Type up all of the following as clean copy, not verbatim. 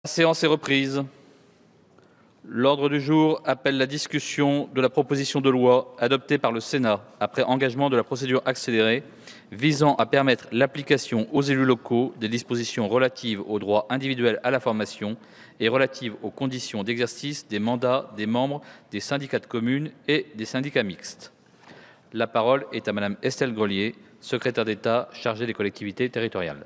La séance est reprise. L'ordre du jour appelle la discussion de la proposition de loi adoptée par le Sénat après engagement de la procédure accélérée visant à permettre l'application aux élus locaux des dispositions relatives au droit individuel à la formation et relatives aux conditions d'exercice des mandats des membres des syndicats de communes et des syndicats mixtes. La parole est à Madame Estelle Grelier, secrétaire d'État chargée des collectivités territoriales.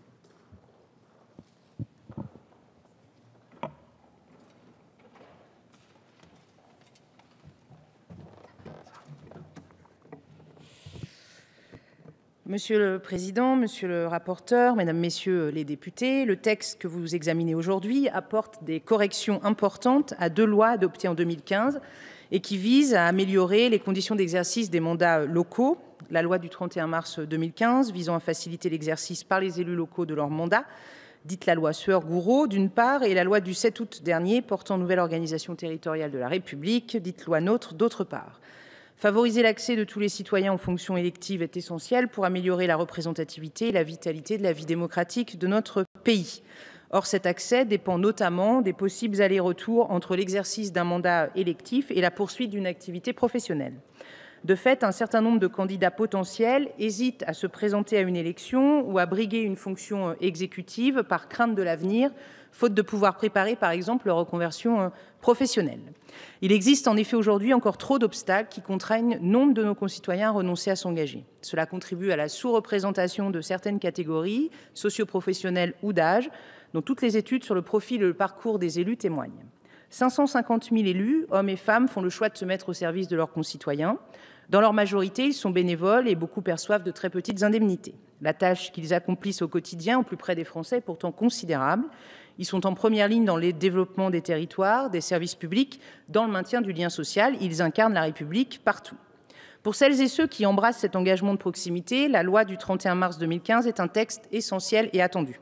Monsieur le Président, Monsieur le rapporteur, Mesdames, Messieurs les députés, le texte que vous examinez aujourd'hui apporte des corrections importantes à 2 lois adoptées en 2015 et qui visent à améliorer les conditions d'exercice des mandats locaux. La loi du 31 mars 2015 visant à faciliter l'exercice par les élus locaux de leur mandat, dite la loi Sueur-Gourault d'une part, et la loi du 7 août dernier portant nouvelle organisation territoriale de la République, dite loi NOTRe, d'autre part. Favoriser l'accès de tous les citoyens aux fonctions électives est essentiel pour améliorer la représentativité et la vitalité de la vie démocratique de notre pays. Or, cet accès dépend notamment des possibles allers-retours entre l'exercice d'un mandat électif et la poursuite d'une activité professionnelle. De fait, un certain nombre de candidats potentiels hésitent à se présenter à une élection ou à briguer une fonction exécutive par crainte de l'avenir, faute de pouvoir préparer, par exemple, leur reconversion professionnelle. Il existe en effet aujourd'hui encore trop d'obstacles qui contraignent nombre de nos concitoyens à renoncer à s'engager. Cela contribue à la sous-représentation de certaines catégories, socio-professionnelles ou d'âge, dont toutes les études sur le profil et le parcours des élus témoignent. 550 000 élus, hommes et femmes, font le choix de se mettre au service de leurs concitoyens. Dans leur majorité, ils sont bénévoles et beaucoup perçoivent de très petites indemnités. La tâche qu'ils accomplissent au quotidien, au plus près des Français, est pourtant considérable. Ils sont en première ligne dans le développement des territoires, des services publics, dans le maintien du lien social. Ils incarnent la République partout. Pour celles et ceux qui embrassent cet engagement de proximité, la loi du 31 mars 2015 est un texte essentiel et attendu.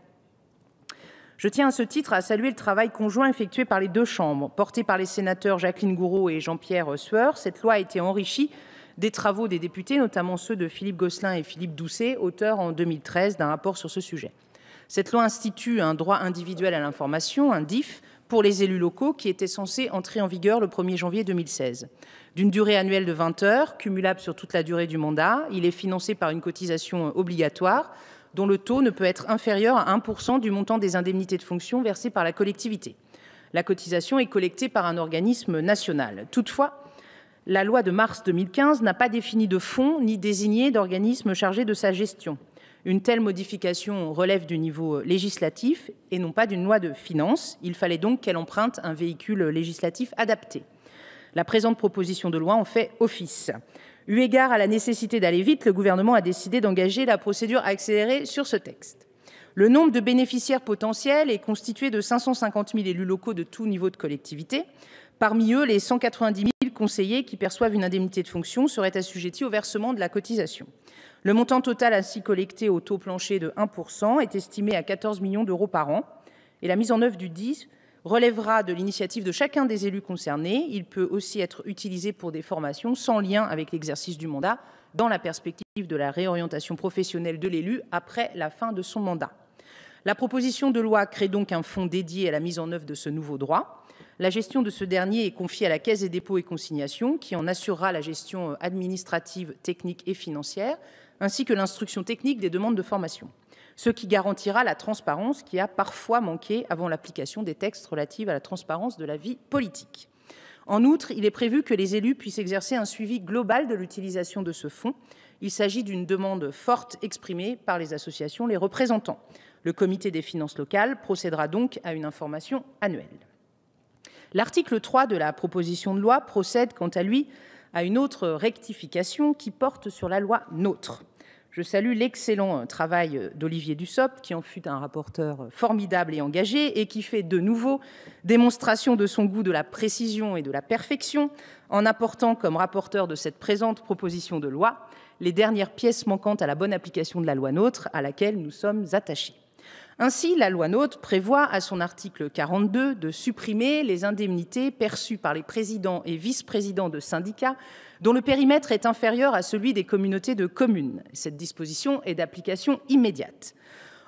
Je tiens à ce titre à saluer le travail conjoint effectué par les 2 chambres. Porté par les sénateurs Jacqueline Gourault et Jean-Pierre Sueur, cette loi a été enrichie des travaux des députés, notamment ceux de Philippe Gosselin et Philippe Doucet, auteurs en 2013 d'un rapport sur ce sujet. Cette loi institue un droit individuel à l'information, un DIF, pour les élus locaux qui était censé entrer en vigueur le 1er janvier 2016. D'une durée annuelle de 20 heures, cumulable sur toute la durée du mandat, il est financé par une cotisation obligatoire dont le taux ne peut être inférieur à 1% du montant des indemnités de fonction versées par la collectivité. La cotisation est collectée par un organisme national. Toutefois, la loi de mars 2015 n'a pas défini de fonds ni désigné d'organisme chargé de sa gestion. Une telle modification relève du niveau législatif et non pas d'une loi de finances. Il fallait donc qu'elle emprunte un véhicule législatif adapté. La présente proposition de loi en fait office. Eu égard à la nécessité d'aller vite, le gouvernement a décidé d'engager la procédure accélérée sur ce texte. Le nombre de bénéficiaires potentiels est constitué de 550 000 élus locaux de tout niveau de collectivité. Parmi eux, les 190 000 conseillers qui perçoivent une indemnité de fonction seraient assujettis au versement de la cotisation. Le montant total ainsi collecté au taux plancher de 1% est estimé à 14 millions d'euros par an. Et la mise en œuvre du DIF relèvera de l'initiative de chacun des élus concernés. Il peut aussi être utilisé pour des formations sans lien avec l'exercice du mandat, dans la perspective de la réorientation professionnelle de l'élu après la fin de son mandat. La proposition de loi crée donc un fonds dédié à la mise en œuvre de ce nouveau droit. La gestion de ce dernier est confiée à la Caisse des dépôts et consignations, qui en assurera la gestion administrative, technique et financière, ainsi que l'instruction technique des demandes de formation, ce qui garantira la transparence qui a parfois manqué avant l'application des textes relatifs à la transparence de la vie politique. En outre, il est prévu que les élus puissent exercer un suivi global de l'utilisation de ce fonds. Il s'agit d'une demande forte exprimée par les associations, les représentants. Le comité des finances locales procédera donc à une information annuelle. L'article 3 de la proposition de loi procède quant à lui à une autre rectification qui porte sur la loi NOTRe. Je salue l'excellent travail d'Olivier Dussopt, qui en fut un rapporteur formidable et engagé et qui fait de nouveau démonstration de son goût de la précision et de la perfection en apportant comme rapporteur de cette présente proposition de loi les dernières pièces manquantes à la bonne application de la loi NOTRe à laquelle nous sommes attachés. Ainsi, la loi NOTRe prévoit à son article 42 de supprimer les indemnités perçues par les présidents et vice-présidents de syndicats dont le périmètre est inférieur à celui des communautés de communes. Cette disposition est d'application immédiate.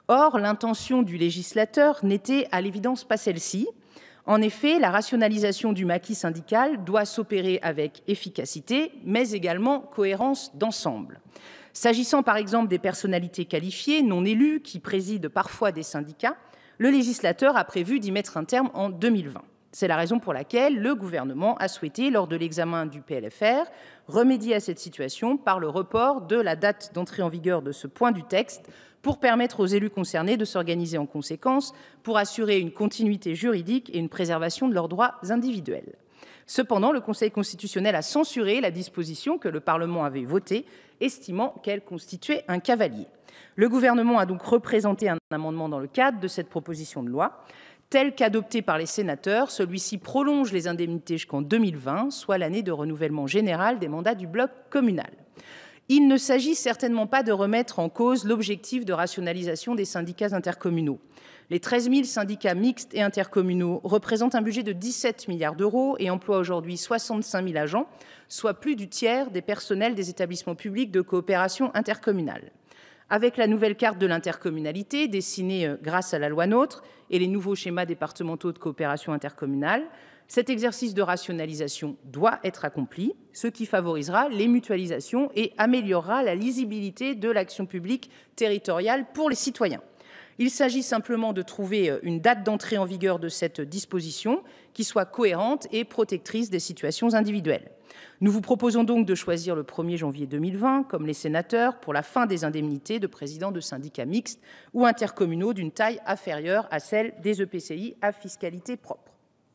Or, l'intention du législateur n'était à l'évidence pas celle-ci. En effet, la rationalisation du maquis syndical doit s'opérer avec efficacité, mais également cohérence d'ensemble. S'agissant par exemple des personnalités qualifiées non élues qui président parfois des syndicats, le législateur a prévu d'y mettre un terme en 2020. C'est la raison pour laquelle le gouvernement a souhaité, lors de l'examen du PLFR, remédier à cette situation par le report de la date d'entrée en vigueur de ce point du texte pour permettre aux élus concernés de s'organiser en conséquence pour assurer une continuité juridique et une préservation de leurs droits individuels. Cependant, le Conseil constitutionnel a censuré la disposition que le Parlement avait votée, estimant qu'elle constituait un cavalier. Le gouvernement a donc représenté un amendement dans le cadre de cette proposition de loi. Tel qu'adopté par les sénateurs, celui-ci prolonge les indemnités jusqu'en 2020, soit l'année de renouvellement général des mandats du bloc communal. Il ne s'agit certainement pas de remettre en cause l'objectif de rationalisation des syndicats intercommunaux. Les 13 000 syndicats mixtes et intercommunaux représentent un budget de 17 milliards d'euros et emploient aujourd'hui 65 000 agents, soit plus du tiers des personnels des établissements publics de coopération intercommunale. Avec la nouvelle carte de l'intercommunalité, dessinée grâce à la loi NOTRe, et les nouveaux schémas départementaux de coopération intercommunale, cet exercice de rationalisation doit être accompli, ce qui favorisera les mutualisations et améliorera la lisibilité de l'action publique territoriale pour les citoyens. Il s'agit simplement de trouver une date d'entrée en vigueur de cette disposition qui soit cohérente et protectrice des situations individuelles. Nous vous proposons donc de choisir le 1er janvier 2020, comme les sénateurs, pour la fin des indemnités de présidents de syndicats mixtes ou intercommunaux d'une taille inférieure à celle des EPCI à fiscalité propre.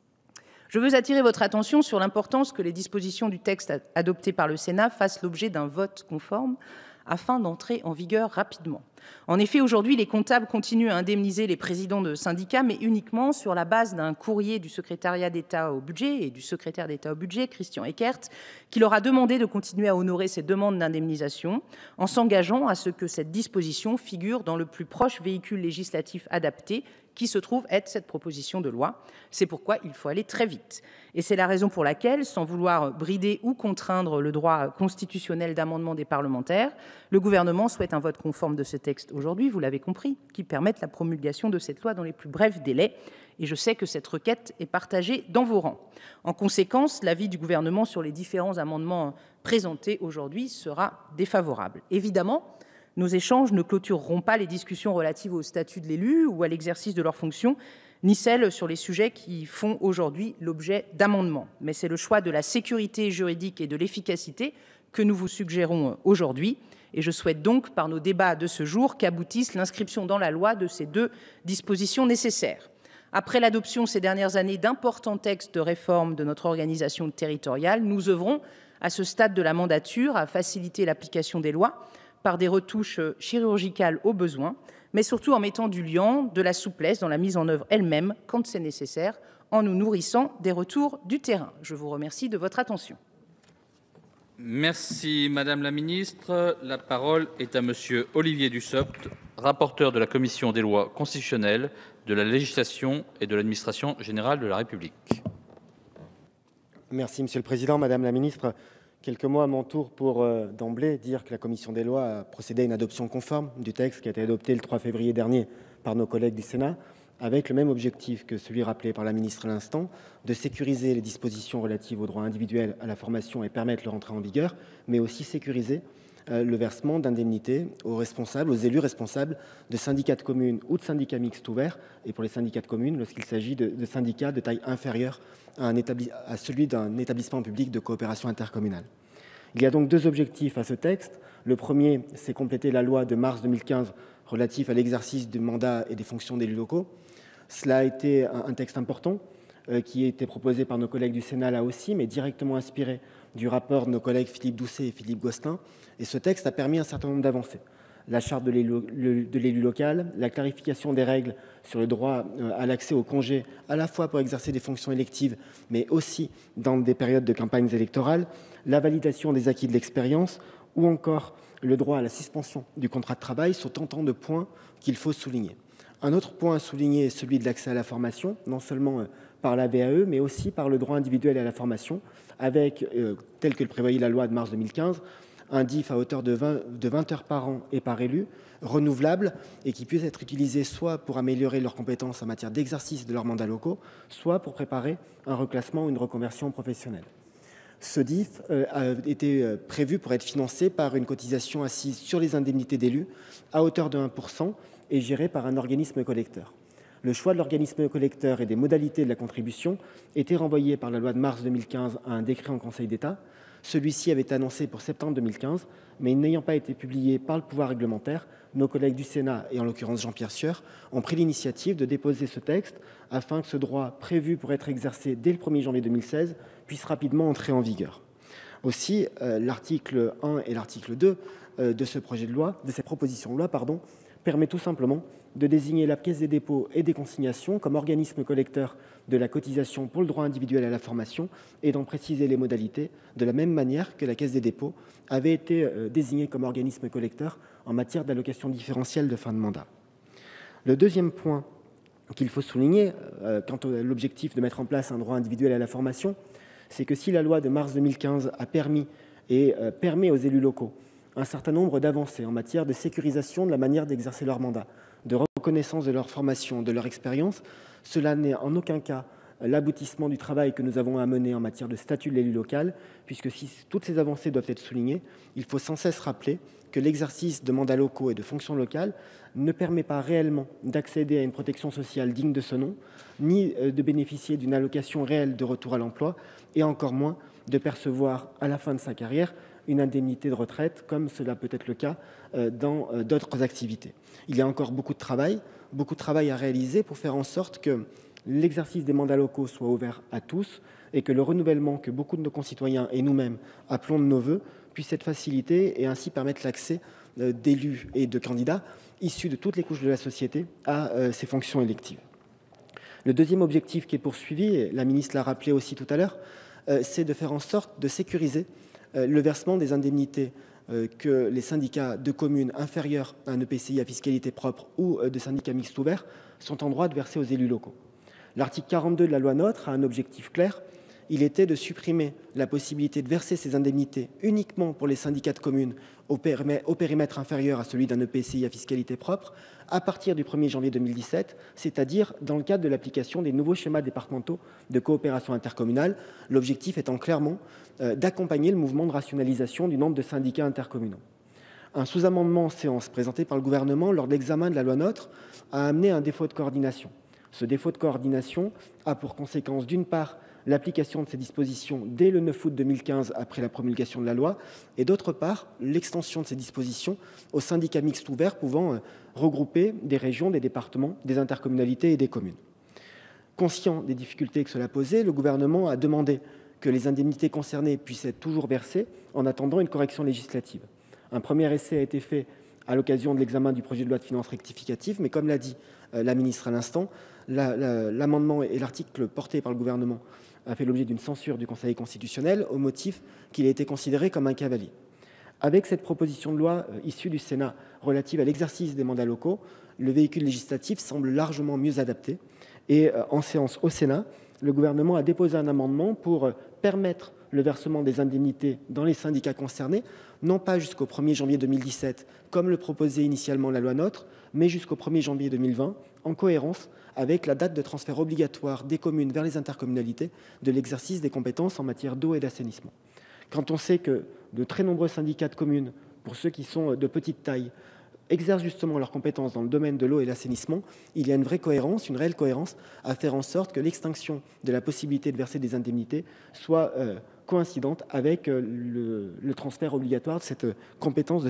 Je veux attirer votre attention sur l'importance que les dispositions du texte adopté par le Sénat fassent l'objet d'un vote conforme afin d'entrer en vigueur rapidement. En effet, aujourd'hui, les comptables continuent à indemniser les présidents de syndicats, mais uniquement sur la base d'un courrier du secrétariat d'État au budget et du secrétaire d'État au budget, Christian Eckert, qui leur a demandé de continuer à honorer ces demandes d'indemnisation en s'engageant à ce que cette disposition figure dans le plus proche véhicule législatif adapté qui se trouve être cette proposition de loi. C'est pourquoi il faut aller très vite. Et c'est la raison pour laquelle, sans vouloir brider ou contraindre le droit constitutionnel d'amendement des parlementaires, le gouvernement souhaite un vote conforme de ce texte aujourd'hui, vous l'avez compris, qui permette la promulgation de cette loi dans les plus brefs délais. Et je sais que cette requête est partagée dans vos rangs. En conséquence, l'avis du gouvernement sur les différents amendements présentés aujourd'hui sera défavorable. Évidemment, nos échanges ne clôtureront pas les discussions relatives au statut de l'élu ou à l'exercice de leurs fonctions, ni celles sur les sujets qui font aujourd'hui l'objet d'amendements. Mais c'est le choix de la sécurité juridique et de l'efficacité que nous vous suggérons aujourd'hui. Et je souhaite donc, par nos débats de ce jour, qu'aboutisse l'inscription dans la loi de ces deux dispositions nécessaires. Après l'adoption ces dernières années d'importants textes de réforme de notre organisation territoriale, nous œuvrons à ce stade de la mandature à faciliter l'application des lois par des retouches chirurgicales au besoin, mais surtout en mettant du liant, de la souplesse dans la mise en œuvre elle-même, quand c'est nécessaire, en nous nourrissant des retours du terrain. Je vous remercie de votre attention. Merci Madame la Ministre. La parole est à Monsieur Olivier Dussopt, rapporteur de la Commission des lois constitutionnelles, de la législation et de l'administration générale de la République. Merci Monsieur le Président, Madame la Ministre. Quelques mots à mon tour pour d'emblée dire que la Commission des lois a procédé à une adoption conforme du texte qui a été adopté le 3 février dernier par nos collègues du Sénat, avec le même objectif que celui rappelé par la ministre à l'instant, de sécuriser les dispositions relatives aux droits individuels à la formation et permettre leur entrée en vigueur, mais aussi sécuriser le versement d'indemnités aux responsables, aux élus responsables de syndicats de communes ou de syndicats mixtes ouverts, et pour les syndicats de communes, lorsqu'il s'agit de syndicats de taille inférieure à celui d'un établissement public de coopération intercommunale. Il y a donc deux objectifs à ce texte. Le premier, c'est compléter la loi de mars 2015 relative à l'exercice du mandat et des fonctions d'élus locaux. Cela a été un texte important qui a été proposé par nos collègues du Sénat là aussi, mais directement inspiré du rapport de nos collègues Philippe Doucet et Philippe Gosselin. Et ce texte a permis un certain nombre d'avancées. La charte de l'élu local, la clarification des règles sur le droit à l'accès au congé, à la fois pour exercer des fonctions électives, mais aussi dans des périodes de campagnes électorales, la validation des acquis de l'expérience, ou encore le droit à la suspension du contrat de travail sont autant de points qu'il faut souligner. Un autre point à souligner est celui de l'accès à la formation, non seulement par la VAE, mais aussi par le droit individuel à la formation, avec, tel que le prévoyait la loi de mars 2015, un DIF à hauteur de 20 heures par an et par élu, renouvelable, et qui puisse être utilisé soit pour améliorer leurs compétences en matière d'exercice de leurs mandats locaux, soit pour préparer un reclassement ou une reconversion professionnelle. Ce DIF a été prévu pour être financé par une cotisation assise sur les indemnités d'élus à hauteur de 1% et géré par un organisme collecteur. Le choix de l'organisme collecteur et des modalités de la contribution était renvoyé par la loi de mars 2015 à un décret en Conseil d'État. Celui-ci avait été annoncé pour septembre 2015, mais n'ayant pas été publié par le pouvoir réglementaire, nos collègues du Sénat, et en l'occurrence Jean-Pierre Sueur, ont pris l'initiative de déposer ce texte afin que ce droit prévu pour être exercé dès le 1er janvier 2016 puisse rapidement entrer en vigueur. Aussi, l'article 1 et l'article 2 de ces propositions de loi, permet tout simplement de désigner la Caisse des dépôts et des consignations comme organisme collecteur de la cotisation pour le droit individuel à la formation et d'en préciser les modalités de la même manière que la Caisse des dépôts avait été désignée comme organisme collecteur en matière d'allocation différentielle de fin de mandat. Le deuxième point qu'il faut souligner quant à l'objectif de mettre en place un droit individuel à la formation, c'est que si la loi de mars 2015 a permis et permet aux élus locaux un certain nombre d'avancées en matière de sécurisation de la manière d'exercer leur mandat, de reconnaissance de leur formation, de leur expérience, cela n'est en aucun cas l'aboutissement du travail que nous avons à mener en matière de statut de l'élu local, puisque si toutes ces avancées doivent être soulignées, il faut sans cesse rappeler que l'exercice de mandats locaux et de fonctions locales ne permet pas réellement d'accéder à une protection sociale digne de ce nom, ni de bénéficier d'une allocation réelle de retour à l'emploi, et encore moins de percevoir à la fin de sa carrière une indemnité de retraite, comme cela peut être le cas dans d'autres activités. Il y a encore beaucoup de travail à réaliser pour faire en sorte que l'exercice des mandats locaux soit ouvert à tous et que le renouvellement que beaucoup de nos concitoyens et nous-mêmes appelons de nos voeux puisse être facilité et ainsi permettre l'accès d'élus et de candidats issus de toutes les couches de la société à ces fonctions électives. Le deuxième objectif qui est poursuivi, et la ministre l'a rappelé aussi tout à l'heure, c'est de faire en sorte de sécuriser le versement des indemnités que les syndicats de communes inférieurs à un EPCI à fiscalité propre ou de syndicats mixtes ouverts sont en droit de verser aux élus locaux. L'article 42 de la loi NOTRe a un objectif clair. Il était de supprimer la possibilité de verser ces indemnités uniquement pour les syndicats de communes au périmètre inférieur à celui d'un EPCI à fiscalité propre à partir du 1er janvier 2017, c'est-à-dire dans le cadre de l'application des nouveaux schémas départementaux de coopération intercommunale, l'objectif étant clairement d'accompagner le mouvement de rationalisation du nombre de syndicats intercommunaux. Un sous-amendement en séance présenté par le gouvernement lors de l'examen de la loi NOTRe a amené un défaut de coordination. Ce défaut de coordination a pour conséquence, d'une part, l'application de ces dispositions dès le 9 août 2015 après la promulgation de la loi, et d'autre part, l'extension de ces dispositions aux syndicats mixtes ouverts pouvant regrouper des régions, des départements, des intercommunalités et des communes. Conscient des difficultés que cela posait, le gouvernement a demandé que les indemnités concernées puissent être toujours versées en attendant une correction législative. Un premier essai a été fait à l'occasion de l'examen du projet de loi de finances rectificative, mais comme l'a dit la ministre à l'instant, l'amendement et l'article porté par le gouvernement a fait l'objet d'une censure du Conseil constitutionnel au motif qu'il a été considéré comme un cavalier. Avec cette proposition de loi issue du Sénat relative à l'exercice des mandats locaux, le véhicule législatif semble largement mieux adapté. Et en séance au Sénat, le gouvernement a déposé un amendement pour permettre le versement des indemnités dans les syndicats concernés, non pas jusqu'au 1er janvier 2017, comme le proposait initialement la loi NOTRe, mais jusqu'au 1er janvier 2020, en cohérence avec la date de transfert obligatoire des communes vers les intercommunalités de l'exercice des compétences en matière d'eau et d'assainissement. Quand on sait que de très nombreux syndicats de communes, pour ceux qui sont de petite taille, exercent justement leurs compétences dans le domaine de l'eau et l'assainissement, il y a une réelle cohérence à faire en sorte que l'extinction de la possibilité de verser des indemnités soit coïncidente avec le transfert obligatoire de ces compétences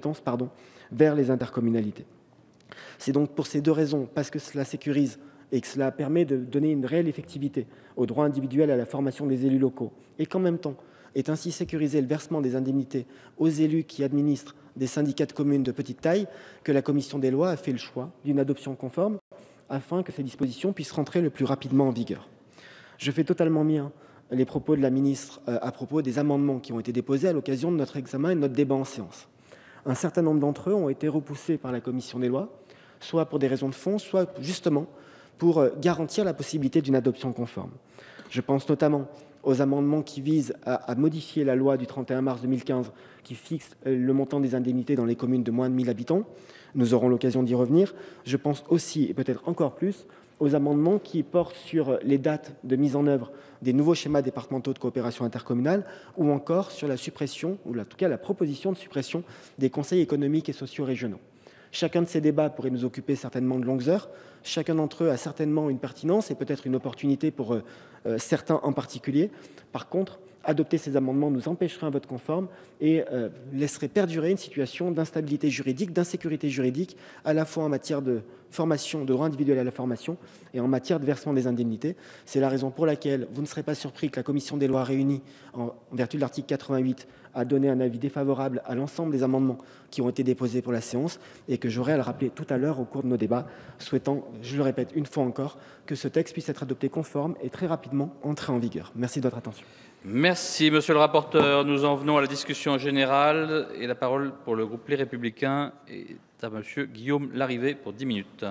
vers les intercommunalités. C'est donc pour ces deux raisons, parce que cela sécurise et que cela permet de donner une réelle effectivité au droit individuel à la formation des élus locaux, et qu'en même temps est ainsi sécurisé le versement des indemnités aux élus qui administrent des syndicats de communes de petite taille, que la commission des lois a fait le choix d'une adoption conforme afin que ces dispositions puissent rentrer le plus rapidement en vigueur. Je fais totalement mien les propos de la ministre à propos des amendements qui ont été déposés à l'occasion de notre examen et de notre débat en séance. Un certain nombre d'entre eux ont été repoussés par la commission des lois, soit pour des raisons de fond, soit justement pour garantir la possibilité d'une adoption conforme. Je pense notamment aux amendements qui visent à modifier la loi du 31 mars 2015 qui fixe le montant des indemnités dans les communes de moins de 1000 habitants. Nous aurons l'occasion d'y revenir. Je pense aussi, et peut-être encore plus, aux amendements qui portent sur les dates de mise en œuvre des nouveaux schémas départementaux de coopération intercommunale ou encore sur la suppression, ou en tout cas la proposition de suppression des conseils économiques et sociaux régionaux. Chacun de ces débats pourrait nous occuper certainement de longues heures. Chacun d'entre eux a certainement une pertinence et peut-être une opportunité pour certains en particulier. Par contre, adopter ces amendements nous empêcherait un vote conforme et laisserait perdurer une situation d'instabilité juridique, d'insécurité juridique, à la fois en matière de formation, de droit individuel à la formation et en matière de versement des indemnités. C'est la raison pour laquelle vous ne serez pas surpris que la commission des lois réunie en vertu de l'article 88 a donné un avis défavorable à l'ensemble des amendements qui ont été déposés pour la séance et que j'aurai à le rappeler tout à l'heure au cours de nos débats, souhaitant, je le répète une fois encore, que ce texte puisse être adopté conforme et très rapidement entrer en vigueur. Merci de votre attention. Merci, monsieur le rapporteur. Nous en venons à la discussion générale et la parole pour le groupe Les Républicains est à monsieur Guillaume Larrivé pour 10 minutes.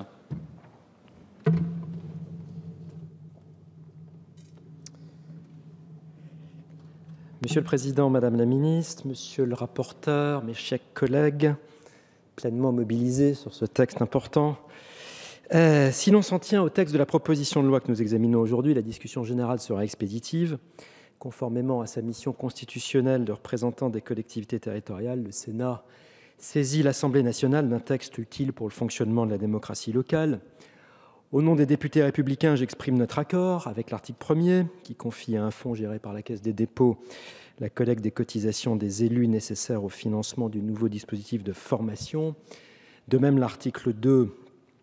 Monsieur le Président, Madame la Ministre, Monsieur le rapporteur, mes chers collègues, pleinement mobilisés sur ce texte important. Si l'on s'en tient au texte de la proposition de loi que nous examinons aujourd'hui, la discussion générale sera expéditive. Conformément à sa mission constitutionnelle de représentant des collectivités territoriales, le Sénat saisit l'Assemblée nationale d'un texte utile pour le fonctionnement de la démocratie locale. Au nom des députés républicains, j'exprime notre accord avec l'article 1er qui confie à un fonds géré par la Caisse des dépôts la collecte des cotisations des élus nécessaires au financement du nouveau dispositif de formation. De même, l'article 2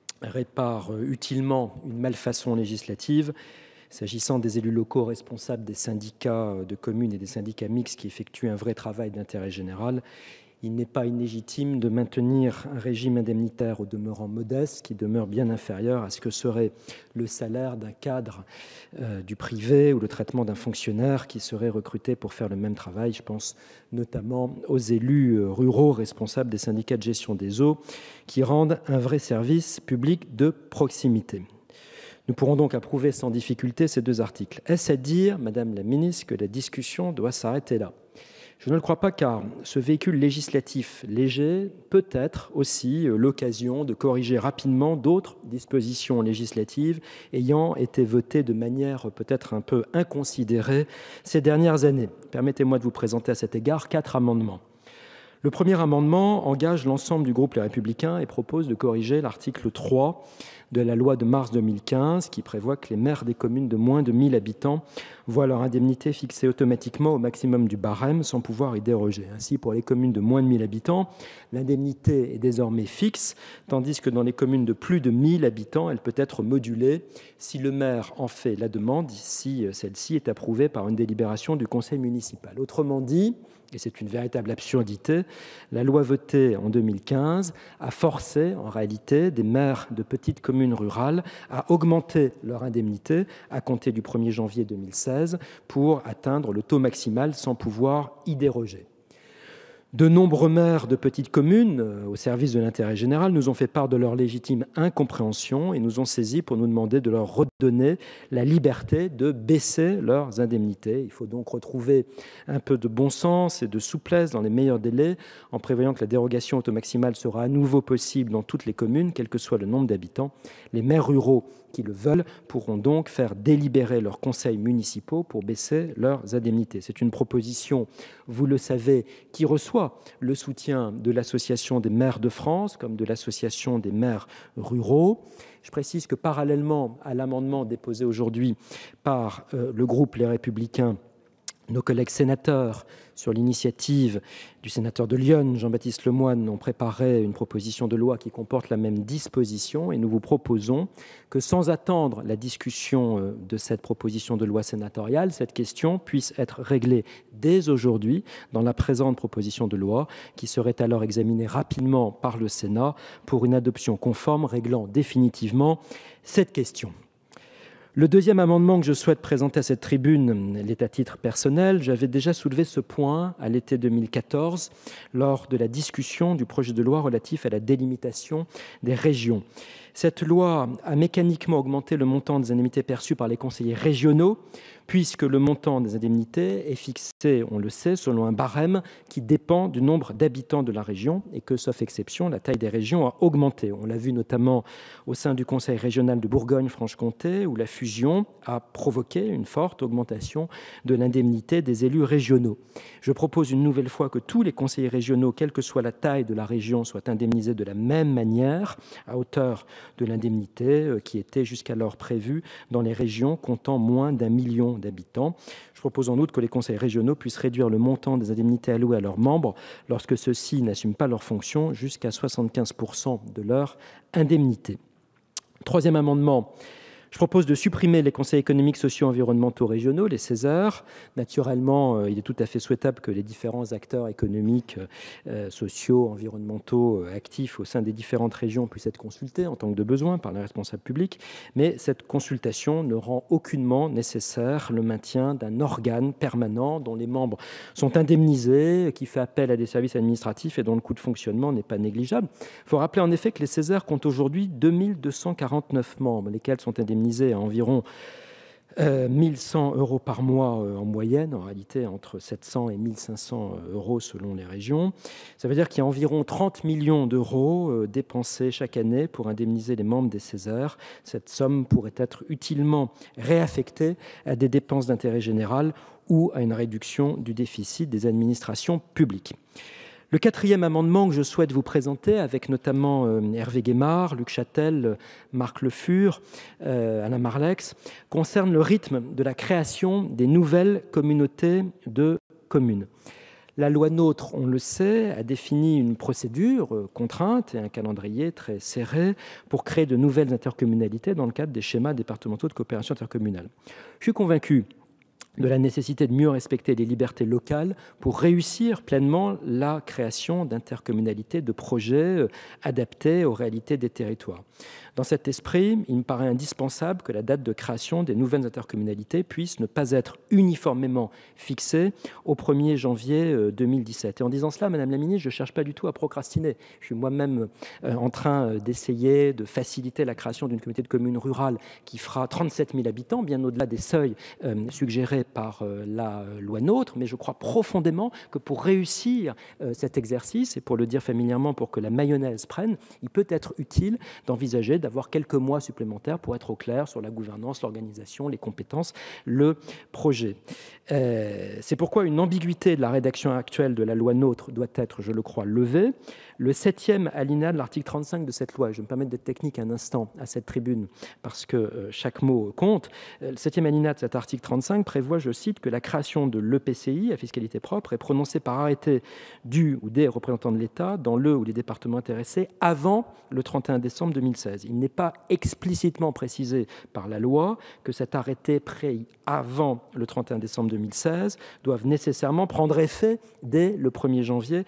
répare utilement une malfaçon législative s'agissant des élus locaux responsables des syndicats de communes et des syndicats mixtes qui effectuent un vrai travail d'intérêt général. Il n'est pas illégitime de maintenir un régime indemnitaire au demeurant modeste qui demeure bien inférieur à ce que serait le salaire d'un cadre du privé ou le traitement d'un fonctionnaire qui serait recruté pour faire le même travail. Je pense notamment aux élus ruraux responsables des syndicats de gestion des eaux qui rendent un vrai service public de proximité. Nous pourrons donc approuver sans difficulté ces deux articles. Est-ce à dire, Madame la Ministre, que la discussion doit s'arrêter là ? Je ne le crois pas, car ce véhicule législatif léger peut être aussi l'occasion de corriger rapidement d'autres dispositions législatives ayant été votées de manière peut-être un peu inconsidérée ces dernières années. Permettez-moi de vous présenter à cet égard 4 amendements. Le premier amendement engage l'ensemble du groupe Les Républicains et propose de corriger l'article 3 de la loi de mars 2015 qui prévoit que les maires des communes de moins de 1000 habitants voient leur indemnité fixée automatiquement au maximum du barème sans pouvoir y déroger. Ainsi, pour les communes de moins de 1000 habitants, l'indemnité est désormais fixe, tandis que dans les communes de plus de 1000 habitants, elle peut être modulée si le maire en fait la demande, si celle-ci est approuvée par une délibération du conseil municipal. Autrement dit, et c'est une véritable absurdité, la loi votée en 2015 a forcé, en réalité, des maires de petites communes rurales à augmenter leur indemnité à compter du 1er janvier 2016 pour atteindre le taux maximal sans pouvoir y déroger. De nombreux maires de petites communes, au service de l'intérêt général, nous ont fait part de leur légitime incompréhension et nous ont saisis pour nous demander de leur redonner la liberté de baisser leurs indemnités. Il faut donc retrouver un peu de bon sens et de souplesse dans les meilleurs délais, en prévoyant que la dérogation au taux maximal sera à nouveau possible dans toutes les communes, quel que soit le nombre d'habitants. Les maires ruraux qui le veulent pourront donc faire délibérer leurs conseils municipaux pour baisser leurs indemnités. C'est une proposition, vous le savez, qui reçoit le soutien de l'Association des maires de France comme de l'Association des maires ruraux. Je précise que parallèlement à l'amendement déposé aujourd'hui par le groupe Les Républicains, nos collègues sénateurs, sur l'initiative du sénateur de Lyon, Jean-Baptiste Lemoyne, ont préparé une proposition de loi qui comporte la même disposition et nous vous proposons que sans attendre la discussion de cette proposition de loi sénatoriale, cette question puisse être réglée dès aujourd'hui dans la présente proposition de loi qui serait alors examinée rapidement par le Sénat pour une adoption conforme réglant définitivement cette question. Le deuxième amendement que je souhaite présenter à cette tribune l'est à titre personnel. J'avais déjà soulevé ce point à l'été 2014 lors de la discussion du projet de loi relatif à la délimitation des régions. Cette loi a mécaniquement augmenté le montant des indemnités perçues par les conseillers régionaux, puisque le montant des indemnités est fixé, on le sait, selon un barème qui dépend du nombre d'habitants de la région et que, sauf exception, la taille des régions a augmenté. On l'a vu notamment au sein du Conseil régional de Bourgogne-Franche-Comté, où la fusion a provoqué une forte augmentation de l'indemnité des élus régionaux. Je propose une nouvelle fois que tous les conseillers régionaux, quelle que soit la taille de la région, soient indemnisés de la même manière, à hauteur de l'indemnité qui était jusqu'alors prévue dans les régions comptant moins d'1 million d'habitants. Je propose en outre que les conseils régionaux puissent réduire le montant des indemnités allouées à leurs membres lorsque ceux-ci n'assument pas leurs fonctions jusqu'à 75% de leur indemnité. Troisième amendement, je propose de supprimer les conseils économiques, sociaux, environnementaux régionaux, les CESER. Naturellement, il est tout à fait souhaitable que les différents acteurs économiques, sociaux, environnementaux actifs au sein des différentes régions puissent être consultés en tant que de besoin par les responsables publics, mais cette consultation ne rend aucunement nécessaire le maintien d'un organe permanent dont les membres sont indemnisés, qui fait appel à des services administratifs et dont le coût de fonctionnement n'est pas négligeable. Il faut rappeler en effet que les CESER comptent aujourd'hui 2249 membres, lesquels sont indemnisés à environ 1 100 € par mois en moyenne, en réalité entre 700 et 1 500 € selon les régions. Ça veut dire qu'il y a environ 30 millions d'euros dépensés chaque année pour indemniser les membres des CESER. Cette somme pourrait être utilement réaffectée à des dépenses d'intérêt général ou à une réduction du déficit des administrations publiques. Le quatrième amendement que je souhaite vous présenter, avec notamment Hervé Guémard, Luc Châtel, Marc Le Fur, Alain Marlex, concerne le rythme de la création des nouvelles communautés de communes. La loi NOTRe, on le sait, a défini une procédure contrainte et un calendrier très serré pour créer de nouvelles intercommunalités dans le cadre des schémas départementaux de coopération intercommunale. Je suis convaincu de la nécessité de mieux respecter les libertés locales pour réussir pleinement la création d'intercommunalités, de projets adaptés aux réalités des territoires. Dans cet esprit, il me paraît indispensable que la date de création des nouvelles intercommunalités puisse ne pas être uniformément fixée au 1er janvier 2017. Et en disant cela, Madame la Ministre, je ne cherche pas du tout à procrastiner. Je suis moi-même en train d'essayer de faciliter la création d'une communauté de communes rurales qui fera 37 000 habitants, bien au-delà des seuils suggérés par la loi NOTRe, mais je crois profondément que pour réussir cet exercice, et pour le dire familièrement, pour que la mayonnaise prenne, il peut être utile d'envisager d'avoir quelques mois supplémentaires pour être au clair sur la gouvernance, l'organisation, les compétences, le projet. C'est pourquoi une ambiguïté de la rédaction actuelle de la loi NOTRe doit être, je le crois, levée. Le 7e alinéa de l'article 35 de cette loi, et je me permets d'être technique un instant à cette tribune parce que chaque mot compte, le 7e alinéa de cet article 35 prévoit, je cite, que la création de l'EPCI à fiscalité propre est prononcée par arrêté du ou des représentants de l'État dans le ou les départements intéressés avant le 31 décembre 2016. Il n'est pas explicitement précisé par la loi que cet arrêté pris avant le 31 décembre 2016 doivent nécessairement prendre effet dès le 1er janvier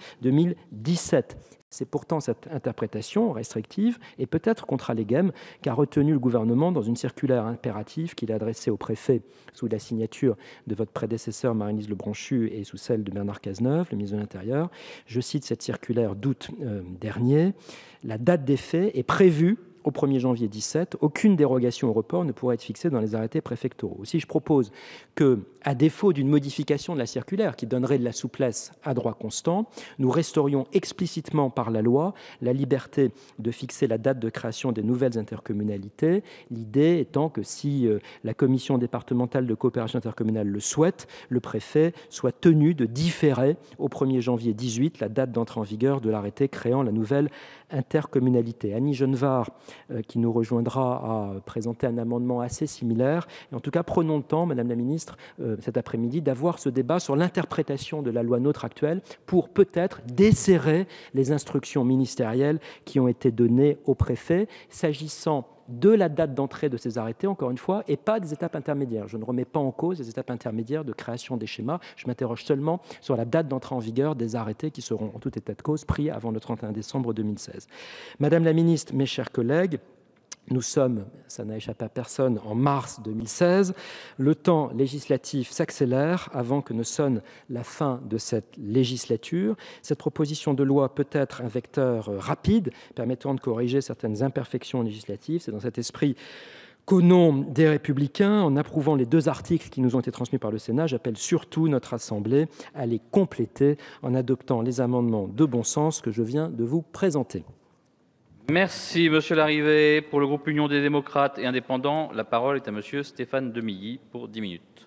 2017. C'est pourtant cette interprétation restrictive et peut-être contra legem qu'a retenu le gouvernement dans une circulaire impérative qu'il a adressée au préfet sous la signature de votre prédécesseur Marie-Lise Lebranchu et sous celle de Bernard Cazeneuve, le ministre de l'Intérieur. Je cite cette circulaire d'août dernier. La date d'effet est prévue au 1er janvier 2017, aucune dérogation au report ne pourra être fixée dans les arrêtés préfectoraux. Aussi, je propose que, à défaut d'une modification de la circulaire qui donnerait de la souplesse à droit constant, nous restaurions explicitement par la loi la liberté de fixer la date de création des nouvelles intercommunalités, l'idée étant que si la commission départementale de coopération intercommunale le souhaite, le préfet soit tenu de différer au 1er janvier 2018 la date d'entrée en vigueur de l'arrêté créant la nouvelle intercommunalité. Annie Genevard, qui nous rejoindra, a présenté un amendement assez similaire. Et en tout cas, prenons le temps, Madame la Ministre, cet après-midi, d'avoir ce débat sur l'interprétation de la loi NOTRe actuelle pour peut-être desserrer les instructions ministérielles qui ont été données au préfet, s'agissant de la date d'entrée de ces arrêtés, encore une fois, et pas des étapes intermédiaires. Je ne remets pas en cause les étapes intermédiaires de création des schémas. Je m'interroge seulement sur la date d'entrée en vigueur des arrêtés qui seront, en tout état de cause, pris avant le 31 décembre 2016. Madame la Ministre, mes chers collègues, Nous sommes, ça n'a échappé à personne, en mars 2016. Le temps législatif s'accélère avant que ne sonne la fin de cette législature. Cette proposition de loi peut être un vecteur rapide permettant de corriger certaines imperfections législatives. C'est dans cet esprit qu'au nom des Républicains, en approuvant les 2 articles qui nous ont été transmis par le Sénat, j'appelle surtout notre Assemblée à les compléter en adoptant les amendements de bon sens que je viens de vous présenter. Merci, Monsieur Larrivé. Pour le groupe Union des démocrates et indépendants, la parole est à Monsieur Stéphane Demilly pour 10 minutes.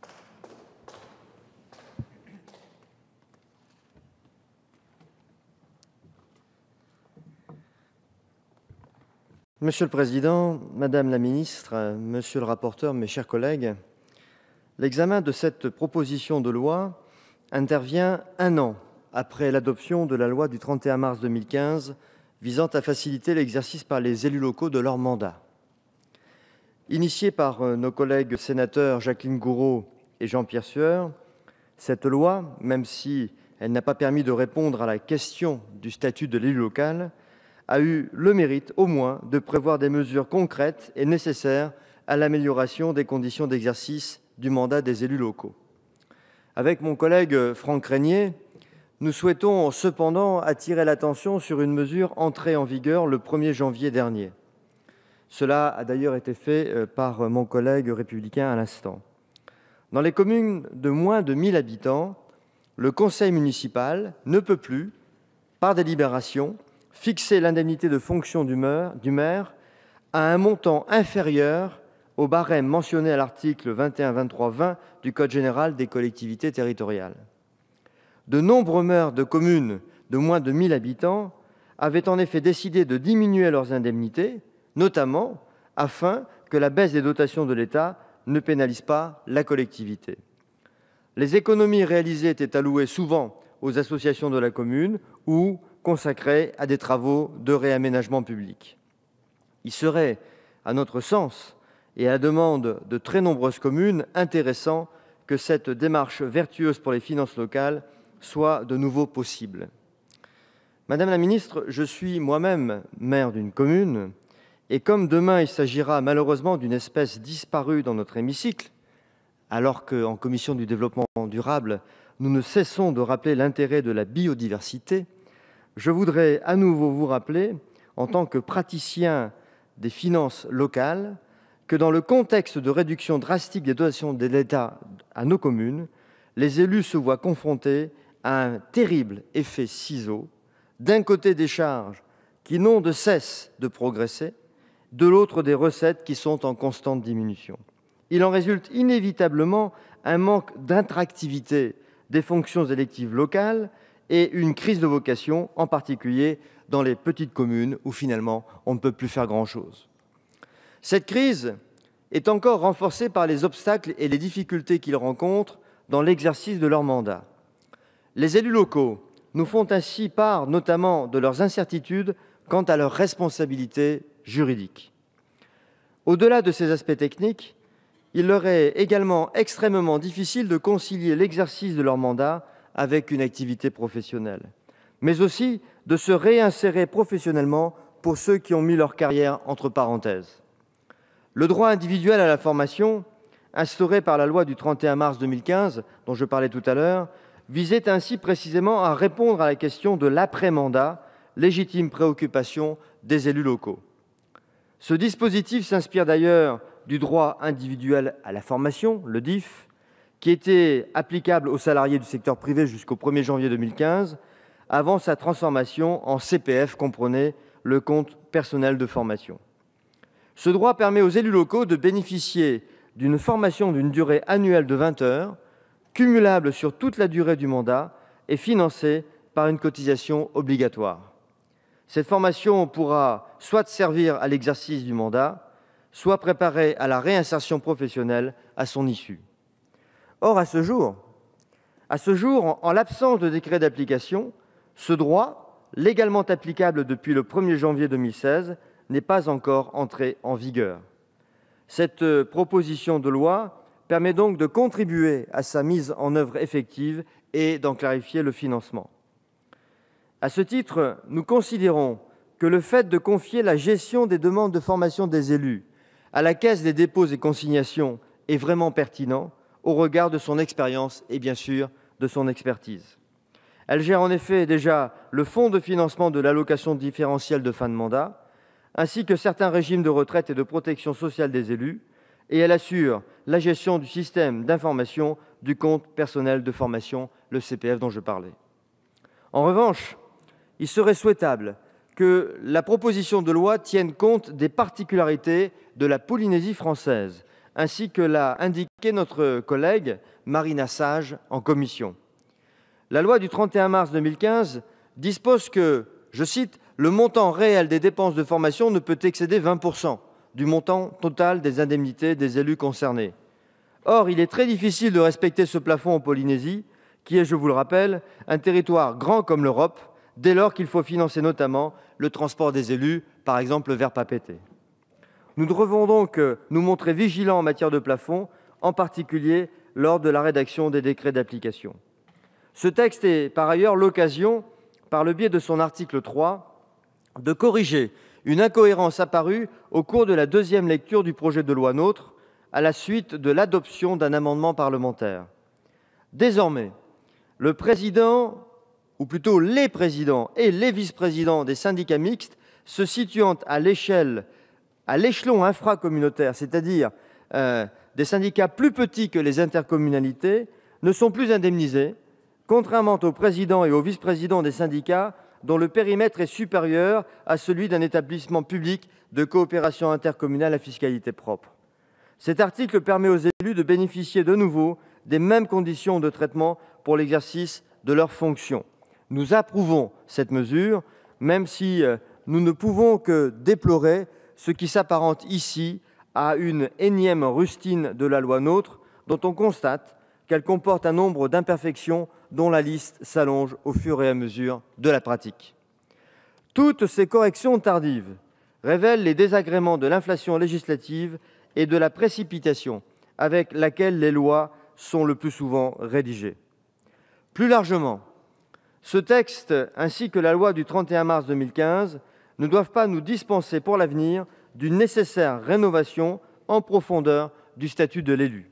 Monsieur le Président, Madame la Ministre, Monsieur le rapporteur, mes chers collègues, l'examen de cette proposition de loi intervient 1 an après l'adoption de la loi du 31 mars 2015 visant à faciliter l'exercice par les élus locaux de leur mandat. Initiée par nos collègues sénateurs Jacqueline Gourault et Jean-Pierre Sueur, cette loi, même si elle n'a pas permis de répondre à la question du statut de l'élu local, a eu le mérite, au moins, de prévoir des mesures concrètes et nécessaires à l'amélioration des conditions d'exercice du mandat des élus locaux. Avec mon collègue Franck Régnier, nous souhaitons cependant attirer l'attention sur une mesure entrée en vigueur le 1er janvier dernier. Cela a d'ailleurs été fait par mon collègue républicain à l'instant. Dans les communes de moins de 1000 habitants, le conseil municipal ne peut plus, par délibération, fixer l'indemnité de fonction du maire à un montant inférieur au barème mentionné à l'article 21-23-20 du Code général des collectivités territoriales. De nombreux maires de communes de moins de 1000 habitants avaient en effet décidé de diminuer leurs indemnités, notamment afin que la baisse des dotations de l'État ne pénalise pas la collectivité. Les économies réalisées étaient allouées souvent aux associations de la commune ou consacrées à des travaux de réaménagement public. Il serait, à notre sens, et à la demande de très nombreuses communes, intéressant que cette démarche vertueuse pour les finances locales soit de nouveau possible. Madame la ministre, je suis moi-même maire d'une commune, et comme demain il s'agira malheureusement d'une espèce disparue dans notre hémicycle, alors qu'en commission du développement durable, nous ne cessons de rappeler l'intérêt de la biodiversité, je voudrais à nouveau vous rappeler, en tant que praticien des finances locales, que dans le contexte de réduction drastique des dotations de l'État à nos communes, les élus se voient confrontés à un terrible effet ciseau, d'un côté des charges qui n'ont de cesse de progresser, de l'autre des recettes qui sont en constante diminution. Il en résulte inévitablement un manque d'attractivité des fonctions électives locales et une crise de vocation, en particulier dans les petites communes où finalement on ne peut plus faire grand-chose. Cette crise est encore renforcée par les obstacles et les difficultés qu'ils rencontrent dans l'exercice de leur mandat. Les élus locaux nous font ainsi part notamment de leurs incertitudes quant à leurs responsabilités juridiques. Au-delà de ces aspects techniques, il leur est également extrêmement difficile de concilier l'exercice de leur mandat avec une activité professionnelle, mais aussi de se réinsérer professionnellement pour ceux qui ont mis leur carrière entre parenthèses. Le droit individuel à la formation, instauré par la loi du 31 mars 2015, dont je parlais tout à l'heure, visait ainsi précisément à répondre à la question de l'après-mandat, légitime préoccupation des élus locaux. Ce dispositif s'inspire d'ailleurs du droit individuel à la formation, le DIF, qui était applicable aux salariés du secteur privé jusqu'au 1er janvier 2015, avant sa transformation en CPF, comprenez le compte personnel de formation. Ce droit permet aux élus locaux de bénéficier d'une formation d'une durée annuelle de 20 heures, cumulable sur toute la durée du mandat et financée par une cotisation obligatoire. Cette formation pourra soit servir à l'exercice du mandat, soit préparer à la réinsertion professionnelle à son issue. Or, à ce jour, en l'absence de décret d'application, ce droit, légalement applicable depuis le 1er janvier 2016, n'est pas encore entré en vigueur. Cette proposition de loi permet donc de contribuer à sa mise en œuvre effective et d'en clarifier le financement. À ce titre, nous considérons que le fait de confier la gestion des demandes de formation des élus à la Caisse des dépôts et consignations est vraiment pertinent au regard de son expérience et bien sûr de son expertise. Elle gère en effet déjà le fonds de financement de l'allocation différentielle de fin de mandat, ainsi que certains régimes de retraite et de protection sociale des élus, et elle assure la gestion du système d'information du compte personnel de formation, le CPF dont je parlais. En revanche, il serait souhaitable que la proposition de loi tienne compte des particularités de la Polynésie française, ainsi que l'a indiqué notre collègue Marina Sage en commission. La loi du 31 mars 2015 dispose que, je cite, « le montant réel des dépenses de formation ne peut excéder 20% du montant total des indemnités des élus concernés ». Or, il est très difficile de respecter ce plafond en Polynésie, qui est, je vous le rappelle, un territoire grand comme l'Europe, dès lors qu'il faut financer notamment le transport des élus, par exemple vers Papeete. Nous devons donc nous montrer vigilants en matière de plafond, en particulier lors de la rédaction des décrets d'application. Ce texte est par ailleurs l'occasion, par le biais de son article 3, de corriger une incohérence apparue au cours de la deuxième lecture du projet de loi NOTRe, à la suite de l'adoption d'un amendement parlementaire. Désormais, le président, ou plutôt les présidents et les vice-présidents des syndicats mixtes se situant à l'échelon infracommunautaire, c'est-à-dire des syndicats plus petits que les intercommunalités, ne sont plus indemnisés, contrairement aux présidents et aux vice-présidents des syndicats dont le périmètre est supérieur à celui d'un établissement public de coopération intercommunale à fiscalité propre. Cet article permet aux élus de bénéficier de nouveau des mêmes conditions de traitement pour l'exercice de leurs fonctions. Nous approuvons cette mesure, même si nous ne pouvons que déplorer ce qui s'apparente ici à une énième rustine de la loi NOTRe, dont on constate qu'elle comporte un nombre d'imperfections dont la liste s'allonge au fur et à mesure de la pratique. Toutes ces corrections tardives révèlent les désagréments de l'inflation législative et de la précipitation avec laquelle les lois sont le plus souvent rédigées. Plus largement, ce texte, ainsi que la loi du 31 mars 2015, ne doivent pas nous dispenser pour l'avenir d'une nécessaire rénovation en profondeur du statut de l'élu.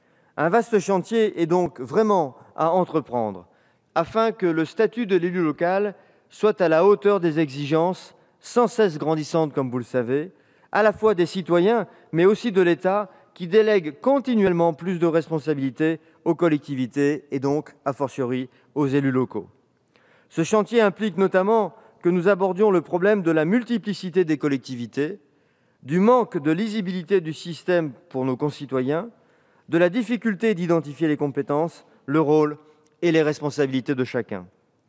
Un vaste chantier est donc vraiment à entreprendre afin que le statut de l'élu local soit à la hauteur des exigences sans cesse grandissantes, comme vous le savez, à la fois des citoyens, mais aussi de l'État, qui délègue continuellement plus de responsabilités aux collectivités et donc, a fortiori, aux élus locaux. Ce chantier implique notamment que nous abordions le problème de la multiplicité des collectivités, du manque de lisibilité du système pour nos concitoyens, de la difficulté d'identifier les compétences, le rôle et les responsabilités de chacun.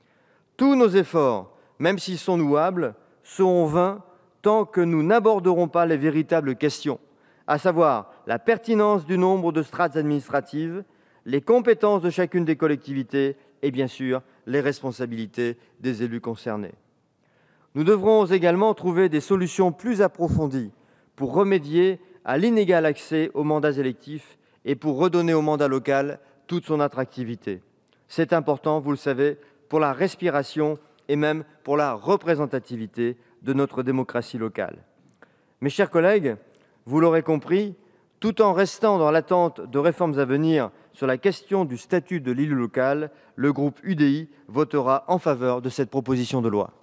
Tous nos efforts, même s'ils sont louables, seront vains tant que nous n'aborderons pas les véritables questions, à savoir la pertinence du nombre de strates administratives, les compétences de chacune des collectivités et bien sûr les responsabilités des élus concernés. Nous devrons également trouver des solutions plus approfondies pour remédier à l'inégal accès aux mandats électifs et pour redonner au mandat local toute son attractivité. C'est important, vous le savez, pour la respiration et même pour la représentativité de notre démocratie locale. Mes chers collègues, vous l'aurez compris, tout en restant dans l'attente de réformes à venir sur la question du statut de l'élu local, le groupe UDI votera en faveur de cette proposition de loi.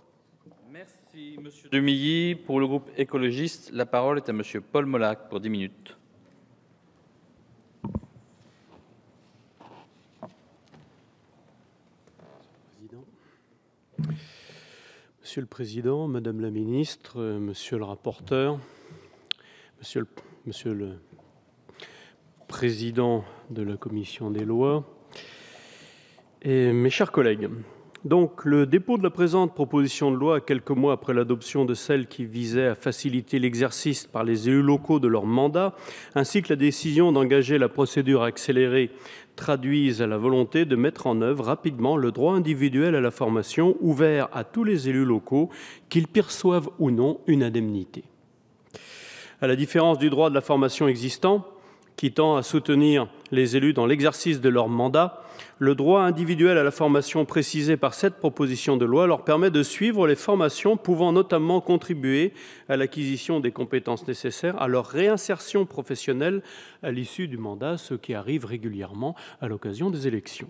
Merci, Monsieur Demilly. Pour le groupe écologiste, la parole est à Monsieur Paul Molac pour 10 minutes. Monsieur le Président, Madame la Ministre, Monsieur le rapporteur, Monsieur le Président de la Commission des lois et mes chers collègues. Donc, le dépôt de la présente proposition de loi, quelques mois après l'adoption de celle qui visait à faciliter l'exercice par les élus locaux de leur mandat, ainsi que la décision d'engager la procédure accélérée, traduisent la volonté de mettre en œuvre rapidement le droit individuel à la formation ouvert à tous les élus locaux, qu'ils perçoivent ou non une indemnité. À la différence du droit de la formation existant, qui tend à soutenir les élus dans l'exercice de leur mandat, le droit individuel à la formation précisé par cette proposition de loi leur permet de suivre les formations pouvant notamment contribuer à l'acquisition des compétences nécessaires à leur réinsertion professionnelle à l'issue du mandat, ce qui arrive régulièrement à l'occasion des élections.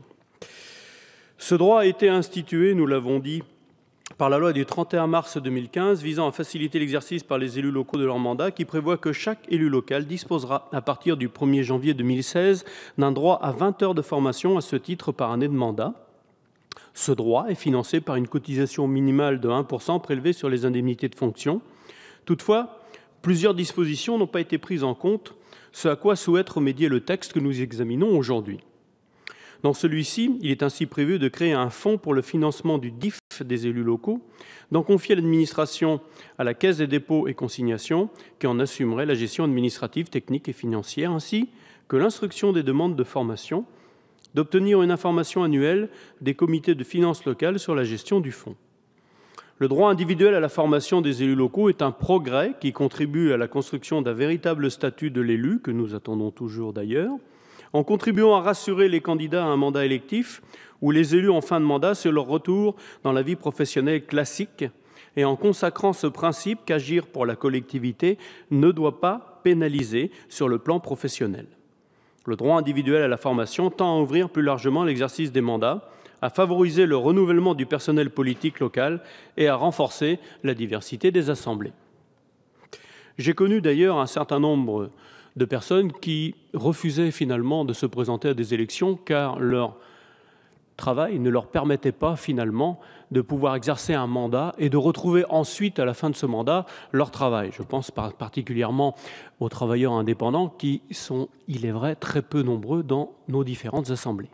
Ce droit a été institué, nous l'avons dit, par la loi du 31 mars 2015 visant à faciliter l'exercice par les élus locaux de leur mandat, qui prévoit que chaque élu local disposera à partir du 1er janvier 2016 d'un droit à 20 heures de formation à ce titre par année de mandat. Ce droit est financé par une cotisation minimale de 1% prélevée sur les indemnités de fonction. Toutefois, plusieurs dispositions n'ont pas été prises en compte, ce à quoi souhaite remédier le texte que nous examinons aujourd'hui. Dans celui-ci, il est ainsi prévu de créer un fonds pour le financement du DIF des élus locaux, d'en confier l'administration à la Caisse des dépôts et consignations, qui en assumerait la gestion administrative, technique et financière, ainsi que l'instruction des demandes de formation, d'obtenir une information annuelle des comités de finances locales sur la gestion du fonds. Le droit individuel à la formation des élus locaux est un progrès qui contribue à la construction d'un véritable statut de l'élu, que nous attendons toujours d'ailleurs, en contribuant à rassurer les candidats à un mandat électif ou les élus en fin de mandat sur leur retour dans la vie professionnelle classique, et en consacrant ce principe qu'agir pour la collectivité ne doit pas pénaliser sur le plan professionnel. Le droit individuel à la formation tend à ouvrir plus largement l'exercice des mandats, à favoriser le renouvellement du personnel politique local et à renforcer la diversité des assemblées. J'ai connu d'ailleurs un certain nombre de personnes qui refusaient finalement de se présenter à des élections car leur travail ne leur permettait pas finalement de pouvoir exercer un mandat et de retrouver ensuite, à la fin de ce mandat, leur travail. Je pense particulièrement aux travailleurs indépendants qui sont, il est vrai, très peu nombreux dans nos différentes assemblées.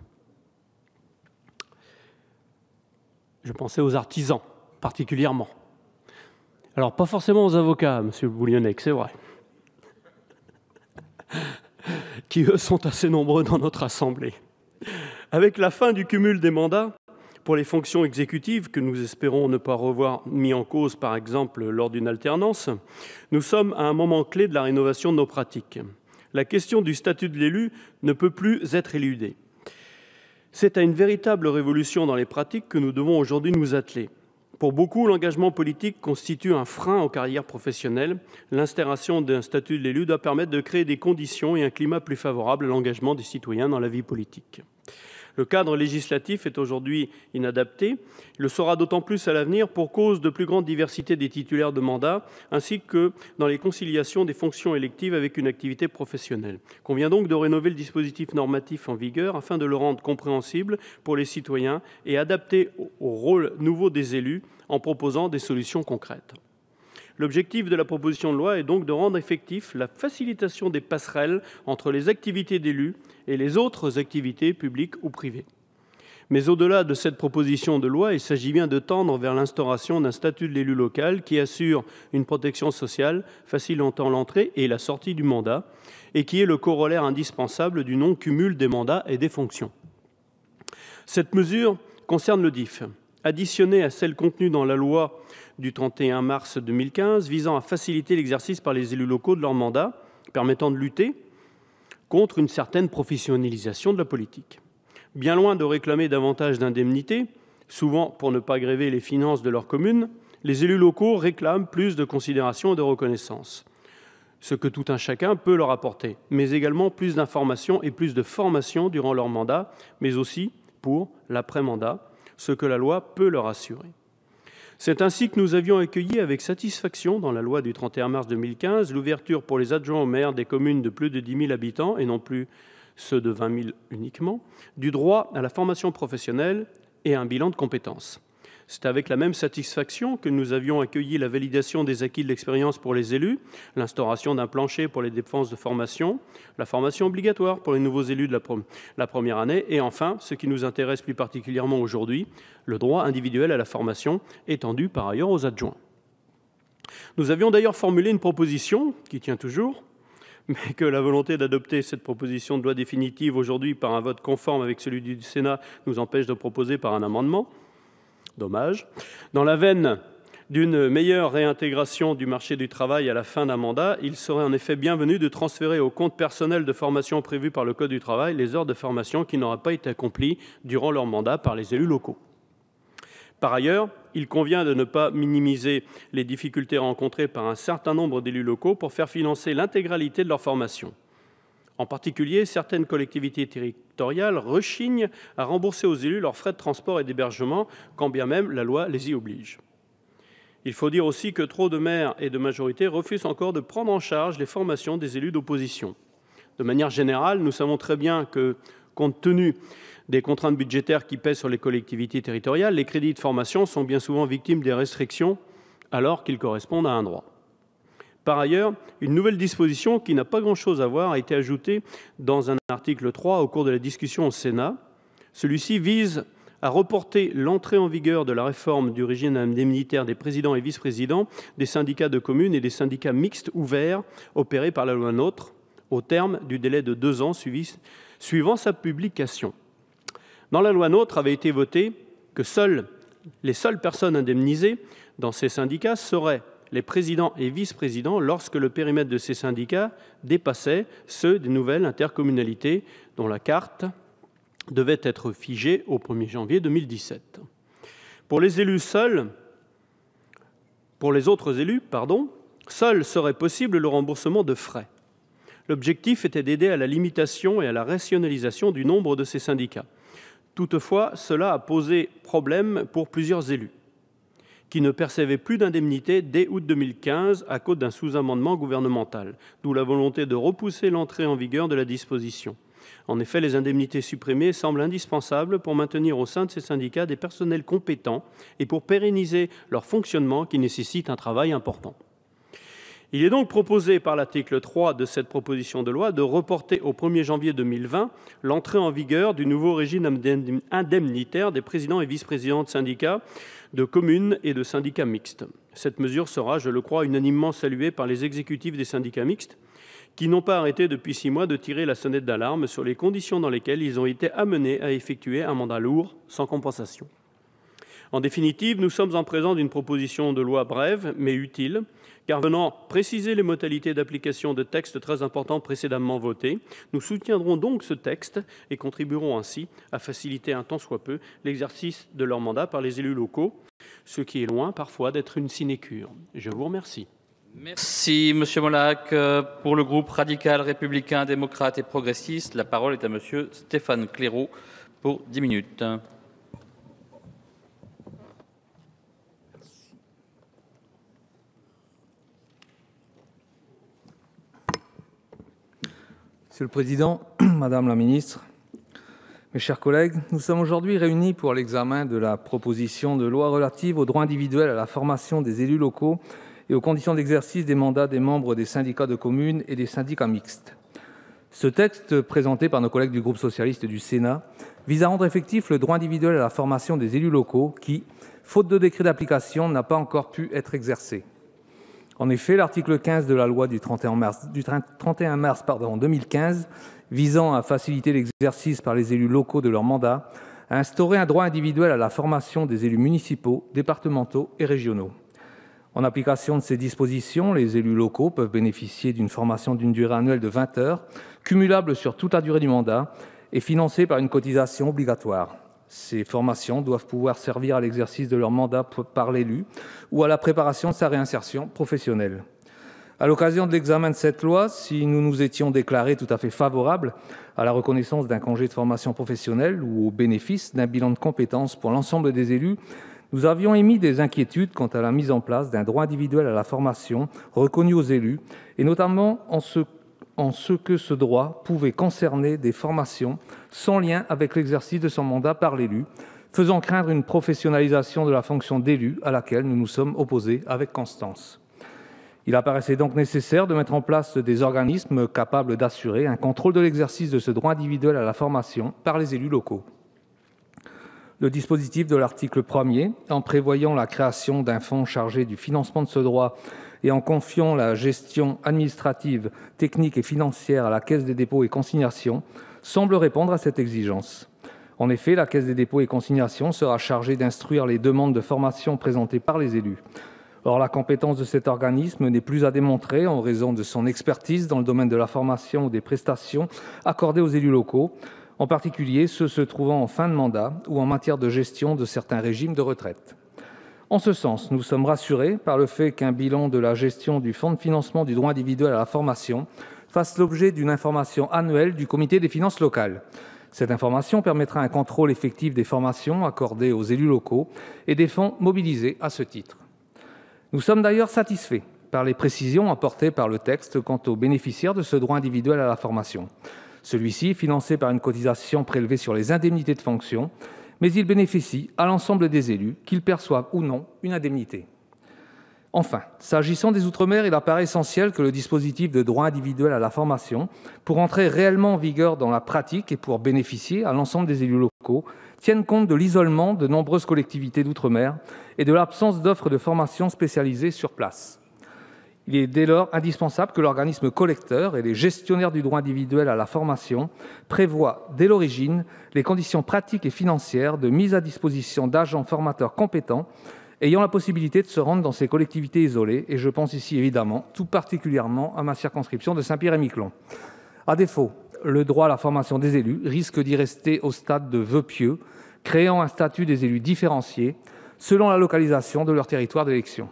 Je pensais aux artisans, particulièrement. Alors, pas forcément aux avocats, monsieur Bouillonnec, c'est vrai, qui, eux, sont assez nombreux dans notre Assemblée. Avec la fin du cumul des mandats pour les fonctions exécutives, que nous espérons ne pas revoir mis en cause, par exemple, lors d'une alternance, nous sommes à un moment clé de la rénovation de nos pratiques. La question du statut de l'élu ne peut plus être éludée. C'est à une véritable révolution dans les pratiques que nous devons aujourd'hui nous atteler. Pour beaucoup, l'engagement politique constitue un frein aux carrières professionnelles. L'instauration d'un statut de l'élu doit permettre de créer des conditions et un climat plus favorable à l'engagement des citoyens dans la vie politique. Le cadre législatif est aujourd'hui inadapté. Il le sera d'autant plus à l'avenir pour cause de plus grande diversité des titulaires de mandats, ainsi que dans les conciliations des fonctions électives avec une activité professionnelle. Il convient donc de rénover le dispositif normatif en vigueur afin de le rendre compréhensible pour les citoyens et adapté au rôle nouveau des élus en proposant des solutions concrètes. L'objectif de la proposition de loi est donc de rendre effectif la facilitation des passerelles entre les activités d'élus et les autres activités publiques ou privées. Mais au-delà de cette proposition de loi, il s'agit bien de tendre vers l'instauration d'un statut de l'élu local qui assure une protection sociale facilitant l'entrée et la sortie du mandat et qui est le corollaire indispensable du non-cumul des mandats et des fonctions. Cette mesure concerne le DIF, additionnée à celle contenue dans la loi du 31 mars 2015 visant à faciliter l'exercice par les élus locaux de leur mandat, permettant de lutter contre une certaine professionnalisation de la politique. Bien loin de réclamer davantage d'indemnités, souvent pour ne pas gréver les finances de leur commune, les élus locaux réclament plus de considération et de reconnaissance, ce que tout un chacun peut leur apporter, mais également plus d'informations et plus de formation durant leur mandat, mais aussi pour l'après-mandat, ce que la loi peut leur assurer. C'est ainsi que nous avions accueilli avec satisfaction, dans la loi du 31 mars 2015, l'ouverture pour les adjoints au maire des communes de plus de 10 000 habitants, et non plus ceux de 20 000 uniquement, du droit à la formation professionnelle et à un bilan de compétences. C'est avec la même satisfaction que nous avions accueilli la validation des acquis de l'expérience pour les élus, l'instauration d'un plancher pour les dépenses de formation, la formation obligatoire pour les nouveaux élus de la première année, et enfin, ce qui nous intéresse plus particulièrement aujourd'hui, le droit individuel à la formation étendu par ailleurs aux adjoints. Nous avions d'ailleurs formulé une proposition, qui tient toujours, mais que la volonté d'adopter cette proposition de loi définitive aujourd'hui par un vote conforme avec celui du Sénat nous empêche de proposer par un amendement. Dommage. Dans la veine d'une meilleure réintégration du marché du travail à la fin d'un mandat, il serait en effet bienvenu de transférer au compte personnel de formation prévu par le Code du travail les heures de formation qui n'auraient pas été accomplies durant leur mandat par les élus locaux. Par ailleurs, il convient de ne pas minimiser les difficultés rencontrées par un certain nombre d'élus locaux pour faire financer l'intégralité de leur formation. En particulier, certaines collectivités territoriales rechignent à rembourser aux élus leurs frais de transport et d'hébergement, quand bien même la loi les y oblige. Il faut dire aussi que trop de maires et de majorités refusent encore de prendre en charge les formations des élus d'opposition. De manière générale, nous savons très bien que, compte tenu des contraintes budgétaires qui pèsent sur les collectivités territoriales, les crédits de formation sont bien souvent victimes des restrictions alors qu'ils correspondent à un droit. Par ailleurs, une nouvelle disposition qui n'a pas grand-chose à voir a été ajoutée dans un article 3 au cours de la discussion au Sénat. Celui-ci vise à reporter l'entrée en vigueur de la réforme du régime indemnitaire des présidents et vice-présidents des syndicats de communes et des syndicats mixtes ouverts opérés par la loi NOTRe au terme du délai de 2 ans suivant sa publication. Dans la loi NOTRe avait été voté que les seules personnes indemnisées dans ces syndicats seraient les présidents et vice-présidents lorsque le périmètre de ces syndicats dépassait ceux des nouvelles intercommunalités dont la carte devait être figée au 1er janvier 2017. Pour les autres élus, seul serait possible le remboursement de frais. L'objectif était d'aider à la limitation et à la rationalisation du nombre de ces syndicats. Toutefois, cela a posé problème pour plusieurs élus qui ne percevaient plus d'indemnité dès août 2015 à cause d'un sous-amendement gouvernemental, d'où la volonté de repousser l'entrée en vigueur de la disposition. En effet, les indemnités supprimées semblent indispensables pour maintenir au sein de ces syndicats des personnels compétents et pour pérenniser leur fonctionnement qui nécessite un travail important. Il est donc proposé par l'article 3 de cette proposition de loi de reporter au 1er janvier 2020 l'entrée en vigueur du nouveau régime indemnitaire des présidents et vice-présidents de syndicats de communes et de syndicats mixtes. Cette mesure sera, je le crois, unanimement saluée par les exécutifs des syndicats mixtes qui n'ont pas arrêté depuis 6 mois de tirer la sonnette d'alarme sur les conditions dans lesquelles ils ont été amenés à effectuer un mandat lourd sans compensation. En définitive, nous sommes en présence d'une proposition de loi brève mais utile, car venant préciser les modalités d'application de textes très importants précédemment votés, nous soutiendrons donc ce texte et contribuerons ainsi à faciliter un tant soit peu l'exercice de leur mandat par les élus locaux, ce qui est loin parfois d'être une sinécure. Je vous remercie. Merci, Monsieur Molac. Pour le groupe radical, républicain, démocrate et progressiste, la parole est à Monsieur Stéphane Claireau pour 10 minutes. Monsieur le Président, Madame la Ministre, mes chers collègues, nous sommes aujourd'hui réunis pour l'examen de la proposition de loi relative aux droits individuels à la formation des élus locaux et aux conditions d'exercice des mandats des membres des syndicats de communes et des syndicats mixtes. Ce texte, présenté par nos collègues du groupe socialiste du Sénat, vise à rendre effectif le droit individuel à la formation des élus locaux qui, faute de décret d'application, n'a pas encore pu être exercé. En effet, l'article 15 de la loi du 31 mars 2015, visant à faciliter l'exercice par les élus locaux de leur mandat, a instauré un droit individuel à la formation des élus municipaux, départementaux et régionaux. En application de ces dispositions, les élus locaux peuvent bénéficier d'une formation d'une durée annuelle de 20 heures, cumulable sur toute la durée du mandat et financée par une cotisation obligatoire. Ces formations doivent pouvoir servir à l'exercice de leur mandat par l'élu ou à la préparation de sa réinsertion professionnelle. À l'occasion de l'examen de cette loi, si nous nous étions déclarés tout à fait favorables à la reconnaissance d'un congé de formation professionnelle ou au bénéfice d'un bilan de compétences pour l'ensemble des élus, nous avions émis des inquiétudes quant à la mise en place d'un droit individuel à la formation reconnu aux élus, et notamment en ce que ce droit pouvait concerner des formations sans lien avec l'exercice de son mandat par l'élu, faisant craindre une professionnalisation de la fonction d'élu à laquelle nous nous sommes opposés avec constance. Il apparaissait donc nécessaire de mettre en place des organismes capables d'assurer un contrôle de l'exercice de ce droit individuel à la formation par les élus locaux. Le dispositif de l'article 1er, en prévoyant la création d'un fonds chargé du financement de ce droit et en confiant la gestion administrative, technique et financière à la Caisse des dépôts et consignations, semble répondre à cette exigence. En effet, la Caisse des dépôts et consignations sera chargée d'instruire les demandes de formation présentées par les élus. Or, la compétence de cet organisme n'est plus à démontrer en raison de son expertise dans le domaine de la formation ou des prestations accordées aux élus locaux, en particulier ceux se trouvant en fin de mandat ou en matière de gestion de certains régimes de retraite. En ce sens, nous sommes rassurés par le fait qu'un bilan de la gestion du fonds de financement du droit individuel à la formation fasse l'objet d'une information annuelle du Comité des finances locales. Cette information permettra un contrôle effectif des formations accordées aux élus locaux et des fonds mobilisés à ce titre. Nous sommes d'ailleurs satisfaits par les précisions apportées par le texte quant aux bénéficiaires de ce droit individuel à la formation. Celui-ci est financé par une cotisation prélevée sur les indemnités de fonction, mais il bénéficie à l'ensemble des élus, qu'ils perçoivent ou non une indemnité. Enfin, s'agissant des Outre-mer, il apparaît essentiel que le dispositif de droit individuel à la formation, pour entrer réellement en vigueur dans la pratique et pour bénéficier à l'ensemble des élus locaux, tienne compte de l'isolement de nombreuses collectivités d'outre-mer et de l'absence d'offres de formation spécialisées sur place. Il est dès lors indispensable que l'organisme collecteur et les gestionnaires du droit individuel à la formation prévoient dès l'origine les conditions pratiques et financières de mise à disposition d'agents formateurs compétents ayant la possibilité de se rendre dans ces collectivités isolées, et je pense ici évidemment tout particulièrement à ma circonscription de Saint-Pierre-et-Miquelon. À défaut, le droit à la formation des élus risque d'y rester au stade de vœux pieux, créant un statut des élus différencié selon la localisation de leur territoire d'élection.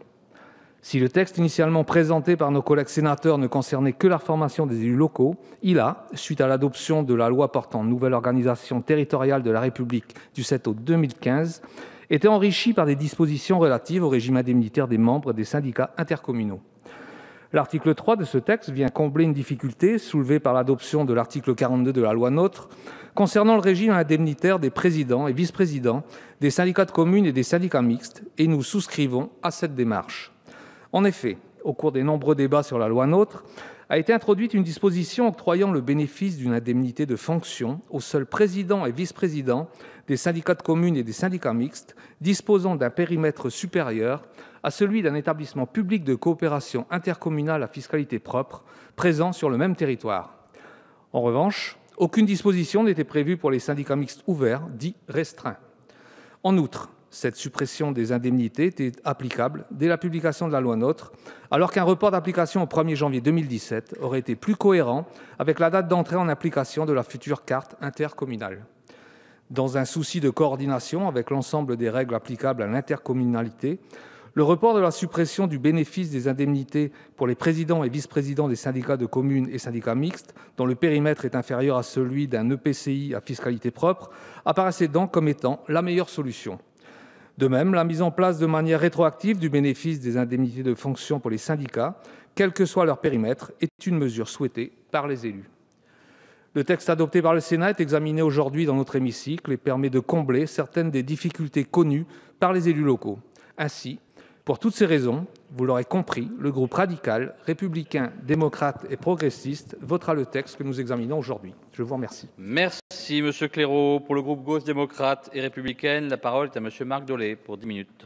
Si le texte initialement présenté par nos collègues sénateurs ne concernait que la formation des élus locaux, il a, suite à l'adoption de la loi portant nouvelle organisation territoriale de la République du 7 août 2015, été enrichi par des dispositions relatives au régime indemnitaire des membres des syndicats intercommunaux. L'article 3 de ce texte vient combler une difficulté soulevée par l'adoption de l'article 42 de la loi NOTRe concernant le régime indemnitaire des présidents et vice-présidents des syndicats de communes et des syndicats mixtes, et nous souscrivons à cette démarche. En effet, au cours des nombreux débats sur la loi NOTRe, a été introduite une disposition octroyant le bénéfice d'une indemnité de fonction aux seuls présidents et vice-présidents des syndicats de communes et des syndicats mixtes disposant d'un périmètre supérieur à celui d'un établissement public de coopération intercommunale à fiscalité propre présent sur le même territoire. En revanche, aucune disposition n'était prévue pour les syndicats mixtes ouverts, dits restreints. En outre, cette suppression des indemnités était applicable dès la publication de la loi NOTRe, alors qu'un report d'application au 1er janvier 2017 aurait été plus cohérent avec la date d'entrée en application de la future carte intercommunale. Dans un souci de coordination avec l'ensemble des règles applicables à l'intercommunalité, le report de la suppression du bénéfice des indemnités pour les présidents et vice-présidents des syndicats de communes et syndicats mixtes, dont le périmètre est inférieur à celui d'un EPCI à fiscalité propre, apparaissait donc comme étant la meilleure solution. De même, la mise en place de manière rétroactive du bénéfice des indemnités de fonction pour les syndicats, quel que soit leur périmètre, est une mesure souhaitée par les élus. Le texte adopté par le Sénat est examiné aujourd'hui dans notre hémicycle et permet de combler certaines des difficultés connues par les élus locaux. Ainsi, pour toutes ces raisons, vous l'aurez compris, le groupe radical, républicain, démocrate et progressiste votera le texte que nous examinons aujourd'hui. Je vous remercie. Merci, M. Clairaut. Pour le groupe Gauche démocrate et républicaine, la parole est à M. Marc Dolez pour 10 minutes.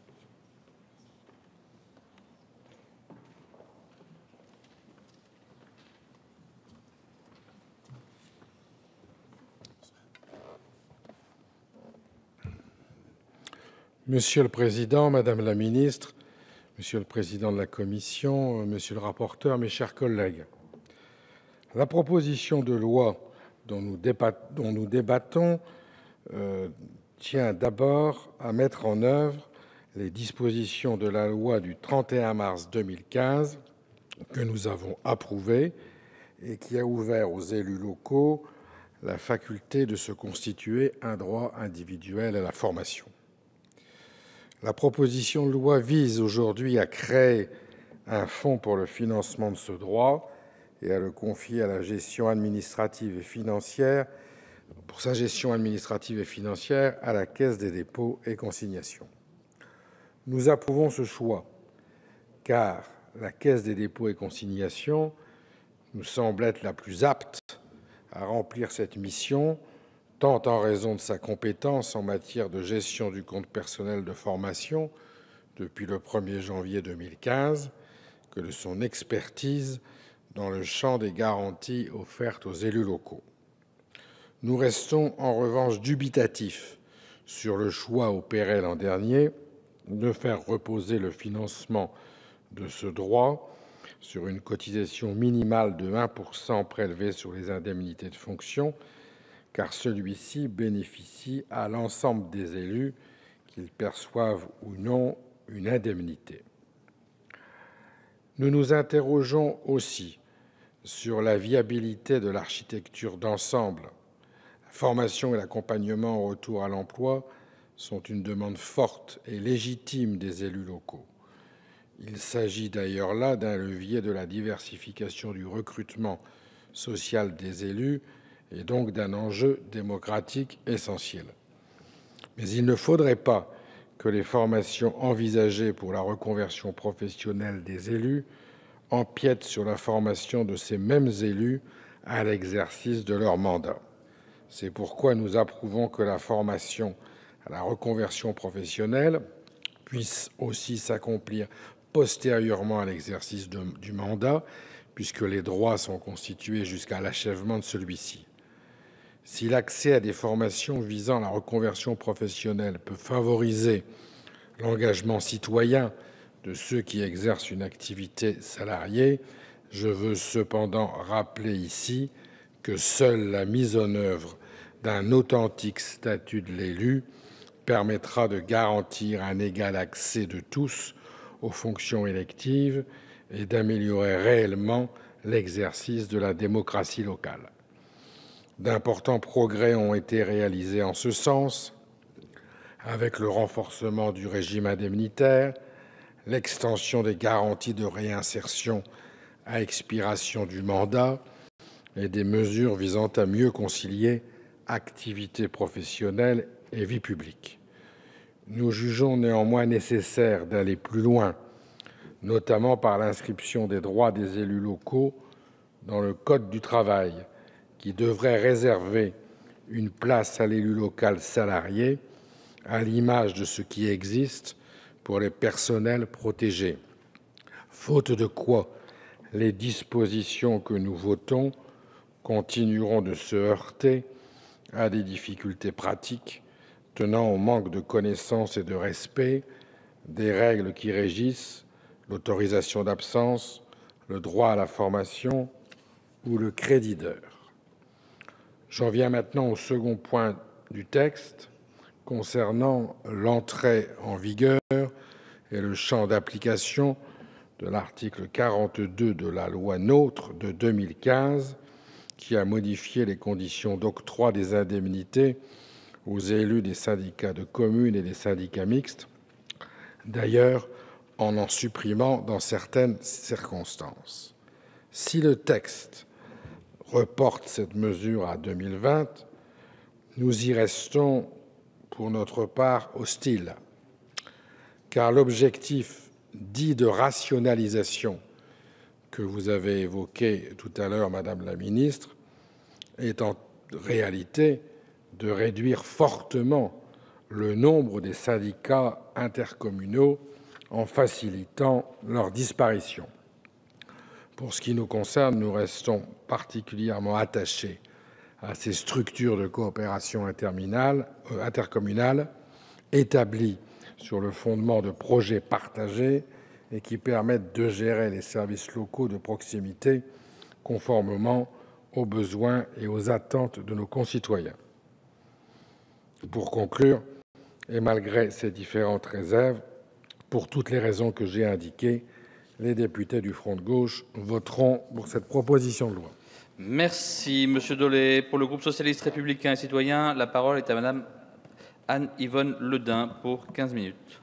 Monsieur le Président, Madame la Ministre, Monsieur le Président de la Commission, Monsieur le rapporteur, mes chers collègues, la proposition de loi dont nous débattons tient d'abord à mettre en œuvre les dispositions de la loi du 31 mars 2015 que nous avons approuvée et qui a ouvert aux élus locaux la faculté de se constituer un droit individuel à la formation. La proposition de loi vise aujourd'hui à créer un fonds pour le financement de ce droit et à le confier à la gestion administrative et financière, pour sa gestion administrative et financière à la Caisse des dépôts et consignations. Nous approuvons ce choix, car la Caisse des dépôts et consignations nous semble être la plus apte à remplir cette mission, tant en raison de sa compétence en matière de gestion du compte personnel de formation depuis le 1er janvier 2015 que de son expertise dans le champ des garanties offertes aux élus locaux. Nous restons en revanche dubitatifs sur le choix opéré l'an dernier de faire reposer le financement de ce droit sur une cotisation minimale de 1% prélevée sur les indemnités de fonction, car celui-ci bénéficie à l'ensemble des élus, qu'ils perçoivent ou non une indemnité. Nous nous interrogeons aussi sur la viabilité de l'architecture d'ensemble. La formation et l'accompagnement au retour à l'emploi sont une demande forte et légitime des élus locaux. Il s'agit d'ailleurs là d'un levier de la diversification du recrutement social des élus et donc d'un enjeu démocratique essentiel. Mais il ne faudrait pas que les formations envisagées pour la reconversion professionnelle des élus empiètent sur la formation de ces mêmes élus à l'exercice de leur mandat. C'est pourquoi nous approuvons que la formation à la reconversion professionnelle puisse aussi s'accomplir postérieurement à l'exercice du mandat, puisque les droits sont constitués jusqu'à l'achèvement de celui-ci. Si l'accès à des formations visant la reconversion professionnelle peut favoriser l'engagement citoyen de ceux qui exercent une activité salariée, je veux cependant rappeler ici que seule la mise en œuvre d'un authentique statut de l'élu permettra de garantir un égal accès de tous aux fonctions électives et d'améliorer réellement l'exercice de la démocratie locale. D'importants progrès ont été réalisés en ce sens, avec le renforcement du régime indemnitaire, l'extension des garanties de réinsertion à expiration du mandat et des mesures visant à mieux concilier activité professionnelle et vie publique. Nous jugeons néanmoins nécessaire d'aller plus loin, notamment par l'inscription des droits des élus locaux dans le Code du travail, qui devrait réserver une place à l'élu local salarié, à l'image de ce qui existe pour les personnels protégés. Faute de quoi, les dispositions que nous votons continueront de se heurter à des difficultés pratiques tenant au manque de connaissances et de respect des règles qui régissent l'autorisation d'absence, le droit à la formation ou le crédit d'heures. J'en viens maintenant au second point du texte concernant l'entrée en vigueur et le champ d'application de l'article 42 de la loi NOTRe de 2015 qui a modifié les conditions d'octroi des indemnités aux élus des syndicats de communes et des syndicats mixtes, d'ailleurs en supprimant dans certaines circonstances. Si le texte reporte cette mesure à 2020, nous y restons pour notre part hostiles, car l'objectif dit de rationalisation que vous avez évoqué tout à l'heure, Madame la Ministre, est en réalité de réduire fortement le nombre des syndicats intercommunaux en facilitant leur disparition. Pour ce qui nous concerne, nous restons particulièrement attachés à ces structures de coopération intercommunale établies sur le fondement de projets partagés et qui permettent de gérer les services locaux de proximité conformément aux besoins et aux attentes de nos concitoyens. Pour conclure, et malgré ces différentes réserves, pour toutes les raisons que j'ai indiquées, les députés du Front de gauche voteront pour cette proposition de loi. Merci, Monsieur Dolé. Pour le groupe socialiste, républicain et citoyen, la parole est à Madame Anne-Yvonne Le Dain pour 15 minutes.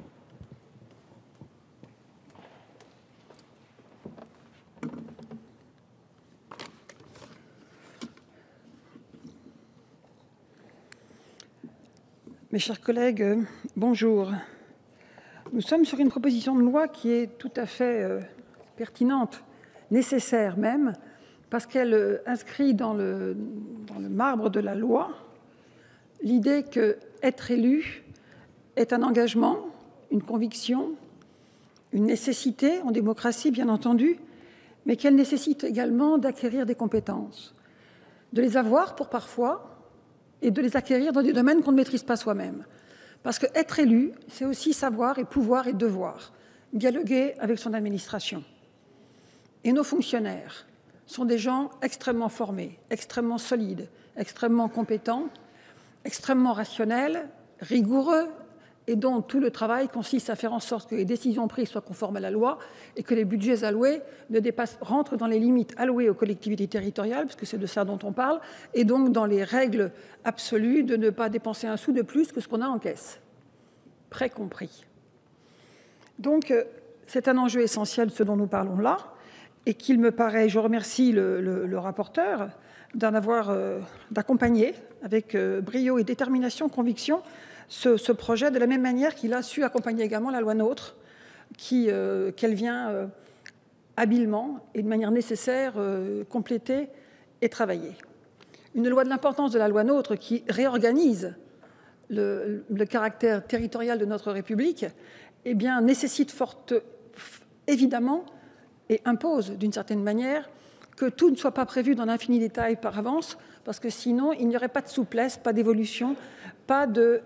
Mes chers collègues, bonjour. Nous sommes sur une proposition de loi qui est tout à fait pertinente, nécessaire même, parce qu'elle inscrit dans le marbre de la loi l'idée qu'être élu est un engagement, une conviction, une nécessité en démocratie, bien entendu, mais qu'elle nécessite également d'acquérir des compétences, de les avoir pour parfois, et de les acquérir dans des domaines qu'on ne maîtrise pas soi-même. Parce qu'être élu, c'est aussi savoir et pouvoir et devoir dialoguer avec son administration. Et nos fonctionnaires sont des gens extrêmement formés, extrêmement solides, extrêmement compétents, extrêmement rationnels, rigoureux, et dont tout le travail consiste à faire en sorte que les décisions prises soient conformes à la loi et que les budgets alloués rentrent dans les limites allouées aux collectivités territoriales, parce que c'est de ça dont on parle, et donc dans les règles absolues de ne pas dépenser un sou de plus que ce qu'on a en caisse. Prêt compris. Donc, c'est un enjeu essentiel, ce dont nous parlons là, et qu'il me paraît, je remercie le rapporteur d'accompagner avec brio et détermination, conviction, ce projet, de la même manière qu'il a su accompagner également la loi NOTRe, qu'elle vient habilement et de manière nécessaire compléter et travailler. Une loi de l'importance de la loi NOTRe qui réorganise le caractère territorial de notre République, eh bien, nécessite évidemment et impose d'une certaine manière que tout ne soit pas prévu dans l'infini détail par avance, parce que sinon, il n'y aurait pas de souplesse, pas d'évolution, pas de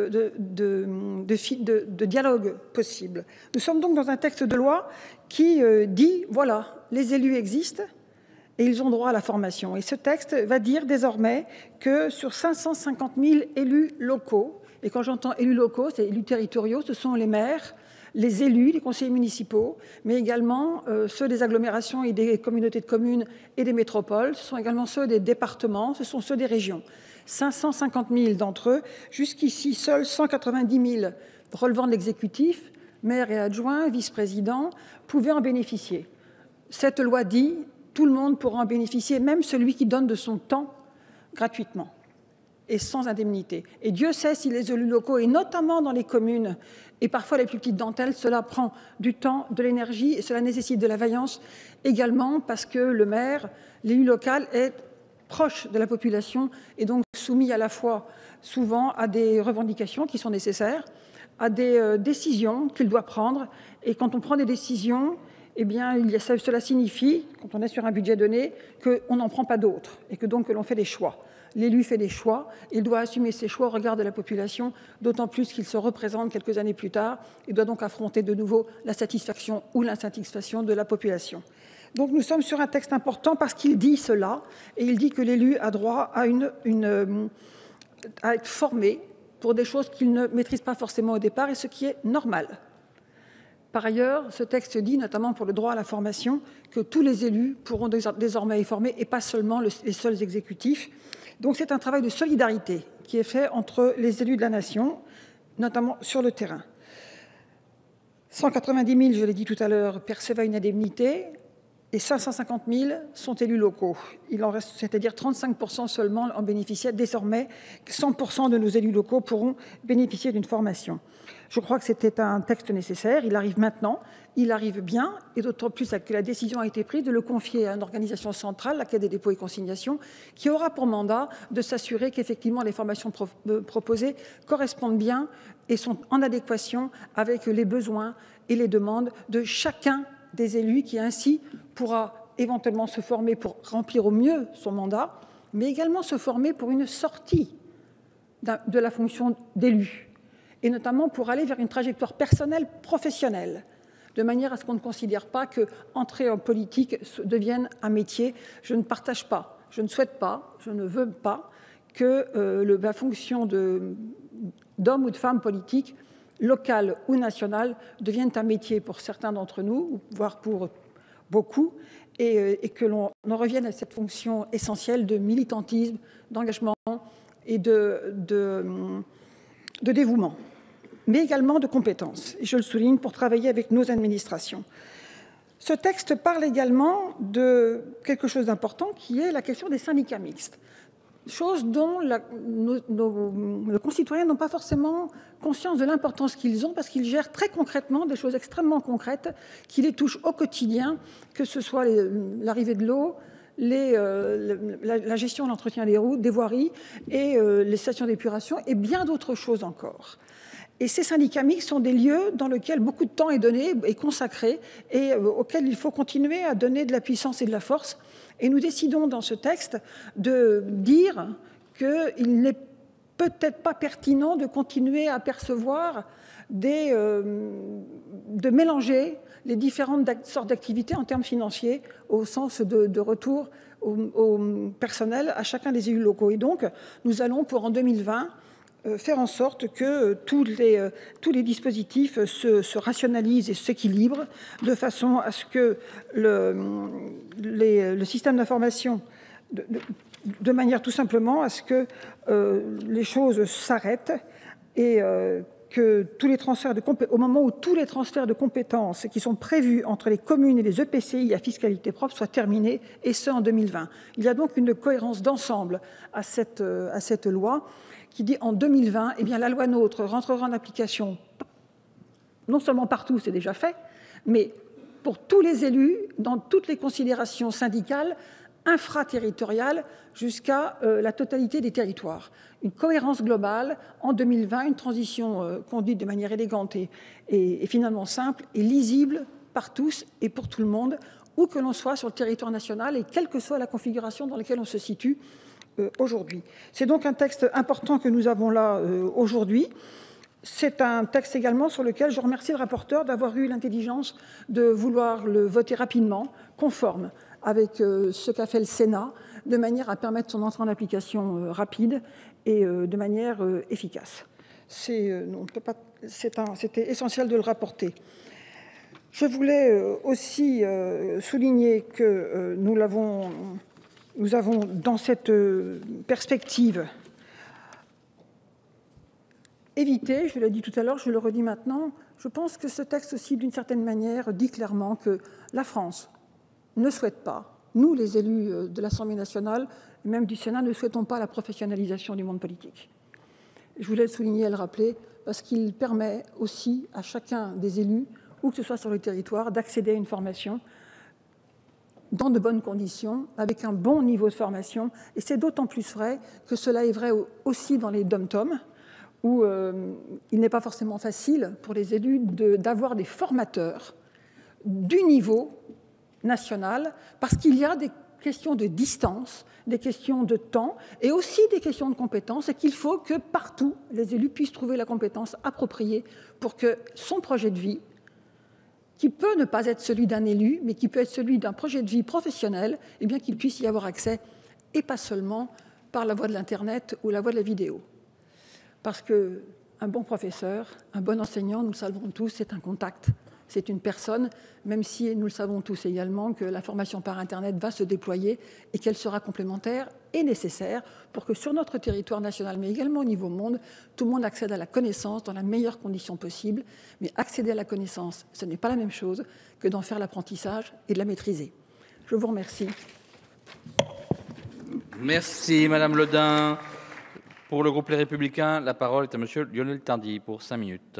dialogue possible. Nous sommes donc dans un texte de loi qui dit, voilà, les élus existent et ils ont droit à la formation. Et ce texte va dire désormais que sur 550 000 élus locaux, et quand j'entends élus locaux, c'est élus territoriaux, ce sont les maires, les élus, les conseillers municipaux, mais également ceux des agglomérations et des communautés de communes et des métropoles. Ce sont également ceux des départements, ce sont ceux des régions. 550 000 d'entre eux, jusqu'ici, seuls 190 000 relevant de l'exécutif, maires et adjoints, vice-présidents, pouvaient en bénéficier. Cette loi dit tout le monde pourra en bénéficier, même celui qui donne de son temps gratuitement et sans indemnité. Et Dieu sait si les élus locaux, et notamment dans les communes, et parfois les plus petites d'entre elles, cela prend du temps, de l'énergie, et cela nécessite de la vaillance également, parce que le maire, l'élu local, est proche de la population, et donc soumis à la fois souvent à des revendications qui sont nécessaires, à des décisions qu'il doit prendre, et quand on prend des décisions, eh bien, cela signifie, quand on est sur un budget donné, qu'on n'en prend pas d'autres, et que donc que l'on fait des choix. L'élu fait des choix, il doit assumer ses choix au regard de la population, d'autant plus qu'il se représente quelques années plus tard, il doit donc affronter de nouveau la satisfaction ou l'insatisfaction de la population. Donc nous sommes sur un texte important parce qu'il dit cela, et il dit que l'élu a droit à être formé pour des choses qu'il ne maîtrise pas forcément au départ, et ce qui est normal. Par ailleurs, ce texte dit, notamment pour le droit à la formation, que tous les élus pourront désormais être formés, et pas seulement les seuls exécutifs. Donc c'est un travail de solidarité qui est fait entre les élus de la nation, notamment sur le terrain. 190 000, je l'ai dit tout à l'heure, percevaient une indemnité et 550 000 sont élus locaux. Il en reste, c'est-à-dire 35% seulement en bénéficiaient. Désormais, 100% de nos élus locaux pourront bénéficier d'une formation. Je crois que c'était un texte nécessaire. Il arrive maintenant, il arrive bien, et d'autant plus que la décision a été prise de le confier à une organisation centrale, la Caisse des dépôts et consignations, qui aura pour mandat de s'assurer qu'effectivement les formations proposées correspondent bien et sont en adéquation avec les besoins et les demandes de chacun des élus, qui ainsi pourra éventuellement se former pour remplir au mieux son mandat, mais également se former pour une sortie de la fonction d'élu, et notamment pour aller vers une trajectoire personnelle, professionnelle, de manière à ce qu'on ne considère pas qu'entrer en politique devienne un métier. Je ne partage pas, je ne souhaite pas, je ne veux pas que la fonction d'homme ou de femme politique, locale ou nationale, devienne un métier pour certains d'entre nous, voire pour beaucoup, et que l'on en revienne à cette fonction essentielle de militantisme, d'engagement et de dévouement, mais également de compétences, et je le souligne, pour travailler avec nos administrations. Ce texte parle également de quelque chose d'important, qui est la question des syndicats mixtes, chose dont nos concitoyens n'ont pas forcément conscience de l'importance qu'ils ont, parce qu'ils gèrent très concrètement des choses extrêmement concrètes qui les touchent au quotidien, que ce soit l'arrivée de l'eau, la gestion de l'entretien des routes, des voiries et les stations d'épuration, et bien d'autres choses encore. Et ces syndicats mixtes sont des lieux dans lesquels beaucoup de temps est donné, est consacré, et auxquels il faut continuer à donner de la puissance et de la force. Et nous décidons dans ce texte de dire qu'il n'est peut-être pas pertinent de continuer à percevoir de mélanger les différentes sortes d'activités en termes financiers au sens de retour au personnel à chacun des élus locaux. Et donc, nous allons pour en 2020 faire en sorte que tous les dispositifs se rationalisent et s'équilibrent de façon à ce que le système d'information, de manière tout simplement à ce que les choses s'arrêtent et que tous les transferts au moment où tous les transferts de compétences qui sont prévus entre les communes et les EPCI à fiscalité propre soient terminés, et ce en 2020. Il y a donc une cohérence d'ensemble à cette loi qui dit en 2020, eh bien, la loi NOTRe rentrera en application non seulement partout, c'est déjà fait, mais pour tous les élus, dans toutes les considérations syndicales, infraterritoriales, jusqu'à la totalité des territoires. Une cohérence globale en 2020, une transition conduite de manière élégante et finalement simple et lisible par tous et pour tout le monde, où que l'on soit sur le territoire national et quelle que soit la configuration dans laquelle on se situe aujourd'hui. C'est donc un texte important que nous avons là aujourd'hui. C'est un texte également sur lequel je remercie le rapporteur d'avoir eu l'intelligence de vouloir le voter rapidement, conforme avec ce qu'a fait le Sénat, de manière à permettre son entrée en application rapide et de manière efficace. C'était essentiel de le rapporter. Je voulais aussi souligner que nous avons dans cette perspective évité, je l'ai dit tout à l'heure, je le redis maintenant, je pense que ce texte aussi, d'une certaine manière, dit clairement que la France ne souhaite pas, nous les élus de l'Assemblée nationale, et même du Sénat, ne souhaitons pas la professionnalisation du monde politique. Je voulais le souligner et le rappeler, parce qu'il permet aussi à chacun des élus, où que ce soit sur le territoire, d'accéder à une formation dans de bonnes conditions, avec un bon niveau de formation. Et c'est d'autant plus vrai que cela est vrai aussi dans les dom-tom, où il n'est pas forcément facile pour les élus d'avoir des formateurs du niveau national, parce qu'il y a des questions de distance, des questions de temps, et aussi des questions de compétences, et qu'il faut que partout, les élus puissent trouver la compétence appropriée pour que son projet de vie, qui peut ne pas être celui d'un élu, mais qui peut être celui d'un projet de vie professionnel, eh bien qu'il puisse y avoir accès, et pas seulement par la voie de l'Internet ou la voie de la vidéo. Parce qu'un bon professeur, un bon enseignant, nous le savons tous, c'est un contact, c'est une personne, même si nous le savons tous également que la formation par Internet va se déployer et qu'elle sera complémentaire et nécessaire pour que sur notre territoire national, mais également au niveau monde, tout le monde accède à la connaissance dans la meilleure condition possible. Mais accéder à la connaissance, ce n'est pas la même chose que d'en faire l'apprentissage et de la maîtriser. Je vous remercie. Merci, Madame Le Dain. Pour le groupe Les Républicains, la parole est à Monsieur Lionel Tardy pour 5 minutes.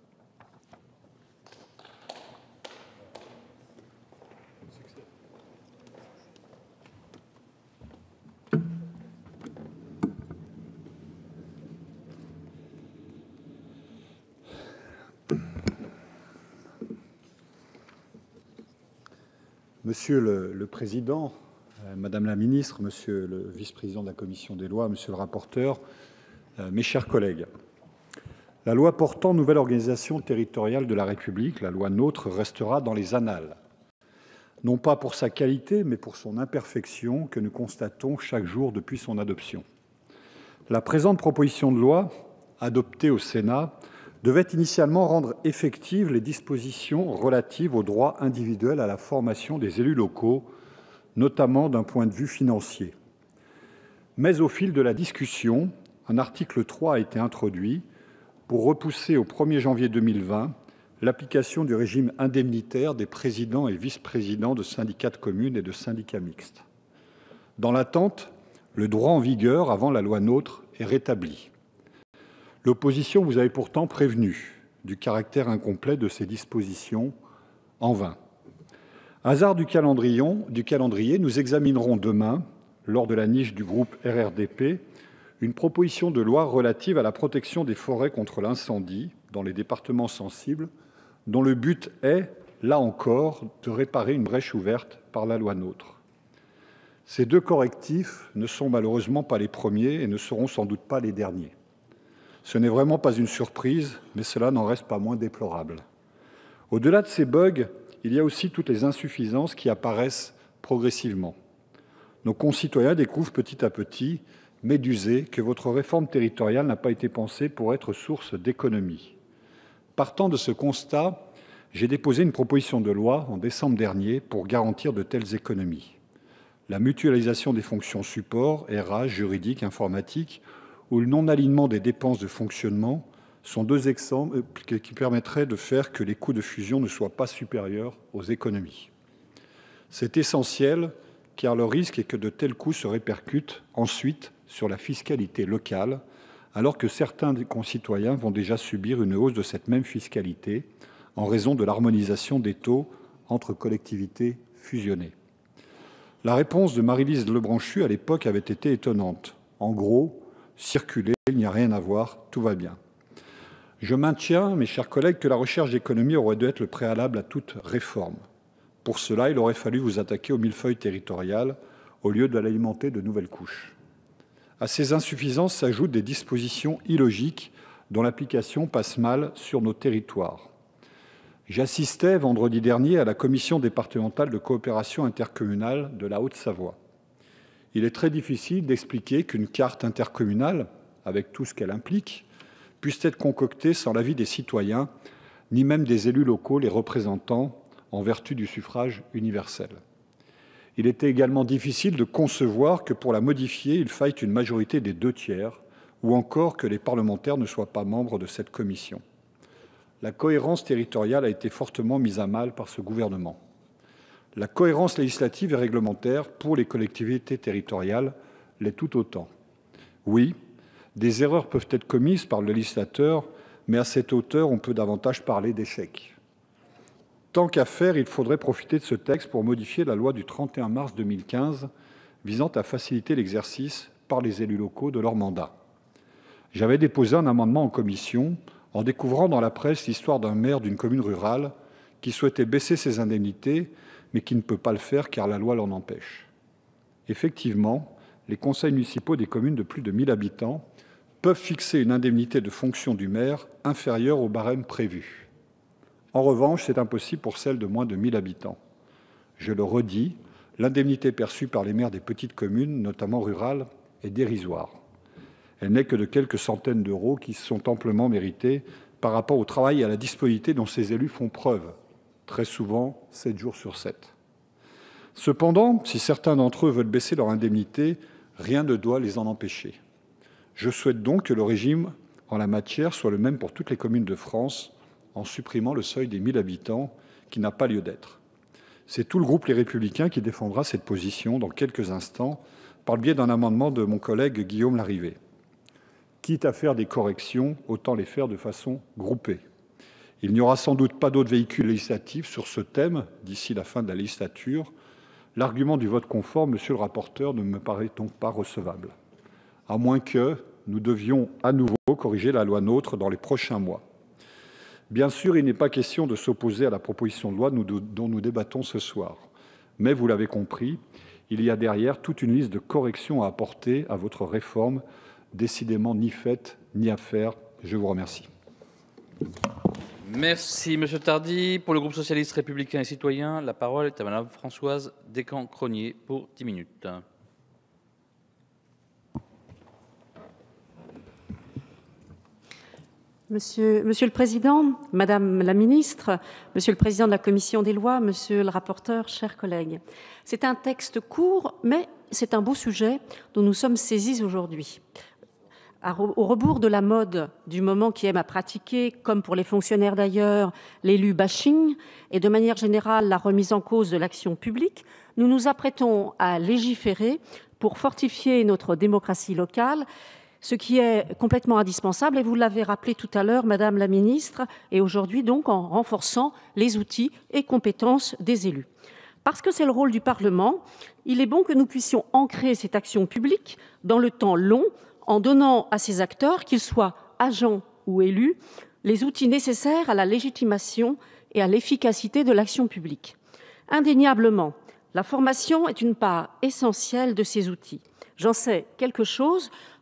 Monsieur le Président, Madame la Ministre, Monsieur le Vice-président de la Commission des lois, Monsieur le rapporteur, mes chers collègues, la loi portant nouvelle organisation territoriale de la République, la loi NOTRe, restera dans les annales, non pas pour sa qualité, mais pour son imperfection que nous constatons chaque jour depuis son adoption. La présente proposition de loi, adoptée au Sénat, devait initialement rendre effectives les dispositions relatives aux droits individuels à la formation des élus locaux, notamment d'un point de vue financier. Mais au fil de la discussion, un article 3 a été introduit pour repousser au 1er janvier 2020 l'application du régime indemnitaire des présidents et vice-présidents de syndicats de communes et de syndicats mixtes. Dans l'attente, le droit en vigueur avant la loi NOTRe est rétabli. L'opposition vous avait pourtant prévenu du caractère incomplet de ces dispositions, en vain. Hasard du calendrier, nous examinerons demain, lors de la niche du groupe RRDP, une proposition de loi relative à la protection des forêts contre l'incendie dans les départements sensibles, dont le but est, là encore, de réparer une brèche ouverte par la loi NOTRe. Ces deux correctifs ne sont malheureusement pas les premiers et ne seront sans doute pas les derniers. Ce n'est vraiment pas une surprise, mais cela n'en reste pas moins déplorable. Au-delà de ces bugs, il y a aussi toutes les insuffisances qui apparaissent progressivement. Nos concitoyens découvrent petit à petit, médusés, que votre réforme territoriale n'a pas été pensée pour être source d'économies. Partant de ce constat, j'ai déposé une proposition de loi en décembre dernier pour garantir de telles économies. La mutualisation des fonctions support, RH, juridique, informatique, ou le non-alignement des dépenses de fonctionnement sont deux exemples qui permettraient de faire que les coûts de fusion ne soient pas supérieurs aux économies. C'est essentiel car le risque est que de tels coûts se répercutent ensuite sur la fiscalité locale, alors que certains des concitoyens vont déjà subir une hausse de cette même fiscalité en raison de l'harmonisation des taux entre collectivités fusionnées. La réponse de Maryse Lebranchu à l'époque avait été étonnante. En gros, circuler, il n'y a rien à voir, tout va bien. Je maintiens, mes chers collègues, que la recherche d'économie aurait dû être le préalable à toute réforme. Pour cela, il aurait fallu vous attaquer au millefeuille territorial au lieu de l'alimenter de nouvelles couches. À ces insuffisances s'ajoutent des dispositions illogiques dont l'application passe mal sur nos territoires. J'assistais vendredi dernier à la commission départementale de coopération intercommunale de la Haute-Savoie. Il est très difficile d'expliquer qu'une carte intercommunale, avec tout ce qu'elle implique, puisse être concoctée sans l'avis des citoyens, ni même des élus locaux, les représentants, en vertu du suffrage universel. Il était également difficile de concevoir que pour la modifier, il faille une majorité des 2/3, ou encore que les parlementaires ne soient pas membres de cette commission. La cohérence territoriale a été fortement mise à mal par ce gouvernement. La cohérence législative et réglementaire pour les collectivités territoriales l'est tout autant. Oui, des erreurs peuvent être commises par le législateur, mais à cette hauteur, on peut davantage parler d'échec. Tant qu'à faire, il faudrait profiter de ce texte pour modifier la loi du 31 mars 2015 visant à faciliter l'exercice par les élus locaux de leur mandat. J'avais déposé un amendement en commission en découvrant dans la presse l'histoire d'un maire d'une commune rurale qui souhaitait baisser ses indemnités, mais qui ne peut pas le faire car la loi l'en empêche. Effectivement, les conseils municipaux des communes de plus de 1000 habitants peuvent fixer une indemnité de fonction du maire inférieure au barème prévu. En revanche, c'est impossible pour celles de moins de 1000 habitants. Je le redis, l'indemnité perçue par les maires des petites communes, notamment rurales, est dérisoire. Elle n'est que de quelques centaines d'euros qui sont amplement mérités par rapport au travail et à la disponibilité dont ces élus font preuve, très souvent 7 jours sur 7. Cependant, si certains d'entre eux veulent baisser leur indemnité, rien ne doit les en empêcher. Je souhaite donc que le régime en la matière soit le même pour toutes les communes de France, en supprimant le seuil des 1000 habitants, qui n'a pas lieu d'être. C'est tout le groupe Les Républicains qui défendra cette position dans quelques instants, par le biais d'un amendement de mon collègue Guillaume Larrivé. Quitte à faire des corrections, autant les faire de façon groupée. Il n'y aura sans doute pas d'autres véhicules législatifs sur ce thème d'ici la fin de la législature. L'argument du vote conforme, monsieur le rapporteur, ne me paraît donc pas recevable, à moins que nous devions à nouveau corriger la loi NOTRe dans les prochains mois. Bien sûr, il n'est pas question de s'opposer à la proposition de loi dont nous débattons ce soir. Mais vous l'avez compris, il y a derrière toute une liste de corrections à apporter à votre réforme, décidément ni faite ni à faire. Je vous remercie. Merci, Monsieur Tardy. Pour le groupe socialiste, républicain et citoyen, la parole est à Madame Françoise Descamps-Cronier pour 10 minutes. Monsieur le Président, Madame la Ministre, Monsieur le Président de la Commission des lois, Monsieur le rapporteur, chers collègues. C'est un texte court, mais c'est un beau sujet dont nous sommes saisis aujourd'hui. Au rebours de la mode du moment qui aime à pratiquer, comme pour les fonctionnaires d'ailleurs, l'élu bashing et de manière générale la remise en cause de l'action publique, nous nous apprêtons à légiférer pour fortifier notre démocratie locale, ce qui est complètement indispensable, et vous l'avez rappelé tout à l'heure, Madame la Ministre, et aujourd'hui donc en renforçant les outils et compétences des élus. Parce que c'est le rôle du Parlement, il est bon que nous puissions ancrer cette action publique dans le temps long, en donnant à ces acteurs, qu'ils soient agents ou élus, les outils nécessaires à la légitimation et à l'efficacité de l'action publique. Indéniablement, la formation est une part essentielle de ces outils. J'en sais quelque chose,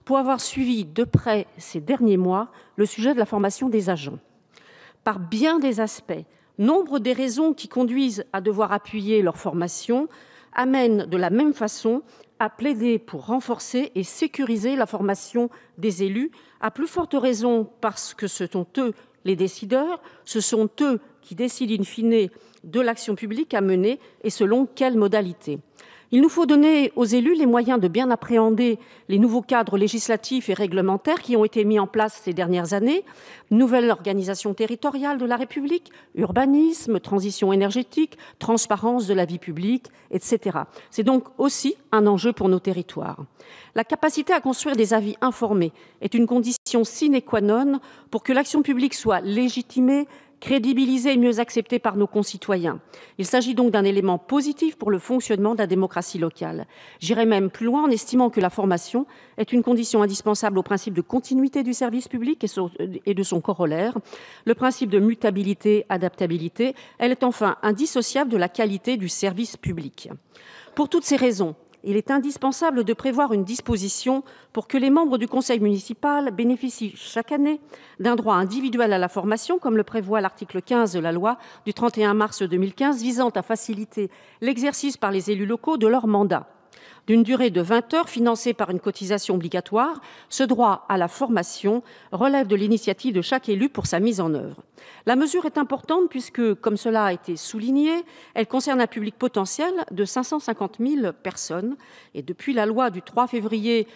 pour avoir suivi de près ces derniers mois le sujet de la formation des agents. Par bien des aspects, nombre des raisons qui conduisent à devoir appuyer leur formation amènent de la même façon à plaider pour renforcer et sécuriser la formation des élus, à plus forte raison parce que ce sont eux les décideurs, ce sont eux qui décident in fine de l'action publique à mener et selon quelles modalités. Il nous faut donner aux élus les moyens de bien appréhender les nouveaux cadres législatifs et réglementaires qui ont été mis en place ces dernières années, nouvelle organisation territoriale de la République, urbanisme, transition énergétique, transparence de la vie publique, etc. C'est donc aussi un enjeu pour nos territoires. La capacité à construire des avis informés est une condition sine qua non pour que l'action publique soit légitimée, crédibilisée et mieux acceptée par nos concitoyens. Il s'agit donc d'un élément positif pour le fonctionnement de la démocratie locale. J'irai même plus loin en estimant que la formation est une condition indispensable au principe de continuité du service public et de son corollaire, le principe de mutabilité, adaptabilité. Elle est enfin indissociable de la qualité du service public. Pour toutes ces raisons, il est indispensable de prévoir une disposition pour que les membres du conseil municipal bénéficient chaque année d'un droit individuel à la formation, comme le prévoit l'article 15 de la loi du 31 mars 2015 visant à faciliter l'exercice par les élus locaux de leur mandat. D'une durée de 20 heures financée par une cotisation obligatoire, ce droit à la formation relève de l'initiative de chaque élu pour sa mise en œuvre. La mesure est importante puisque, comme cela a été souligné, elle concerne un public potentiel de 550 000 personnes. Et depuis la loi du 3 février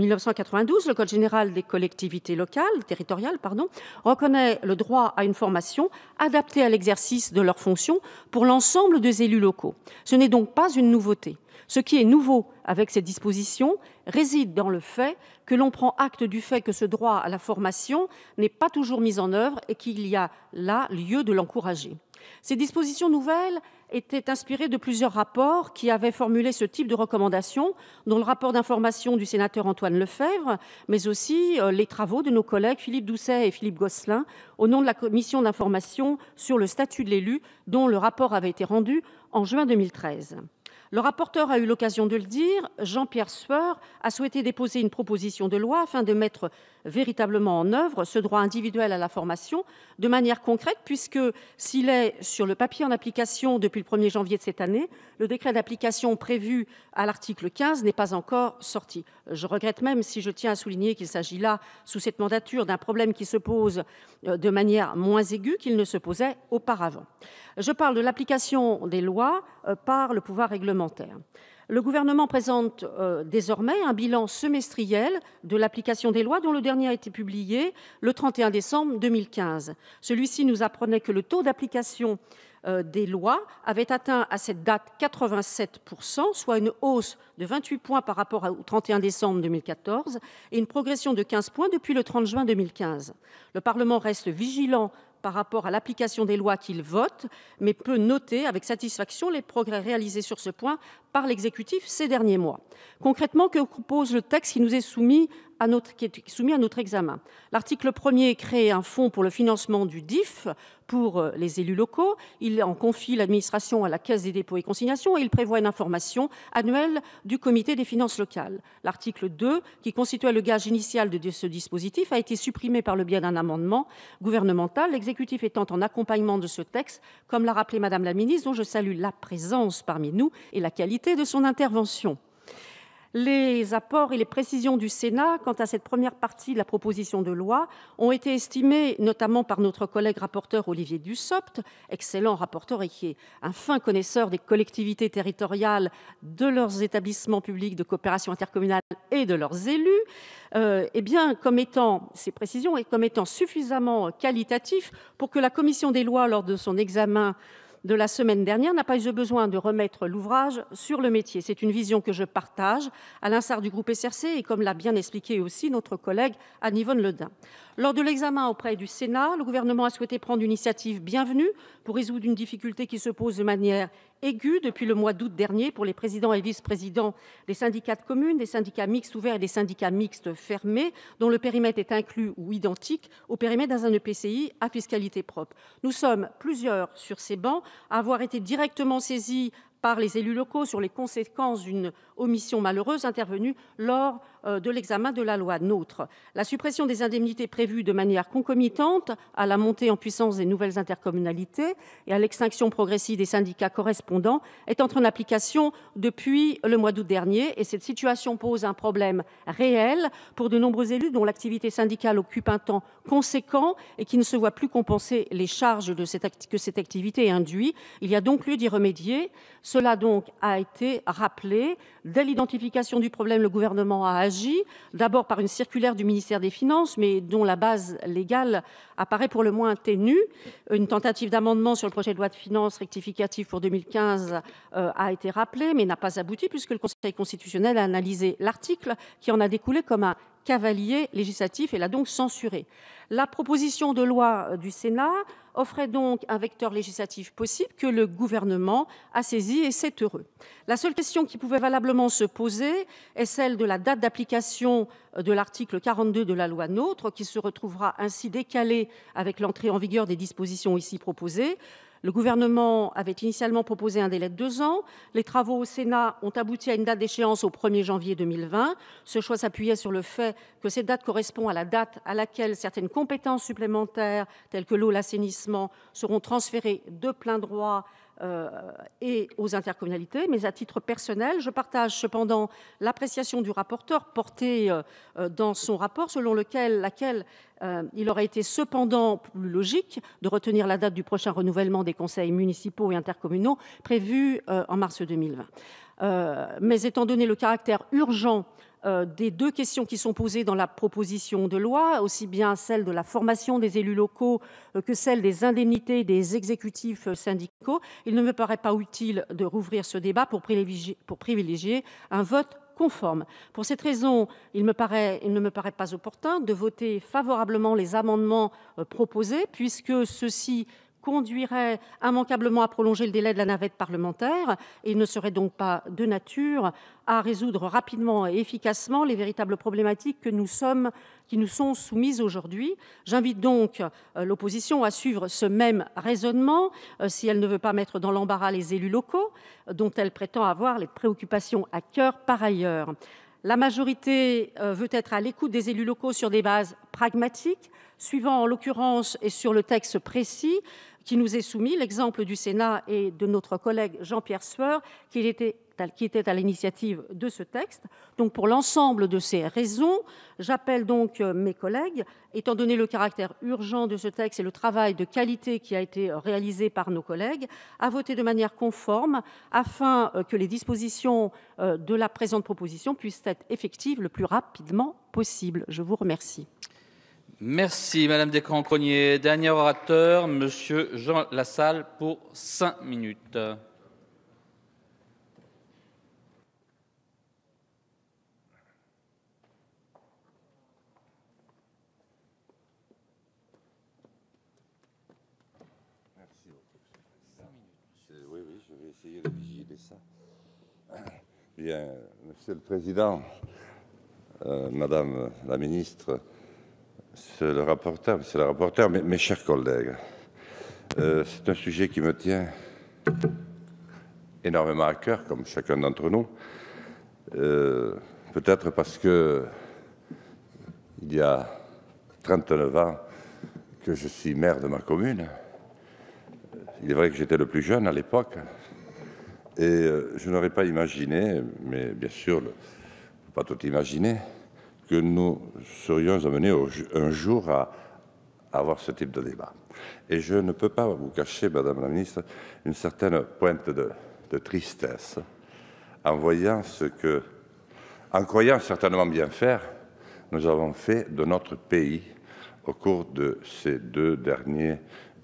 1992, le Code général des collectivités territoriales, reconnaît le droit à une formation adaptée à l'exercice de leurs fonctions pour l'ensemble des élus locaux. Ce n'est donc pas une nouveauté. Ce qui est nouveau avec cette disposition réside dans le fait que l'on prend acte du fait que ce droit à la formation n'est pas toujours mis en œuvre et qu'il y a là lieu de l'encourager. Ces dispositions nouvelles étaient inspirées de plusieurs rapports qui avaient formulé ce type de recommandations, dont le rapport d'information du sénateur Antoine Lefèvre, mais aussi les travaux de nos collègues Philippe Doucet et Philippe Gosselin au nom de la commission d'information sur le statut de l'élu, dont le rapport avait été rendu en juin 2013. Le rapporteur a eu l'occasion de le dire, Jean-Pierre Sueur a souhaité déposer une proposition de loi afin de mettre véritablement en œuvre ce droit individuel à la formation de manière concrète, puisque s'il est sur le papier en application depuis le 1er janvier de cette année, le décret d'application prévu à l'article 15 n'est pas encore sorti. Je regrette même, si je tiens à souligner qu'il s'agit là, sous cette mandature, d'un problème qui se pose de manière moins aiguë qu'il ne se posait auparavant. Je parle de l'application des lois par le pouvoir réglementaire. Le gouvernement présente désormais un bilan semestriel de l'application des lois dont le dernier a été publié le 31 décembre 2015. Celui-ci nous apprenait que le taux d'application des lois avait atteint à cette date 87%, soit une hausse de 28 points par rapport au 31 décembre 2014 et une progression de 15 points depuis le 30 juin 2015. Le Parlement reste vigilant par rapport à l'application des lois qu'il vote, mais peut noter avec satisfaction les progrès réalisés sur ce point par l'exécutif ces derniers mois. Concrètement, que propose le texte qui nous est soumis à notre examen? L'article 1er crée un fonds pour le financement du DIF pour les élus locaux. Il en confie l'administration à la Caisse des dépôts et consignations et il prévoit une information annuelle du Comité des finances locales. L'article 2, qui constituait le gage initial de ce dispositif, a été supprimé par le biais d'un amendement gouvernemental, l'exécutif étant en accompagnement de ce texte, comme l'a rappelé Madame la ministre, dont je salue la présence parmi nous et la qualité de son intervention. Les apports et les précisions du Sénat quant à cette première partie de la proposition de loi ont été estimés notamment par notre collègue rapporteur Olivier Dussopt, excellent rapporteur et qui est un fin connaisseur des collectivités territoriales, de leurs établissements publics de coopération intercommunale et de leurs élus, comme étant ces précisions et comme étant suffisamment qualitatifs pour que la commission des lois, lors de son examen de la semaine dernière, n'a pas eu besoin de remettre l'ouvrage sur le métier. C'est une vision que je partage, à l'instar du groupe SRC, et comme l'a bien expliqué aussi notre collègue Anne-Yvonne Le Dain. Lors de l'examen auprès du Sénat, le gouvernement a souhaité prendre une initiative bienvenue pour résoudre une difficulté qui se pose de manière aiguë depuis le mois d'août dernier pour les présidents et vice-présidents des syndicats de communes, des syndicats mixtes ouverts et des syndicats mixtes fermés, dont le périmètre est inclus ou identique au périmètre dans un EPCI à fiscalité propre. Nous sommes plusieurs sur ces bancs à avoir été directement saisis par les élus locaux sur les conséquences d'une omission malheureuse intervenue lors de l'examen de la loi NOTRe. La suppression des indemnités prévues de manière concomitante à la montée en puissance des nouvelles intercommunalités et à l'extinction progressive des syndicats correspondants est entrée en application depuis le mois d'août dernier, et cette situation pose un problème réel pour de nombreux élus dont l'activité syndicale occupe un temps conséquent et qui ne se voient plus compenser les charges que cette activité induit. Il y a donc lieu d'y remédier. Cela donc a été rappelé. Dès l'identification du problème, le gouvernement a agi, d'abord par une circulaire du ministère des Finances, mais dont la base légale apparaît pour le moins ténue. Une tentative d'amendement sur le projet de loi de finances rectificative pour 2015 a été rappelée, mais n'a pas abouti puisque le Conseil constitutionnel a analysé l'article qui en a découlé comme un cavalier législatif et l'a donc censuré. La proposition de loi du Sénat offrait donc un vecteur législatif possible que le gouvernement a saisi, et c'est heureux. La seule question qui pouvait valablement se poser est celle de la date d'application de l'article 42 de la loi NOTRe, qui se retrouvera ainsi décalée avec l'entrée en vigueur des dispositions ici proposées. Le gouvernement avait initialement proposé un délai de 2 ans. Les travaux au Sénat ont abouti à une date d'échéance au 1er janvier 2020. Ce choix s'appuyait sur le fait que cette date correspond à la date à laquelle certaines compétences supplémentaires, telles que l'eau, l'assainissement, seront transférées de plein droit et aux intercommunalités. Mais à titre personnel, je partage cependant l'appréciation du rapporteur portée dans son rapport, selon laquelle il aurait été cependant plus logique de retenir la date du prochain renouvellement des conseils municipaux et intercommunaux prévu en mars 2020. Mais étant donné le caractère urgent des 2 questions qui sont posées dans la proposition de loi, aussi bien celle de la formation des élus locaux que celle des indemnités des exécutifs syndicaux, il ne me paraît pas utile de rouvrir ce débat pour privilégier un vote conforme. Pour cette raison, il ne me paraît pas opportun de voter favorablement les amendements proposés, puisque ceux-ci conduirait immanquablement à prolonger le délai de la navette parlementaire et ne serait donc pas de nature à résoudre rapidement et efficacement les véritables problématiques qui nous sont soumises aujourd'hui. J'invite donc l'opposition à suivre ce même raisonnement si elle ne veut pas mettre dans l'embarras les élus locaux, dont elle prétend avoir les préoccupations à cœur par ailleurs. La majorité veut être à l'écoute des élus locaux sur des bases pragmatiques, suivant en l'occurrence et sur le texte précis qui nous est soumis, l'exemple du Sénat et de notre collègue Jean-Pierre Sueur, qui était à l'initiative de ce texte. Donc, pour l'ensemble de ces raisons, j'appelle donc mes collègues, étant donné le caractère urgent de ce texte et le travail de qualité qui a été réalisé par nos collègues, à voter de manière conforme afin que les dispositions de la présente proposition puissent être effectives le plus rapidement possible. Je vous remercie. Merci Madame Descamps-Crosnier. Dernier orateur, Monsieur Jean Lassalle pour 5 minutes. Oui, je vais essayer de vigiler ça. Bien, Monsieur le Président, Madame la Ministre, Monsieur le rapporteur, mes chers collègues, c'est un sujet qui me tient énormément à cœur, comme chacun d'entre nous. Peut-être parce que il y a 39 ans que je suis maire de ma commune. Il est vrai que j'étais le plus jeune à l'époque, et je n'aurais pas imaginé, mais bien sûr, il ne faut pas tout imaginer, que nous serions amenés un jour à avoir ce type de débat. Et je ne peux pas vous cacher, Madame la Ministre, une certaine pointe de tristesse en voyant en croyant certainement bien faire, nous avons fait de notre pays au cours de ces 2 derniers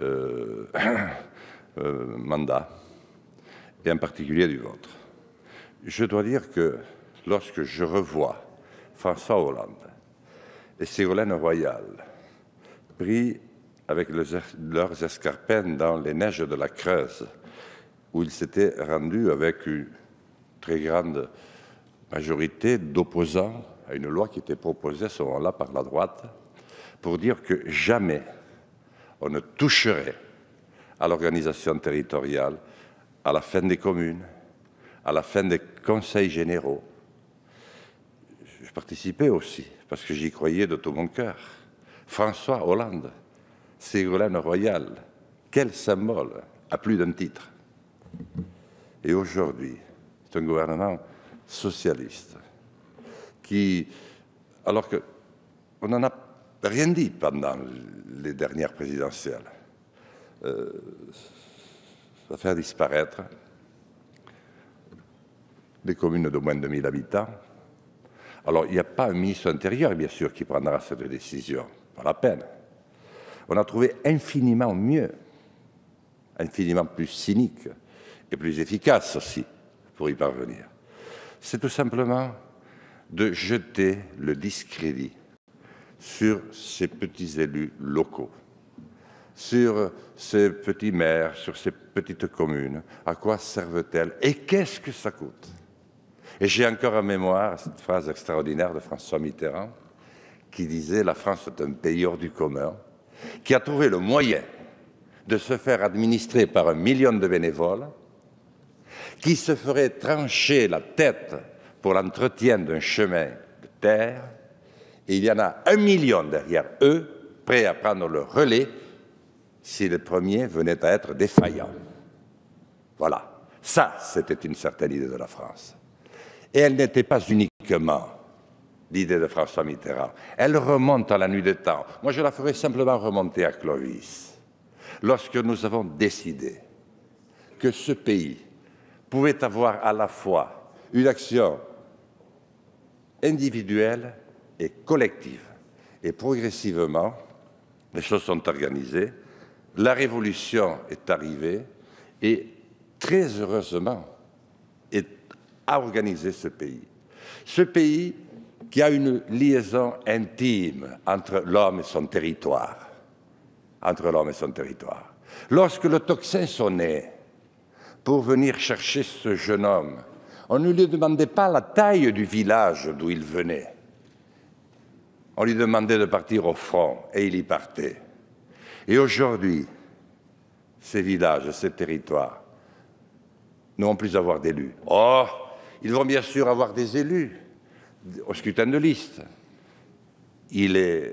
mandats, et en particulier du vôtre. Je dois dire que lorsque je revois François Hollande et Ségolène Royal pris avec leurs escarpins dans les neiges de la Creuse, où ils s'étaient rendus avec une très grande majorité d'opposants à une loi qui était proposée à ce moment-là par la droite, pour dire que jamais on ne toucherait à l'organisation territoriale, à la fin des communes, à la fin des conseils généraux. je participais aussi, parce que j'y croyais de tout mon cœur. François Hollande, Ségolène Royal, quel symbole, à plus d'un titre. Et aujourd'hui, c'est un gouvernement socialiste qui, alors qu'on n'en a rien dit pendant les dernières présidentielles, va faire disparaître des communes de moins de 1000 habitants. Alors, il n'y a pas un ministre intérieur, bien sûr, qui prendra cette décision. Pas la peine. On a trouvé infiniment mieux, infiniment plus cynique et plus efficace aussi pour y parvenir. C'est tout simplement de jeter le discrédit sur ces petits élus locaux, sur ces petits maires, sur ces petites communes. À quoi servent-elles et qu'est-ce que ça coûte? Et j'ai encore en mémoire cette phrase extraordinaire de François Mitterrand qui disait « La France est un pays hors du commun », qui a trouvé le moyen de se faire administrer par 1 million de bénévoles, qui se ferait trancher la tête pour l'entretien d'un chemin de terre, et il y en a 1 million derrière eux, prêts à prendre le relais si les premiers venaient à être défaillants. Voilà, ça c'était une certaine idée de la France. Et elle n'était pas uniquement l'idée de François Mitterrand. Elle remonte à la nuit des temps. Moi, je la ferai simplement remonter à Clovis. Lorsque nous avons décidé que ce pays pouvait avoir à la fois une action individuelle et collective. Et progressivement, les choses sont organisées. La révolution est arrivée et, très heureusement, a organisé ce pays. Ce pays qui a une liaison intime entre l'homme et son territoire. Entre l'homme et son territoire. Lorsque le tocsin sonnait pour venir chercher ce jeune homme, on ne lui demandait pas la taille du village d'où il venait. On lui demandait de partir au front et il y partait. Et aujourd'hui, ces villages, ces territoires ne vont plus avoir d'élus. Oh, ils vont bien sûr avoir des élus au scrutin de liste. Il est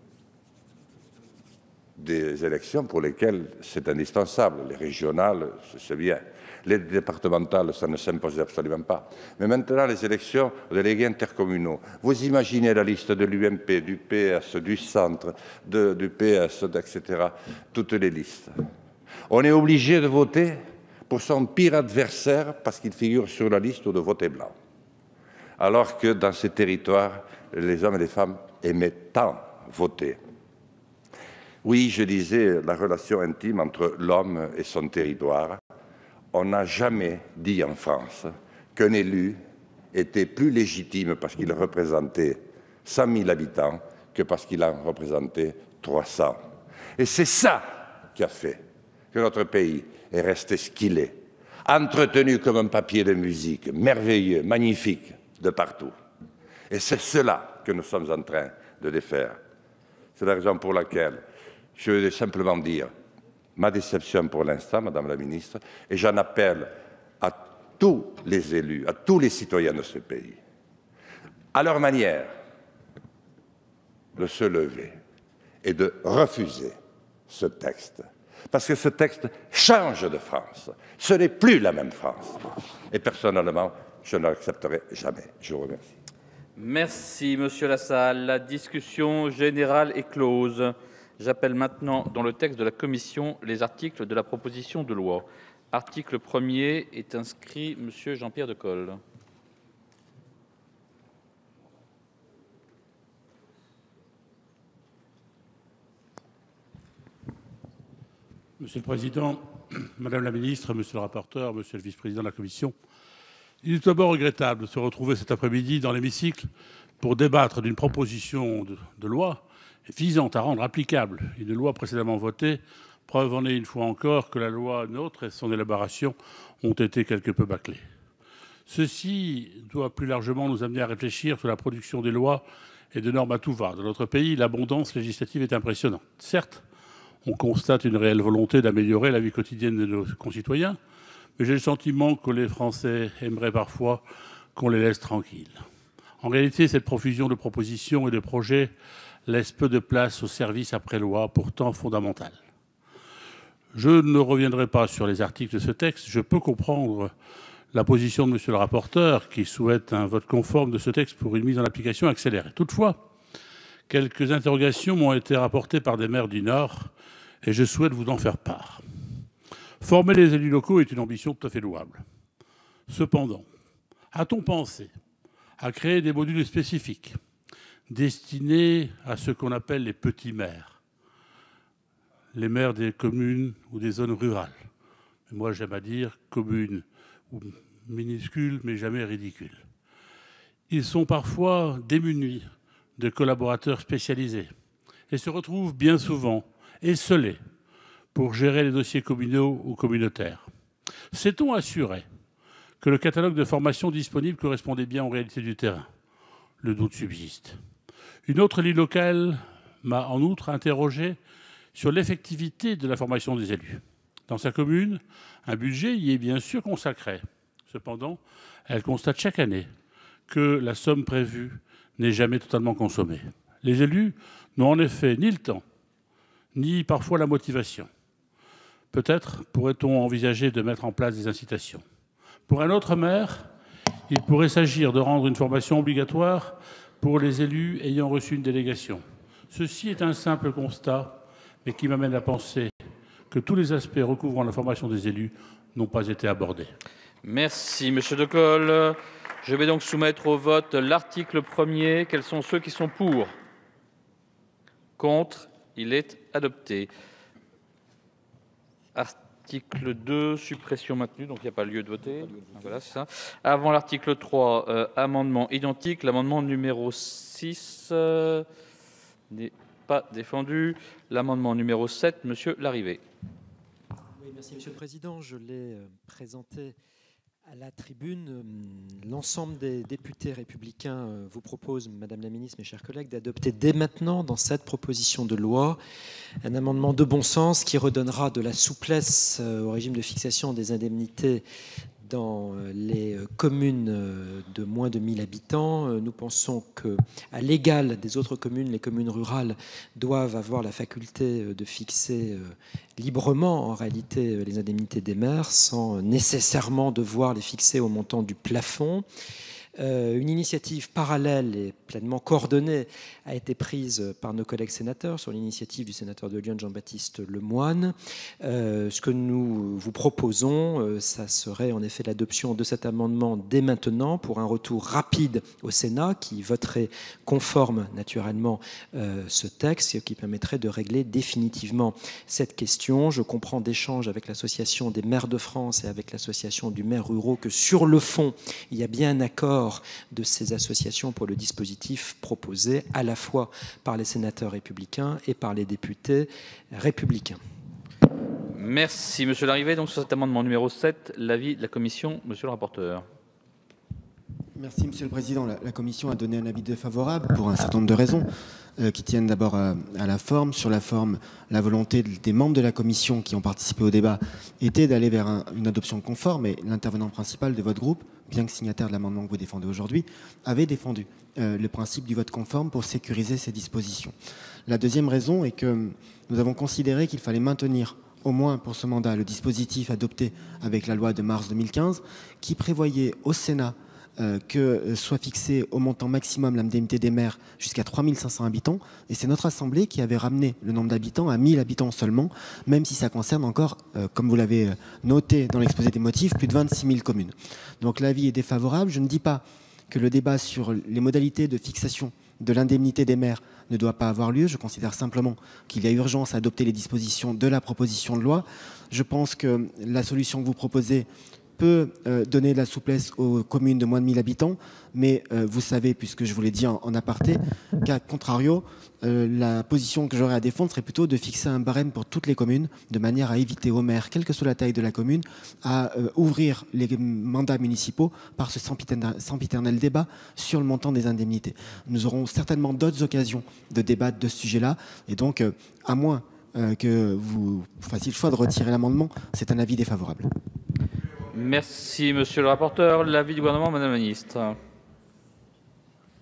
des élections pour lesquelles c'est indispensable. Les régionales, c'est bien. Les départementales, ça ne s'impose absolument pas. Mais maintenant, les élections aux délégués intercommunaux. Vous imaginez la liste de l'UMP, du PS, du centre, du PS, etc. Toutes les listes. On est obligé de voter pour son pire adversaire parce qu'il figure sur la liste ou de voter blanc. Alors que dans ces territoires, les hommes et les femmes aimaient tant voter. Oui, je disais la relation intime entre l'homme et son territoire. On n'a jamais dit en France qu'un élu était plus légitime parce qu'il représentait 100 000 habitants que parce qu'il en représentait 300. Et c'est ça qui a fait que notre pays est resté ce qu'il est, entretenu comme un papier de musique, merveilleux, magnifique, de partout. Et c'est cela que nous sommes en train de défaire. C'est la raison pour laquelle je veux simplement dire ma déception pour l'instant, Madame la Ministre, et j'en appelle à tous les élus, à tous les citoyens de ce pays, à leur manière, de se lever et de refuser ce texte. Parce que ce texte change de France. Ce n'est plus la même France. Et personnellement, je ne l'accepterai jamais. Je vous remercie. Merci, Monsieur Lassalle. La discussion générale est close. J'appelle maintenant, dans le texte de la Commission, les articles de la proposition de loi. Article 1er est inscrit Monsieur Jean-Pierre Decool. Monsieur le Président, Madame la Ministre, Monsieur le rapporteur, Monsieur le Vice-président de la Commission, il est tout d'abord regrettable de se retrouver cet après-midi dans l'hémicycle pour débattre d'une proposition de loi visant à rendre applicable une loi précédemment votée. Preuve en est une fois encore que la loi NOTRe et son élaboration ont été quelque peu bâclées. Ceci doit plus largement nous amener à réfléchir sur la production des lois et de normes à tout va. Dans notre pays, l'abondance législative est impressionnante. Certes, on constate une réelle volonté d'améliorer la vie quotidienne de nos concitoyens, mais j'ai le sentiment que les Français aimeraient parfois qu'on les laisse tranquilles. En réalité, cette profusion de propositions et de projets laisse peu de place au service après-loi, pourtant fondamental. Je ne reviendrai pas sur les articles de ce texte. Je peux comprendre la position de M. le rapporteur, qui souhaite un vote conforme de ce texte pour une mise en application accélérée. Toutefois, quelques interrogations m'ont été rapportées par des maires du Nord et je souhaite vous en faire part. Former les élus locaux est une ambition tout à fait louable. Cependant, a-t-on pensé à créer des modules spécifiques destinés à ce qu'on appelle les petits maires, les maires des communes ou des zones rurales? Moi, j'aime à dire communes ou minuscules, mais jamais ridicules. Ils sont parfois démunis de collaborateurs spécialisés et se retrouvent bien souvent esselés pour gérer les dossiers communaux ou communautaires. S'est-on assuré que le catalogue de formations disponible correspondait bien aux réalités du terrain? Le doute subsiste. Une autre élue locale m'a en outre interrogé sur l'effectivité de la formation des élus. Dans sa commune, un budget y est bien sûr consacré. Cependant, elle constate chaque année que la somme prévue n'est jamais totalement consommée. Les élus n'ont en effet ni le temps, ni parfois la motivation. Peut-être pourrait-on envisager de mettre en place des incitations. Pour un autre maire, il pourrait s'agir de rendre une formation obligatoire pour les élus ayant reçu une délégation. Ceci est un simple constat, mais qui m'amène à penser que tous les aspects recouvrant la formation des élus n'ont pas été abordés. Merci, Monsieur Decool. Je vais donc soumettre au vote l'article 1er. Quels sont ceux qui sont pour? Contre? Il est adopté. Article 2, suppression maintenue, donc il n'y a pas lieu de voter. Voilà, c'est ça. Avant l'article 3, amendement identique. L'amendement numéro 6 n'est pas défendu. L'amendement numéro 7, Monsieur Larrivé. Oui, merci, Monsieur le Président. Je l'ai présenté à la tribune. L'ensemble des députés républicains vous propose, Madame la Ministre, mes chers collègues, d'adopter dès maintenant, dans cette proposition de loi, un amendement de bon sens qui redonnera de la souplesse au régime de fixation des indemnités dans les communes de moins de 1000 habitants. Nous pensons qu'à l'égal des autres communes, les communes rurales doivent avoir la faculté de fixer librement, en réalité, les indemnités des maires, sans nécessairement devoir les fixer au montant du plafond. Une initiative parallèle et pleinement coordonnée a été prise par nos collègues sénateurs sur l'initiative du sénateur de Lyon Jean-Baptiste Lemoyne. Ce que nous vous proposons, ça serait en effet l'adoption de cet amendement dès maintenant pour un retour rapide au Sénat qui voterait conforme naturellement ce texte et qui permettrait de régler définitivement cette question. Je comprends d'échanges avec l'Association des maires de France et avec l'Association du maire ruraux que sur le fond, il y a bien un accord de ces associations pour le dispositif proposé à la fois par les sénateurs républicains et par les députés républicains. Merci, Monsieur Larrivé. Donc, sur cet amendement numéro 7, l'avis de la Commission, Monsieur le rapporteur. Merci, Monsieur le Président. La Commission a donné un avis défavorable pour un certain nombre de raisons qui tiennent d'abord à la forme. Sur la forme, la volonté des membres de la Commission qui ont participé au débat était d'aller vers une adoption conforme, et l'intervenant principal de votre groupe, bien que signataire de l'amendement que vous défendez aujourd'hui, avait défendu le principe du vote conforme pour sécuriser ces dispositions. La deuxième raison est que nous avons considéré qu'il fallait maintenir, au moins pour ce mandat, le dispositif adopté avec la loi de mars 2015 qui prévoyait au Sénat que soit fixé au montant maximum l'indemnité des maires jusqu'à 3500 habitants. Et c'est notre Assemblée qui avait ramené le nombre d'habitants à 1000 habitants seulement, même si ça concerne encore, comme vous l'avez noté dans l'exposé des motifs, plus de 26 000 communes. Donc l'avis est défavorable. Je ne dis pas que le débat sur les modalités de fixation de l'indemnité des maires ne doit pas avoir lieu. Je considère simplement qu'il y a urgence à adopter les dispositions de la proposition de loi. Je pense que la solution que vous proposez peut donner de la souplesse aux communes de moins de 1000 habitants, mais vous savez, puisque je vous l'ai dit en aparté, qu'à contrario, la position que j'aurais à défendre serait plutôt de fixer un barème pour toutes les communes, de manière à éviter aux maires, quelle que soit la taille de la commune, à ouvrir les mandats municipaux par ce sempiternel débat sur le montant des indemnités. Nous aurons certainement d'autres occasions de débattre de ce sujet-là, et donc, à moins que vous fassiez le choix de retirer l'amendement, c'est un avis défavorable. Merci, Monsieur le rapporteur. L'avis du gouvernement, Madame la Ministre.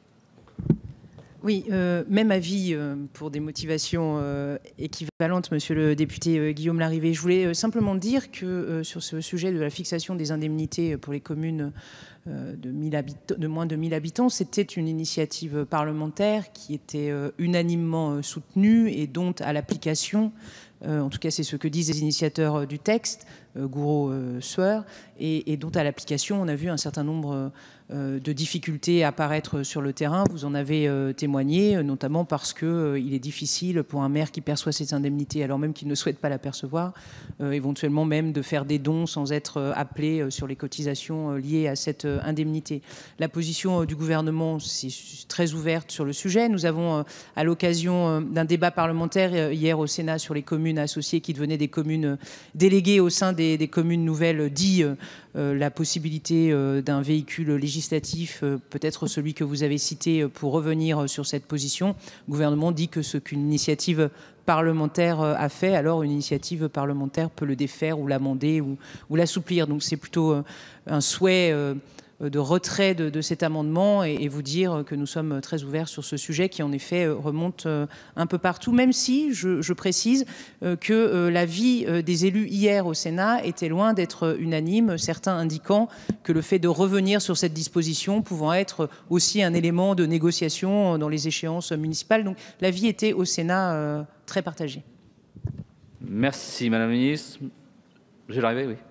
Oui, même avis pour des motivations équivalentes, monsieur le député Guillaume Larrivé. Je voulais simplement dire que sur ce sujet de la fixation des indemnités pour les communes de moins de 1000 habitants, c'était une initiative parlementaire qui était unanimement soutenue et dont à l'application, en tout cas c'est ce que disent les initiateurs du texte, Gouraud, Sueur, et dont à l'application on a vu un certain nombre de difficultés apparaître sur le terrain. Vous en avez témoigné, notamment parce qu'il est difficile pour un maire qui perçoit ses indemnités alors même qu'il ne souhaite pas la percevoir, éventuellement même de faire des dons sans être appelé sur les cotisations liées à cette indemnité. La position du gouvernement, c'est très ouverte sur le sujet. Nous avons, à l'occasion d'un débat parlementaire hier au Sénat sur les communes associées qui devenaient des communes déléguées au sein des communes nouvelles, dit la possibilité d'un véhicule législatif, peut-être celui que vous avez cité, pour revenir sur cette position. Le gouvernement dit que ce qu'une initiative parlementaire a fait, alors une initiative parlementaire peut le défaire ou l'amender ou l'assouplir. Donc c'est plutôt un souhait de retrait de cet amendement et vous dire que nous sommes très ouverts sur ce sujet qui en effet remonte un peu partout, même si je précise que l'avis des élus hier au Sénat était loin d'être unanime, certains indiquant que le fait de revenir sur cette disposition pouvant être aussi un élément de négociation dans les échéances municipales. Donc l'avis était au Sénat très partagé. Merci Madame la Ministre. Monsieur Larrivé, oui.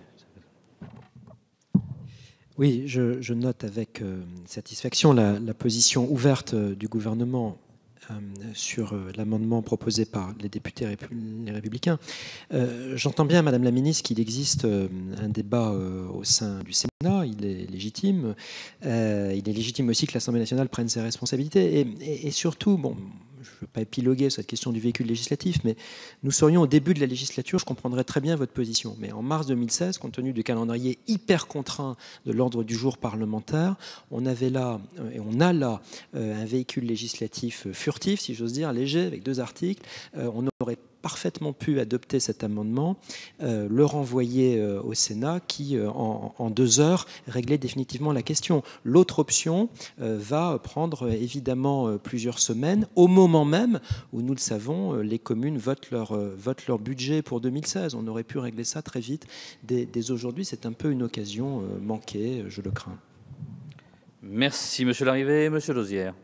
Oui, je note avec satisfaction la position ouverte du gouvernement sur l'amendement proposé par les députés les Républicains. J'entends bien, Madame la Ministre, qu'il existe un débat au sein du Sénat. Il est légitime. Il est légitime aussi que l'Assemblée nationale prenne ses responsabilités. Et surtout, bon, je ne veux pas épiloguer sur cette question du véhicule législatif, mais nous serions au début de la législature, je comprendrais très bien votre position. Mais en mars 2016, compte tenu du calendrier hyper contraint de l'ordre du jour parlementaire, on avait là, et on a là, un véhicule législatif furtif, si j'ose dire, léger, avec 2 articles. On aurait parfaitement pu adopter cet amendement, le renvoyer au Sénat qui, en 2 heures, réglait définitivement la question. L'autre option va prendre évidemment plusieurs semaines, au moment même où, nous le savons, les communes votent leur budget pour 2016. On aurait pu régler ça très vite. Dès aujourd'hui, c'est un peu une occasion manquée, je le crains. Merci Monsieur Larrivé. Monsieur Lauzière.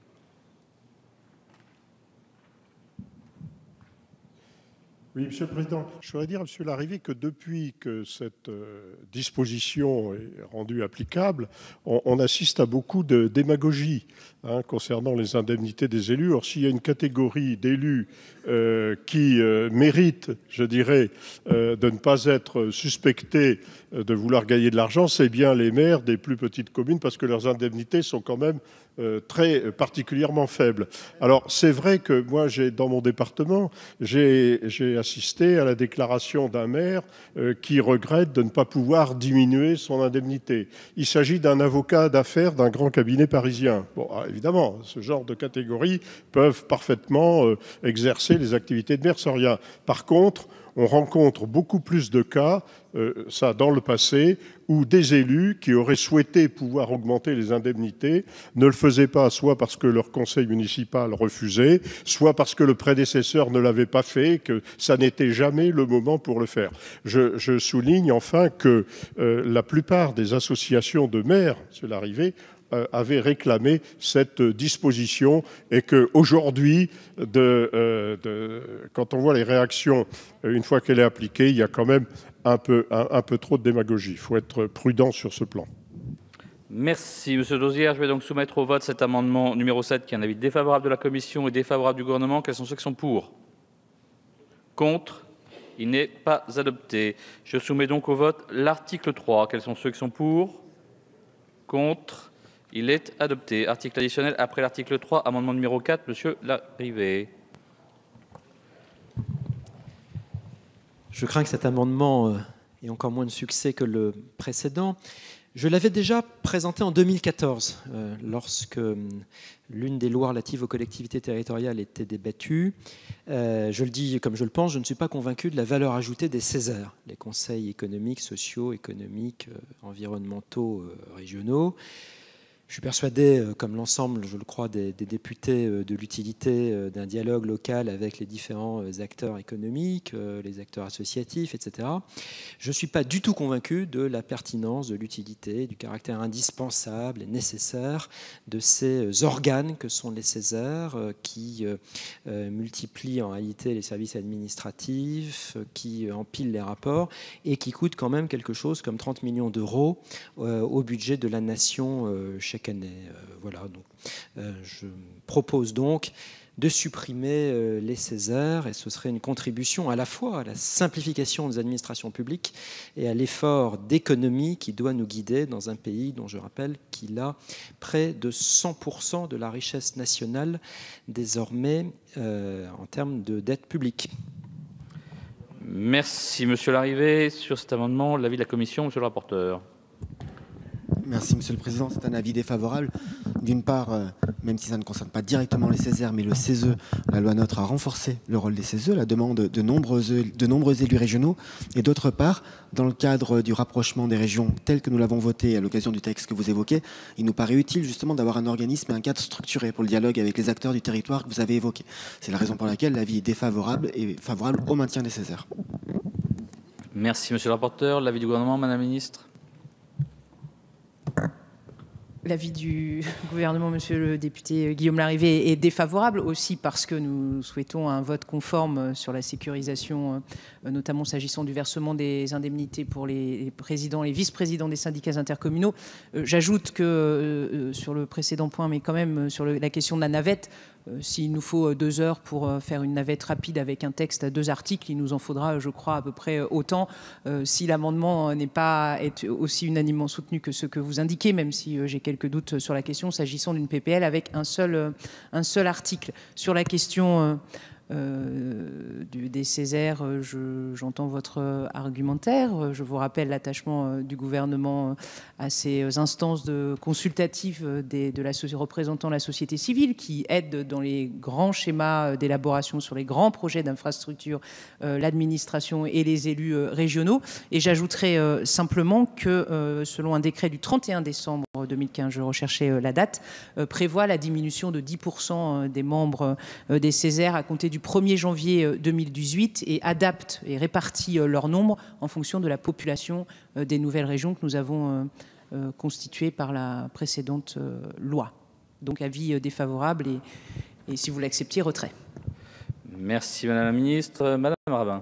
Oui, Monsieur le Président, je voudrais dire à Monsieur Larrivé que depuis que cette disposition est rendue applicable, on assiste à beaucoup de démagogie concernant les indemnités des élus. Or, s'il y a une catégorie d'élus qui mérite, je dirais, de ne pas être suspectés de vouloir gagner de l'argent, c'est bien les maires des plus petites communes, parce que leurs indemnités sont quand même très particulièrement faibles. Alors, c'est vrai que moi, dans mon département, j'ai assisté à la déclaration d'un maire qui regrette de ne pas pouvoir diminuer son indemnité. Il s'agit d'un avocat d'affaires d'un grand cabinet parisien. Bon, évidemment, ce genre de catégories peuvent parfaitement exercer les activités de maire sans rien. Par contre, on rencontre beaucoup plus de cas, ça dans le passé, où des élus qui auraient souhaité pouvoir augmenter les indemnités ne le faisaient pas, soit parce que leur conseil municipal refusait, soit parce que le prédécesseur ne l'avait pas fait, que ça n'était jamais le moment pour le faire. Je souligne enfin que la plupart des associations de maires, M. Larrivé, avait réclamé cette disposition et qu'aujourd'hui, quand on voit les réactions, une fois qu'elle est appliquée, il y a quand même un peu trop de démagogie. Il faut être prudent sur ce plan. Merci, Monsieur Lauzière. Je vais donc soumettre au vote cet amendement numéro 7 qui est un avis défavorable de la Commission et défavorable du Gouvernement. Quels sont ceux qui sont pour? Contre? Il n'est pas adopté. Je soumets donc au vote l'article 3. Quels sont ceux qui sont pour? Contre? Il est adopté. Article additionnel après l'article 3, amendement numéro 4, Monsieur Larrivé. Je crains que cet amendement ait encore moins de succès que le précédent. Je l'avais déjà présenté en 2014, lorsque l'une des lois relatives aux collectivités territoriales était débattue. Je le dis comme je le pense, je ne suis pas convaincu de la valeur ajoutée des CESER, les conseils économiques, sociaux, économiques, environnementaux, régionaux. Je suis persuadé, comme l'ensemble, je le crois, des députés, de l'utilité d'un dialogue local avec les différents acteurs économiques, les acteurs associatifs, etc. Je ne suis pas du tout convaincu de la pertinence, de l'utilité, du caractère indispensable et nécessaire de ces organes que sont les Césaires, qui multiplient en réalité les services administratifs, qui empilent les rapports et qui coûtent quand même quelque chose comme 30 millions d'euros au budget de la nation chaque année. Voilà, donc, je propose donc de supprimer les Césaires, et ce serait une contribution à la fois à la simplification des administrations publiques et à l'effort d'économie qui doit nous guider dans un pays dont je rappelle qu'il a près de 100% de la richesse nationale désormais en termes de dette publique. Merci, Monsieur Larrivé. Sur cet amendement, l'avis de la commission, Monsieur le rapporteur. Merci, Monsieur le Président. C'est un avis défavorable. D'une part, même si ça ne concerne pas directement les Césaires, mais le CESE, la loi NOTRe a renforcé le rôle des CESE, la demande de nombreux élus régionaux. Et d'autre part, dans le cadre du rapprochement des régions tel que nous l'avons voté à l'occasion du texte que vous évoquez, il nous paraît utile justement d'avoir un organisme et un cadre structuré pour le dialogue avec les acteurs du territoire que vous avez évoqué. C'est la raison pour laquelle l'avis est défavorable et favorable au maintien des Césaires. Merci, Monsieur le rapporteur. L'avis du gouvernement, Madame la Ministre. L'avis du gouvernement, monsieur le député Guillaume Larrivé, est défavorable aussi parce que nous souhaitons un vote conforme sur la sécurisation, notamment s'agissant du versement des indemnités pour les présidents et vice-présidents des syndicats intercommunaux. J'ajoute que sur le précédent point, mais quand même sur la question de la navette, s'il nous faut 2 heures pour faire une navette rapide avec un texte à 2 articles, il nous en faudra, je crois, à peu près autant si l'amendement n'est pas aussi unanimement soutenu que ce que vous indiquez, même si j'ai quelques doutes sur la question s'agissant d'une PPL avec un seul article. Sur la question des Césaires, j'entends votre argumentaire. Je vous rappelle l'attachement du gouvernement à ces instances consultatives représentant la société civile qui aident dans les grands schémas d'élaboration sur les grands projets d'infrastructure l'administration et les élus régionaux. Et j'ajouterai simplement que selon un décret du 31 décembre 2015, je recherchais la date, prévoit la diminution de 10% des membres des Césaires à compter du 1er janvier 2018 et adapte et répartit leur nombre en fonction de la population des nouvelles régions que nous avons constituées par la précédente loi. Donc avis défavorable et si vous l'acceptiez, retrait. Merci Madame la Ministre. Madame Rabin.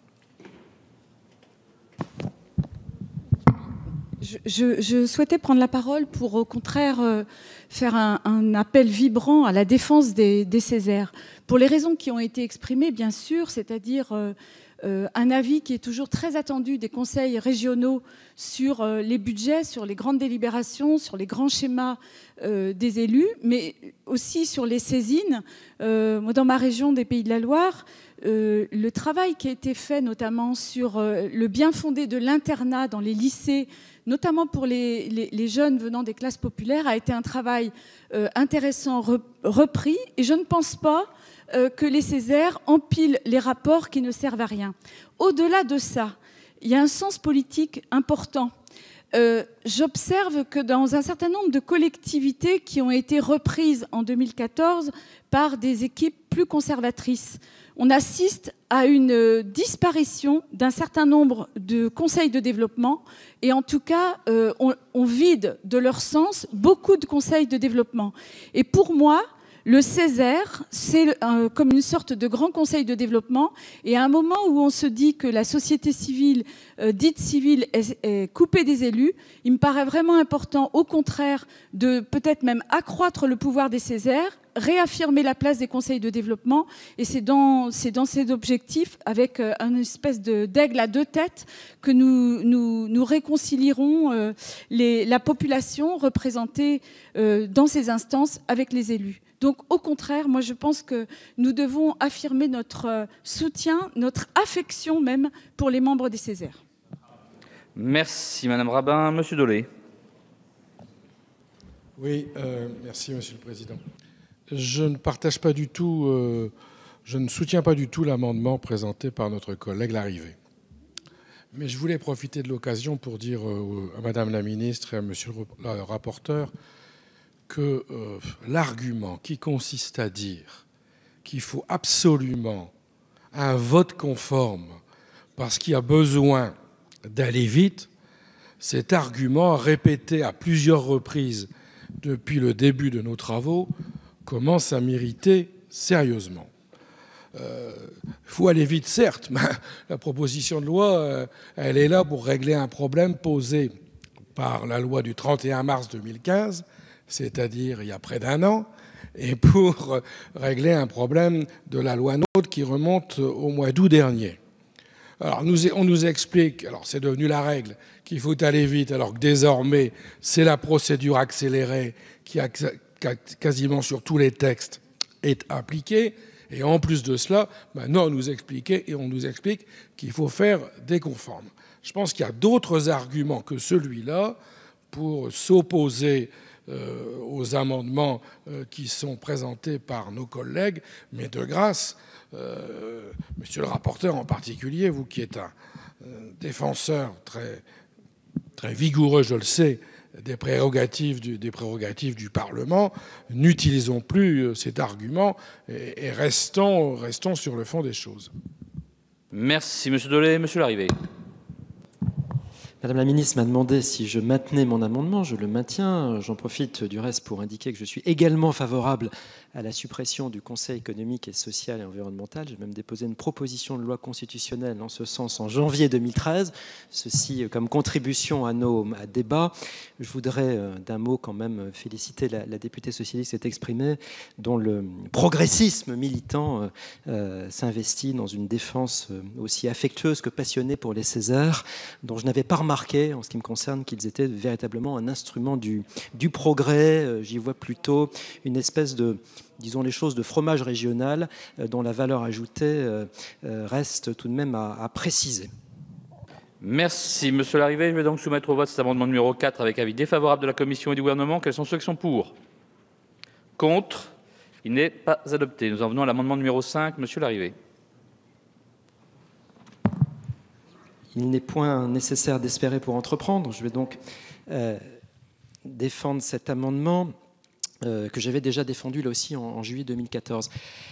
Je souhaitais prendre la parole pour, au contraire, faire un appel vibrant à la défense des Césaires. Pour les raisons qui ont été exprimées, bien sûr, c'est-à-dire un avis qui est toujours très attendu des conseils régionaux sur les budgets, sur les grandes délibérations, sur les grands schémas des élus, mais aussi sur les saisines. Moi, dans ma région des Pays de la Loire, le travail qui a été fait notamment sur le bien fondé de l'internat dans les lycées, notamment pour les jeunes venant des classes populaires, a été un travail intéressant repris. Et je ne pense pas que les Césaires empilent les rapports qui ne servent à rien. Au-delà de ça, il y a un sens politique important. J'observe que dans un certain nombre de collectivités qui ont été reprises en 2014 par des équipes plus conservatrices, on assiste à une disparition d'un certain nombre de conseils de développement et en tout cas, on vide de leur sens beaucoup de conseils de développement. Et pour moi, le Césaire, c'est comme une sorte de grand conseil de développement. Et à un moment où on se dit que la société civile, dite civile, est coupée des élus, il me paraît vraiment important, au contraire, de peut-être même accroître le pouvoir des Césaires, réaffirmer la place des conseils de développement. Et c'est dans ces objectifs, avec une espèce d'aigle à 2 têtes, que nous réconcilierons la population représentée dans ces instances avec les élus. Donc, au contraire, moi, je pense que nous devons affirmer notre soutien, notre affection même pour les membres des Césaires. Merci, Madame Rabin. Monsieur Dolé. Oui, merci, Monsieur le Président. Je ne partage pas du tout, je ne soutiens pas du tout l'amendement présenté par notre collègue Larrivé. Mais je voulais profiter de l'occasion pour dire à Madame la Ministre et à Monsieur le rapporteur que l'argument qui consiste à dire qu'il faut absolument un vote conforme parce qu'il y a besoin d'aller vite, cet argument répété à plusieurs reprises depuis le début de nos travaux commence à m'irriter sérieusement. Il faut aller vite, certes, mais la proposition de loi, elle est là pour régler un problème posé par la loi du 31 mars 2015, c'est-à-dire il y a près d'un an, et pour régler un problème de la loi NOTRe qui remonte au mois d'août dernier. Alors on nous explique, alors c'est devenu la règle, qu'il faut aller vite, alors que désormais c'est la procédure accélérée qui quasiment sur tous les textes est appliquée. Et en plus de cela, maintenant on nous explique qu'il faut faire des conformes. Je pense qu'il y a d'autres arguments que celui-là pour s'opposer aux amendements qui sont présentés par nos collègues, mais de grâce, monsieur le rapporteur en particulier, vous qui êtes un défenseur très, très vigoureux, je le sais, des prérogatives du Parlement, n'utilisons plus cet argument et restons sur le fond des choses. Merci, Monsieur Dolay. Monsieur Larrivé. Madame la ministre m'a demandé si je maintenais mon amendement. Je le maintiens. J'en profite du reste pour indiquer que je suis également favorable à la suppression du Conseil économique et social et environnemental. J'ai même déposé une proposition de loi constitutionnelle en ce sens en janvier 2013. Ceci comme contribution à nos débats. Je voudrais d'un mot quand même féliciter la députée socialiste qui s'est exprimée, dont le progressisme militant s'investit dans une défense aussi affectueuse que passionnée pour les Césaires, dont je n'avais pas remarqué, en ce qui me concerne, qu'ils étaient véritablement un instrument du progrès. J'y vois plutôt une espèce de, disons les choses, de fromage régional dont la valeur ajoutée reste tout de même à préciser. Merci, Monsieur Larrivé. Je vais donc soumettre au vote cet amendement numéro 4 avec avis défavorable de la Commission et du Gouvernement. Quels sont ceux qui sont pour? Contre? Il n'est pas adopté. Nous en venons à l'amendement numéro 5. Monsieur Larrivé. Il n'est point nécessaire d'espérer pour entreprendre. Je vais donc défendre cet amendement que j'avais déjà défendu là aussi en juillet 2014.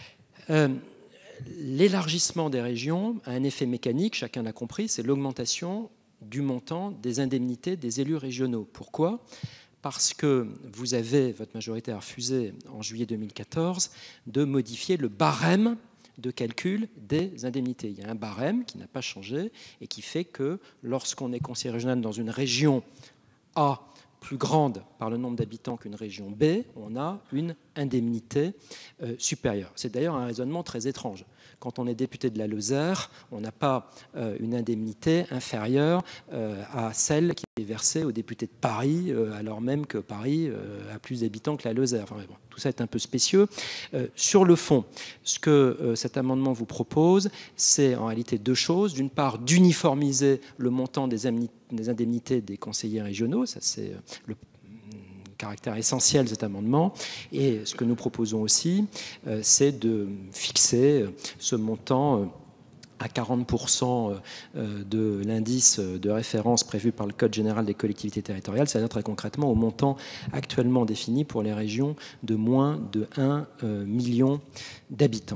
L'élargissement des régions a un effet mécanique, chacun l'a compris, c'est l'augmentation du montant des indemnités des élus régionaux. Pourquoi ? Parce que vous avez, votre majorité a refusé en juillet 2014 de modifier le barème de calcul des indemnités. Il y a un barème qui n'a pas changé et qui fait que lorsqu'on est conseiller régional dans une région A plus grande par le nombre d'habitants qu'une région B, on a une indemnité supérieure. C'est d'ailleurs un raisonnement très étrange. Quand on est député de la Lozère, on n'a pas une indemnité inférieure à celle qui est versée aux députés de Paris, alors même que Paris a plus d'habitants que la Lozère. Enfin, bon, tout ça est un peu spécieux. Sur le fond, ce que cet amendement vous propose, c'est en réalité deux choses. D'une part, d'uniformiser le montant des indemnités des conseillers régionaux, ça c'est le caractère essentiel de cet amendement. Et ce que nous proposons aussi, c'est de fixer ce montant à 40% de l'indice de référence prévu par le Code général des collectivités territoriales, c'est-à-dire très concrètement au montant actuellement défini pour les régions de moins de 1 million d'habitants.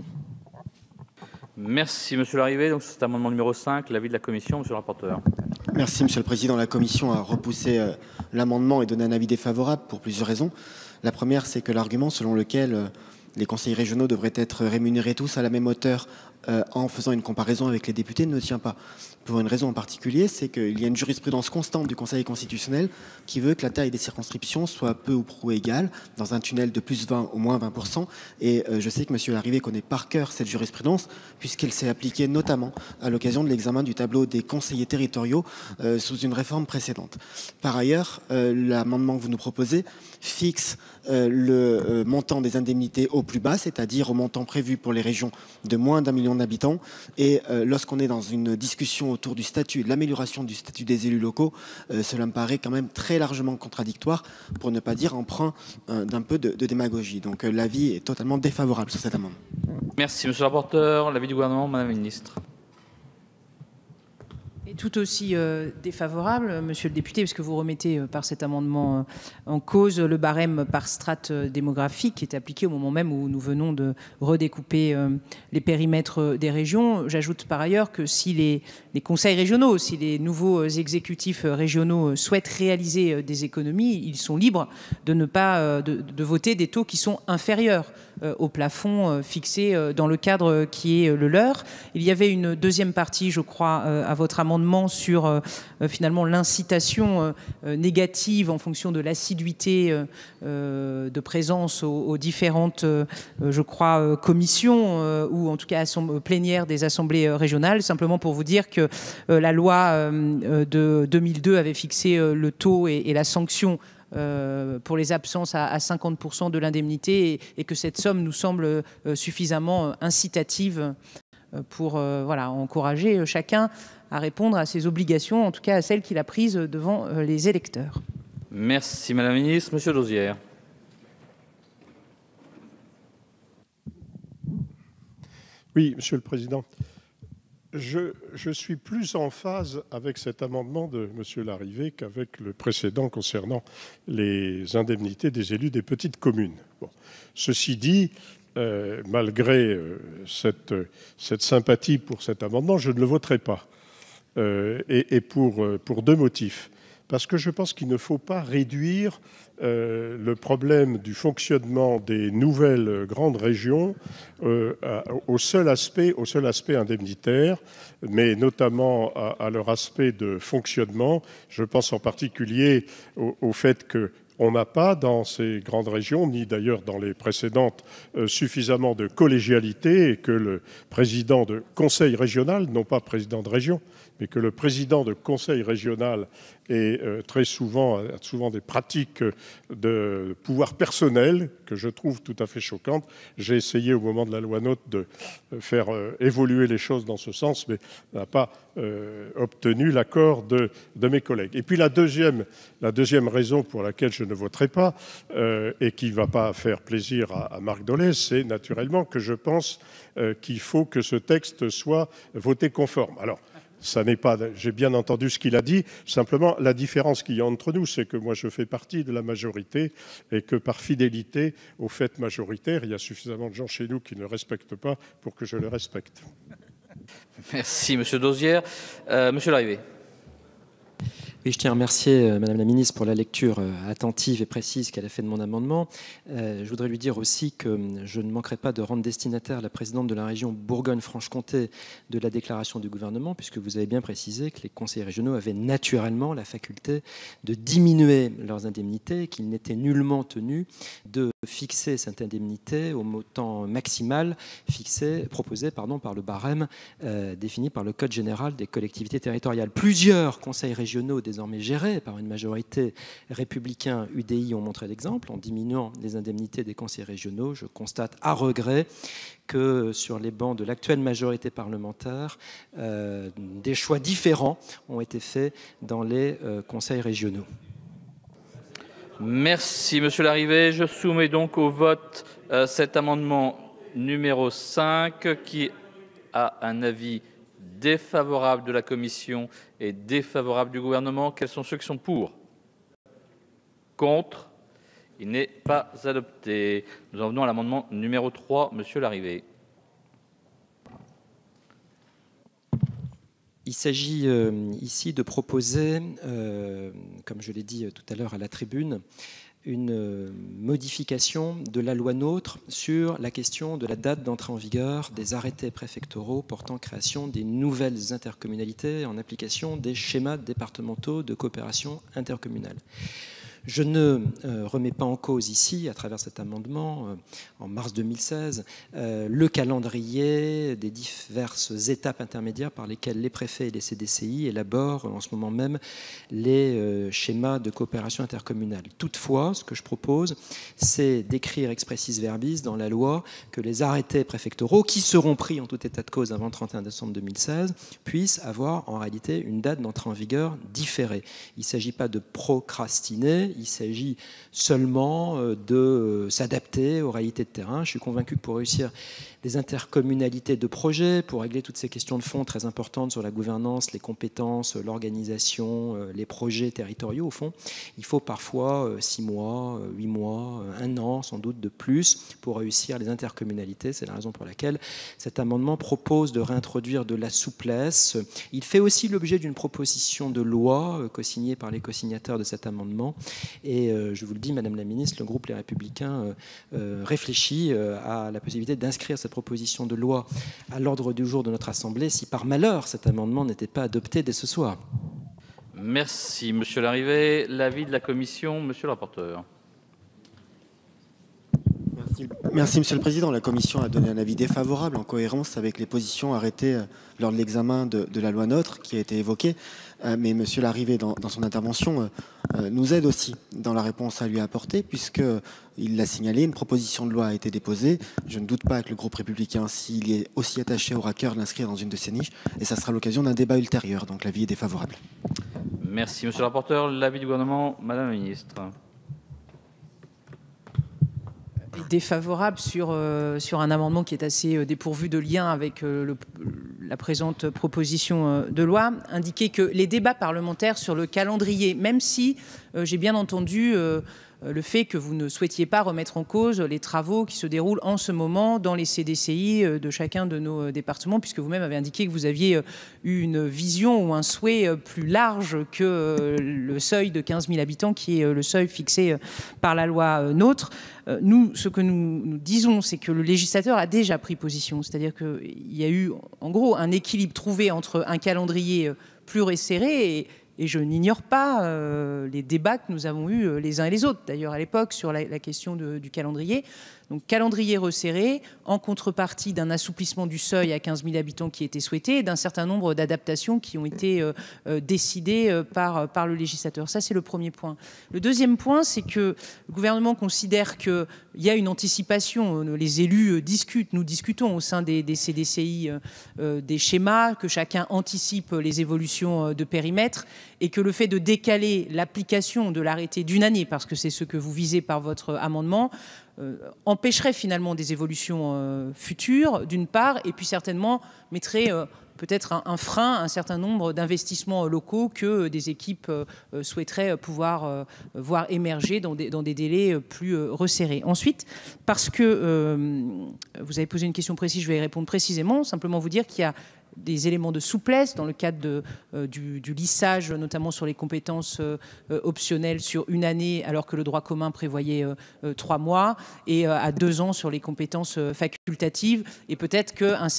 Merci, Monsieur Larrivé. Donc, c'est amendement numéro 5, l'avis de la Commission, Monsieur le rapporteur. Merci, Monsieur le Président. La Commission a repoussé l'amendement et donné un avis défavorable pour plusieurs raisons. La première, c'est que l'argument selon lequel les conseillers régionaux devraient être rémunérés tous à la même hauteur en faisant une comparaison avec les députés ne tient pas. Pour une raison en particulier, c'est qu'il y a une jurisprudence constante du Conseil constitutionnel qui veut que la taille des circonscriptions soit peu ou prou égale dans un tunnel de plus 20 ou moins 20%. Et je sais que M. Larrivé connaît par cœur cette jurisprudence puisqu'elle s'est appliquée notamment à l'occasion de l'examen du tableau des conseillers territoriaux sous une réforme précédente. Par ailleurs, l'amendement que vous nous proposez fixe le montant des indemnités au plus bas, c'est-à-dire au montant prévu pour les régions de moins d'1 million d'habitants. Et lorsqu'on est dans une discussion autour du statut, de l'amélioration du statut des élus locaux, cela me paraît quand même très largement contradictoire, pour ne pas dire empreint d'un peu de démagogie. Donc l'avis est totalement défavorable sur cet amendement. Merci, Monsieur le rapporteur. L'avis du Gouvernement, Madame la Ministre. Et tout aussi défavorable, monsieur le député, parce que vous remettez par cet amendement en cause le barème par strate démographique qui est appliqué au moment même où nous venons de redécouper les périmètres des régions. J'ajoute par ailleurs que si les conseils régionaux, si les nouveaux exécutifs régionaux souhaitent réaliser des économies, ils sont libres de ne pas de voter des taux qui sont inférieurs au plafond fixé dans le cadre qui est le leur. Il y avait une deuxième partie, je crois, à votre amendement sur finalement l'incitation négative en fonction de l'assiduité de présence aux différentes, je crois, commissions ou en tout cas plénières des assemblées régionales. Simplement pour vous dire que la loi de 2002 avait fixé le taux et la sanction pour les absences à 50% de l'indemnité et que cette somme nous semble suffisamment incitative pour voilà, encourager chacun à répondre à ses obligations, en tout cas à celles qu'il a prises devant les électeurs. Merci Madame la Ministre. Monsieur Dauzière. Oui, Monsieur le Président. Je suis plus en phase avec cet amendement de M. Larrivé qu'avec le précédent concernant les indemnités des élus des petites communes. Bon. Ceci dit, malgré cette sympathie pour cet amendement, je ne le voterai pas. Et pour deux motifs. Parce que je pense qu'il ne faut pas réduire le problème du fonctionnement des nouvelles grandes régions au seul aspect indemnitaire, mais notamment à leur aspect de fonctionnement. Je pense en particulier au fait que on n'a pas dans ces grandes régions, ni d'ailleurs dans les précédentes, suffisamment de collégialité et que le président de conseil régional, non pas président de région, mais que le président de conseil régional est très souvent des pratiques de pouvoir personnel que je trouve tout à fait choquantes. J'ai essayé au moment de la loi NOTRe de faire évoluer les choses dans ce sens, mais n'a pas obtenu l'accord de mes collègues. Et puis la deuxième raison pour laquelle je ne voterai pas et qui ne va pas faire plaisir à Marc Dolez, c'est naturellement que je pense qu'il faut que ce texte soit voté conforme. Alors, ça n'est pas, j'ai bien entendu ce qu'il a dit, simplement la différence qu'il y a entre nous, c'est que moi je fais partie de la majorité et que par fidélité au fait majoritaire, il y a suffisamment de gens chez nous qui ne le respectent pas pour que je le respecte. Merci Monsieur Dauzière. Monsieur Larrivé. Oui, je tiens à remercier Madame la Ministre pour la lecture attentive et précise qu'elle a fait de mon amendement. Je voudrais lui dire aussi que je ne manquerai pas de rendre destinataire la présidente de la région Bourgogne-Franche-Comté de la déclaration du gouvernement, puisque vous avez bien précisé que les conseillers régionaux avaient naturellement la faculté de diminuer leurs indemnités et qu'ils n'étaient nullement tenus de fixer cette indemnité au montant maximal proposé par le barème défini par le Code général des collectivités territoriales. Plusieurs conseils régionaux désormais gérés par une majorité républicain UDI ont montré l'exemple en diminuant les indemnités des conseillers régionaux. Je constate à regret que sur les bancs de l'actuelle majorité parlementaire, des choix différents ont été faits dans les conseils régionaux. Merci Monsieur Larrivé. Je soumets donc au vote cet amendement numéro 5 qui a un avis défavorable de la Commission et défavorable du gouvernement. Quels sont ceux qui sont pour? Contre? Il n'est pas adopté. Nous en venons à l'amendement numéro 3. Monsieur Larrivé. Il s'agit ici de proposer, comme je l'ai dit tout à l'heure à la tribune, une modification de la loi NOTRe sur la question de la date d'entrée en vigueur des arrêtés préfectoraux portant création des nouvelles intercommunalités en application des schémas départementaux de coopération intercommunale. Je ne remets pas en cause ici, à travers cet amendement, en mars 2016, le calendrier des diverses étapes intermédiaires par lesquelles les préfets et les CDCI élaborent en ce moment même les schémas de coopération intercommunale. Toutefois, ce que je propose, c'est d'écrire expressis verbis dans la loi que les arrêtés préfectoraux, qui seront pris en tout état de cause avant le 31 décembre 2016, puissent avoir en réalité une date d'entrée en vigueur différée. Il ne s'agit pas de procrastiner, Il s'agit seulement de s'adapter aux réalités de terrain. Je suis convaincu que pour réussir les intercommunalités de projets, pour régler toutes ces questions de fond très importantes sur la gouvernance, les compétences, l'organisation, les projets territoriaux, au fond, il faut parfois 6 mois, 8 mois, 1 an, sans doute de plus, pour réussir les intercommunalités. C'est la raison pour laquelle cet amendement propose de réintroduire de la souplesse. Il fait aussi l'objet d'une proposition de loi co-signée par les co-signataires de cet amendement. Et je vous le dis, Madame la Ministre, le groupe Les Républicains réfléchit à la possibilité d'inscrire cette proposition de loi à l'ordre du jour de notre Assemblée si par malheur cet amendement n'était pas adopté dès ce soir. Merci, Monsieur Larrivé. L'avis de la Commission, Monsieur le rapporteur. Merci, Monsieur le Président. La Commission a donné un avis défavorable en cohérence avec les positions arrêtées lors de l'examen de la loi NOTRe qui a été évoquée. Mais Monsieur Larrivé, dans son intervention, nous aide aussi dans la réponse à lui apporter, puisqu'il l'a signalé, une proposition de loi a été déposée. Je ne doute pas que le groupe républicain, s'il est aussi attaché aura cœur de l'inscrire dans une de ses niches, et ça sera l'occasion d'un débat ultérieur. Donc l'avis est défavorable. Merci, Monsieur le rapporteur. L'avis du gouvernement, Madame la Ministre. Défavorable sur un amendement qui est assez dépourvu de lien avec la présente proposition de loi. Indiquer que les débats parlementaires sur le calendrier, même si j'ai bien entendu le fait que vous ne souhaitiez pas remettre en cause les travaux qui se déroulent en ce moment dans les CDCI de chacun de nos départements, puisque vous-même avez indiqué que vous aviez eu une vision ou un souhait plus large que le seuil de 15 000 habitants, qui est le seuil fixé par la loi NOTRe. Nous, ce que nous disons, c'est que le législateur a déjà pris position, c'est-à-dire qu'il y a eu en gros un équilibre trouvé entre un calendrier plus resserré et je n'ignore pas les débats que nous avons eus les uns et les autres, d'ailleurs à l'époque, sur la question du calendrier. Donc calendrier resserré, en contrepartie d'un assouplissement du seuil à 15 000 habitants qui était souhaité et d'un certain nombre d'adaptations qui ont été décidées par le législateur. Ça, c'est le premier point. Le deuxième point, c'est que le gouvernement considère qu'il y a une anticipation. Les élus discutent, nous discutons au sein des CDCI des schémas, que chacun anticipe les évolutions de périmètre et que le fait de décaler l'application de l'arrêté d'une année, parce que c'est ce que vous visez par votre amendement, empêcherait finalement des évolutions futures, d'une part, et puis certainement mettrait peut-être un frein à un certain nombre d'investissements locaux que des équipes souhaiteraient pouvoir voir émerger dans des délais plus resserrés. Ensuite, parce que vous avez posé une question précise, je vais y répondre précisément, simplement vous dire qu'il y a des éléments de souplesse dans le cadre du lissage, notamment sur les compétences optionnelles sur une année, alors que le droit commun prévoyait 3 mois, et à 2 ans sur les compétences facultatives. Et peut-être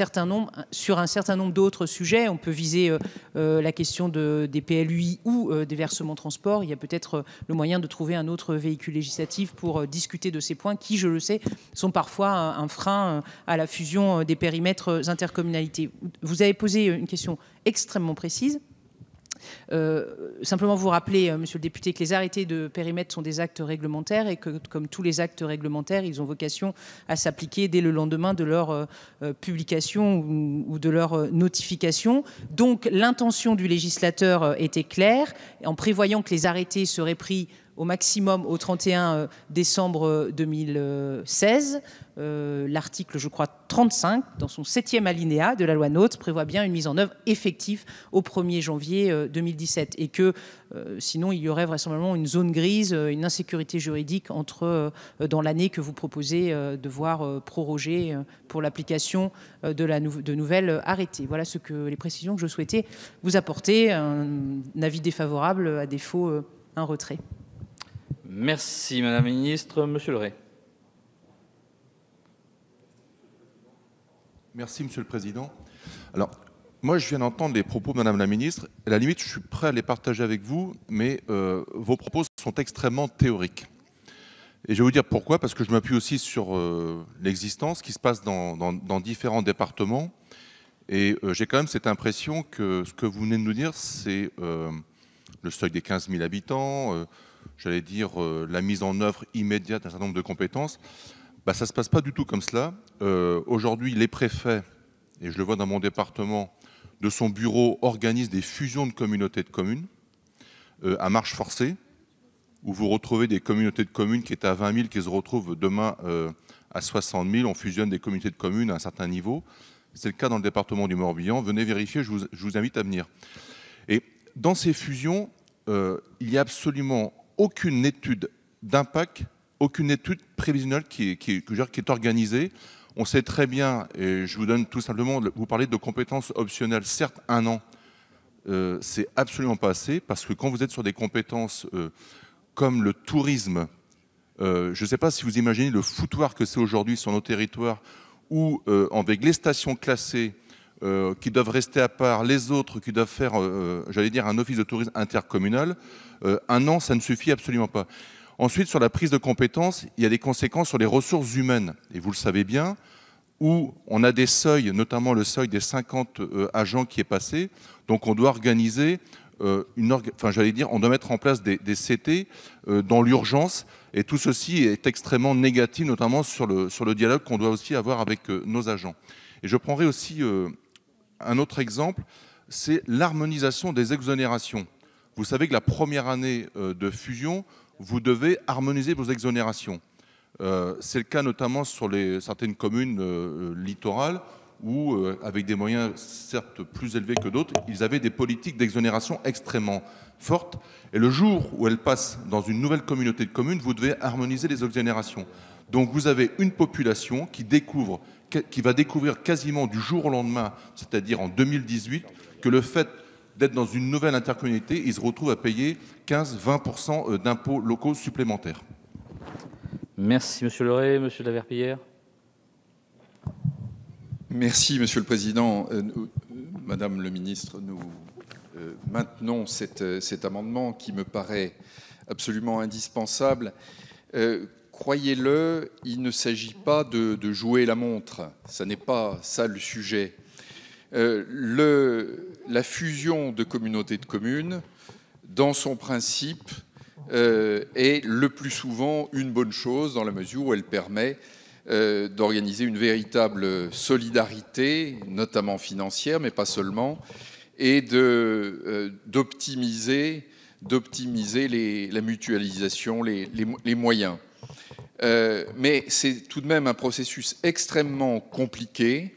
sur un certain nombre d'autres sujets, on peut viser la question des PLUI ou des versements transport. Il y a peut-être le moyen de trouver un autre véhicule législatif pour discuter de ces points qui, je le sais, sont parfois un frein à la fusion des périmètres intercommunalités. Vous avez posé une question extrêmement précise. Simplement vous rappeler, monsieur le député, que les arrêtés de périmètre sont des actes réglementaires et que, comme tous les actes réglementaires, ils ont vocation à s'appliquer dès le lendemain de leur publication ou de leur notification. Donc l'intention du législateur était claire, en prévoyant que les arrêtés seraient pris au maximum au 31 décembre 2016. L'article, je crois, 35, dans son 7e alinéa de la loi NOTRe, prévoit bien une mise en œuvre effective au 1er janvier 2017. Et que, sinon, il y aurait vraisemblablement une zone grise, une insécurité juridique dans l'année que vous proposez de voir proroger pour l'application de nouvelles arrêtés. Voilà les précisions que je souhaitais vous apporter. Un avis défavorable, à défaut, un retrait. Merci, Madame la Ministre. Monsieur Leray. Merci, Monsieur le Président. Alors, moi, je viens d'entendre les propos de Madame la Ministre. À la limite, je suis prêt à les partager avec vous, mais vos propos sont extrêmement théoriques. Et je vais vous dire pourquoi, parce que je m'appuie aussi sur l'existence qui se passe dans différents départements. Et j'ai quand même cette impression que ce que vous venez de nous dire, c'est le seuil des 15 000 habitants, j'allais dire la mise en œuvre immédiate d'un certain nombre de compétences. Ça ne se passe pas du tout comme cela. Aujourd'hui, les préfets, et je le vois dans mon département, de son bureau organisent des fusions de communautés de communes à marche forcée. où vous retrouvez des communautés de communes qui étaient à 20 000, qui se retrouvent demain à 60 000. On fusionne des communautés de communes à un certain niveau. C'est le cas dans le département du Morbihan. Venez vérifier, je vous invite à venir. Et dans ces fusions, il n'y a absolument aucune étude d'impact, aucune étude prévisionnelle qui est organisée. On sait très bien, et je vous donne tout simplement, vous parlez de compétences optionnelles, certes 1 an, c'est absolument pas assez, parce que quand vous êtes sur des compétences comme le tourisme, je ne sais pas si vous imaginez le foutoir que c'est aujourd'hui sur nos territoires, où avec les stations classées qui doivent rester à part, les autres qui doivent faire, j'allais dire, un office de tourisme intercommunal, 1 an, ça ne suffit absolument pas. Ensuite, sur la prise de compétences, il y a des conséquences sur les ressources humaines. Et vous le savez bien, où on a des seuils, notamment le seuil des 50 agents qui est passé. Donc on doit organiser, on doit mettre en place des CT dans l'urgence. Et tout ceci est extrêmement négatif, notamment sur le dialogue qu'on doit aussi avoir avec nos agents. Et je prendrai aussi un autre exemple, c'est l'harmonisation des exonérations. Vous savez que la première année de fusion, vous devez harmoniser vos exonérations. C'est le cas notamment sur certaines communes littorales où, avec des moyens certes plus élevés que d'autres, ils avaient des politiques d'exonération extrêmement fortes. Et le jour où elles passent dans une nouvelle communauté de communes, vous devez harmoniser les exonérations. Donc vous avez une population qui va découvrir quasiment du jour au lendemain, c'est-à-dire en 2018, que le fait d'être dans une nouvelle intercommunalité, ils se retrouvent à payer 15-20% d'impôts locaux supplémentaires. Merci, Monsieur Leray. Monsieur de la Verpillière. Merci, Monsieur le Président. Madame le Ministre, nous maintenons cet amendement qui me paraît absolument indispensable. Croyez-le, il ne s'agit pas de jouer la montre. Ce n'est pas ça le sujet. La fusion de communautés de communes, dans son principe, est le plus souvent une bonne chose dans la mesure où elle permet d'organiser une véritable solidarité, notamment financière, mais pas seulement, et d'optimiser la mutualisation, les moyens. Mais c'est tout de même un processus extrêmement compliqué.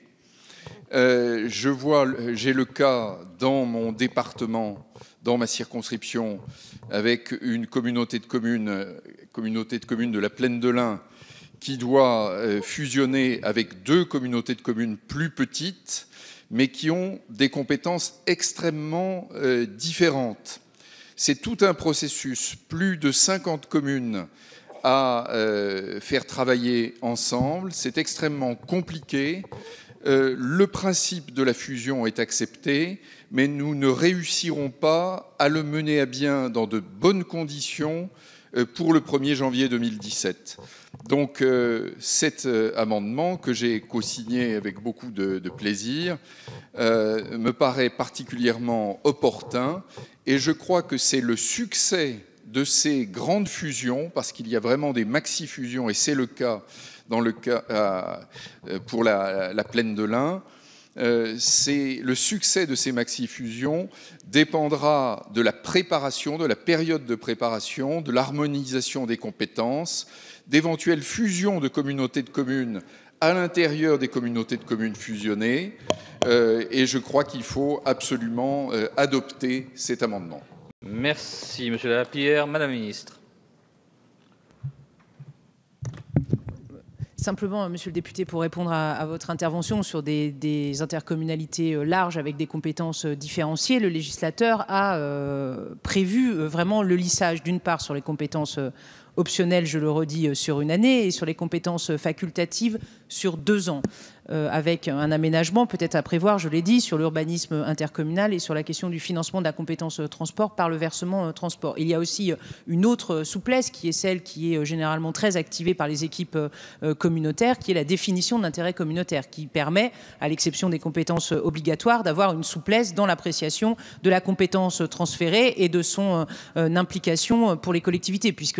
J'ai le cas dans mon département, dans ma circonscription, avec une communauté de communes de la Plaine de l'Ain qui doit fusionner avec 2 communautés de communes plus petites, mais qui ont des compétences extrêmement différentes. C'est tout un processus, plus de 50 communes à faire travailler ensemble. C'est extrêmement compliqué. Le principe de la fusion est accepté, mais nous ne réussirons pas à le mener à bien dans de bonnes conditions pour le 1er janvier 2017. Donc cet amendement, que j'ai co-signé avec beaucoup de plaisir, me paraît particulièrement opportun, et je crois que c'est le succès de ces grandes fusions, parce qu'il y a vraiment des maxi-fusions, et c'est le cas pour la Plaine de l'Ain. C'est le succès de ces maxi-fusions dépendra de la préparation, de la période de préparation, de l'harmonisation des compétences, d'éventuelles fusions de communautés de communes à l'intérieur des communautés de communes fusionnées. Et je crois qu'il faut absolument adopter cet amendement. Merci, Monsieur de la Verpillière. Madame la Ministre. Simplement, Monsieur le député, pour répondre à votre intervention sur des intercommunalités larges avec des compétences différenciées, le législateur a prévu vraiment le lissage, d'une part, sur les compétences optionnelles, je le redis, sur 1 année, et sur les compétences facultatives sur 2 ans, avec un aménagement peut-être à prévoir, je l'ai dit, sur l'urbanisme intercommunal et sur la question du financement de la compétence transport par le versement transport. Il y a aussi une autre souplesse qui est celle qui est généralement très activée par les équipes communautaires, qui est la définition d'intérêt communautaire, qui permet, à l'exception des compétences obligatoires, d'avoir une souplesse dans l'appréciation de la compétence transférée et de son implication pour les collectivités, puisque l'intérêt communautaire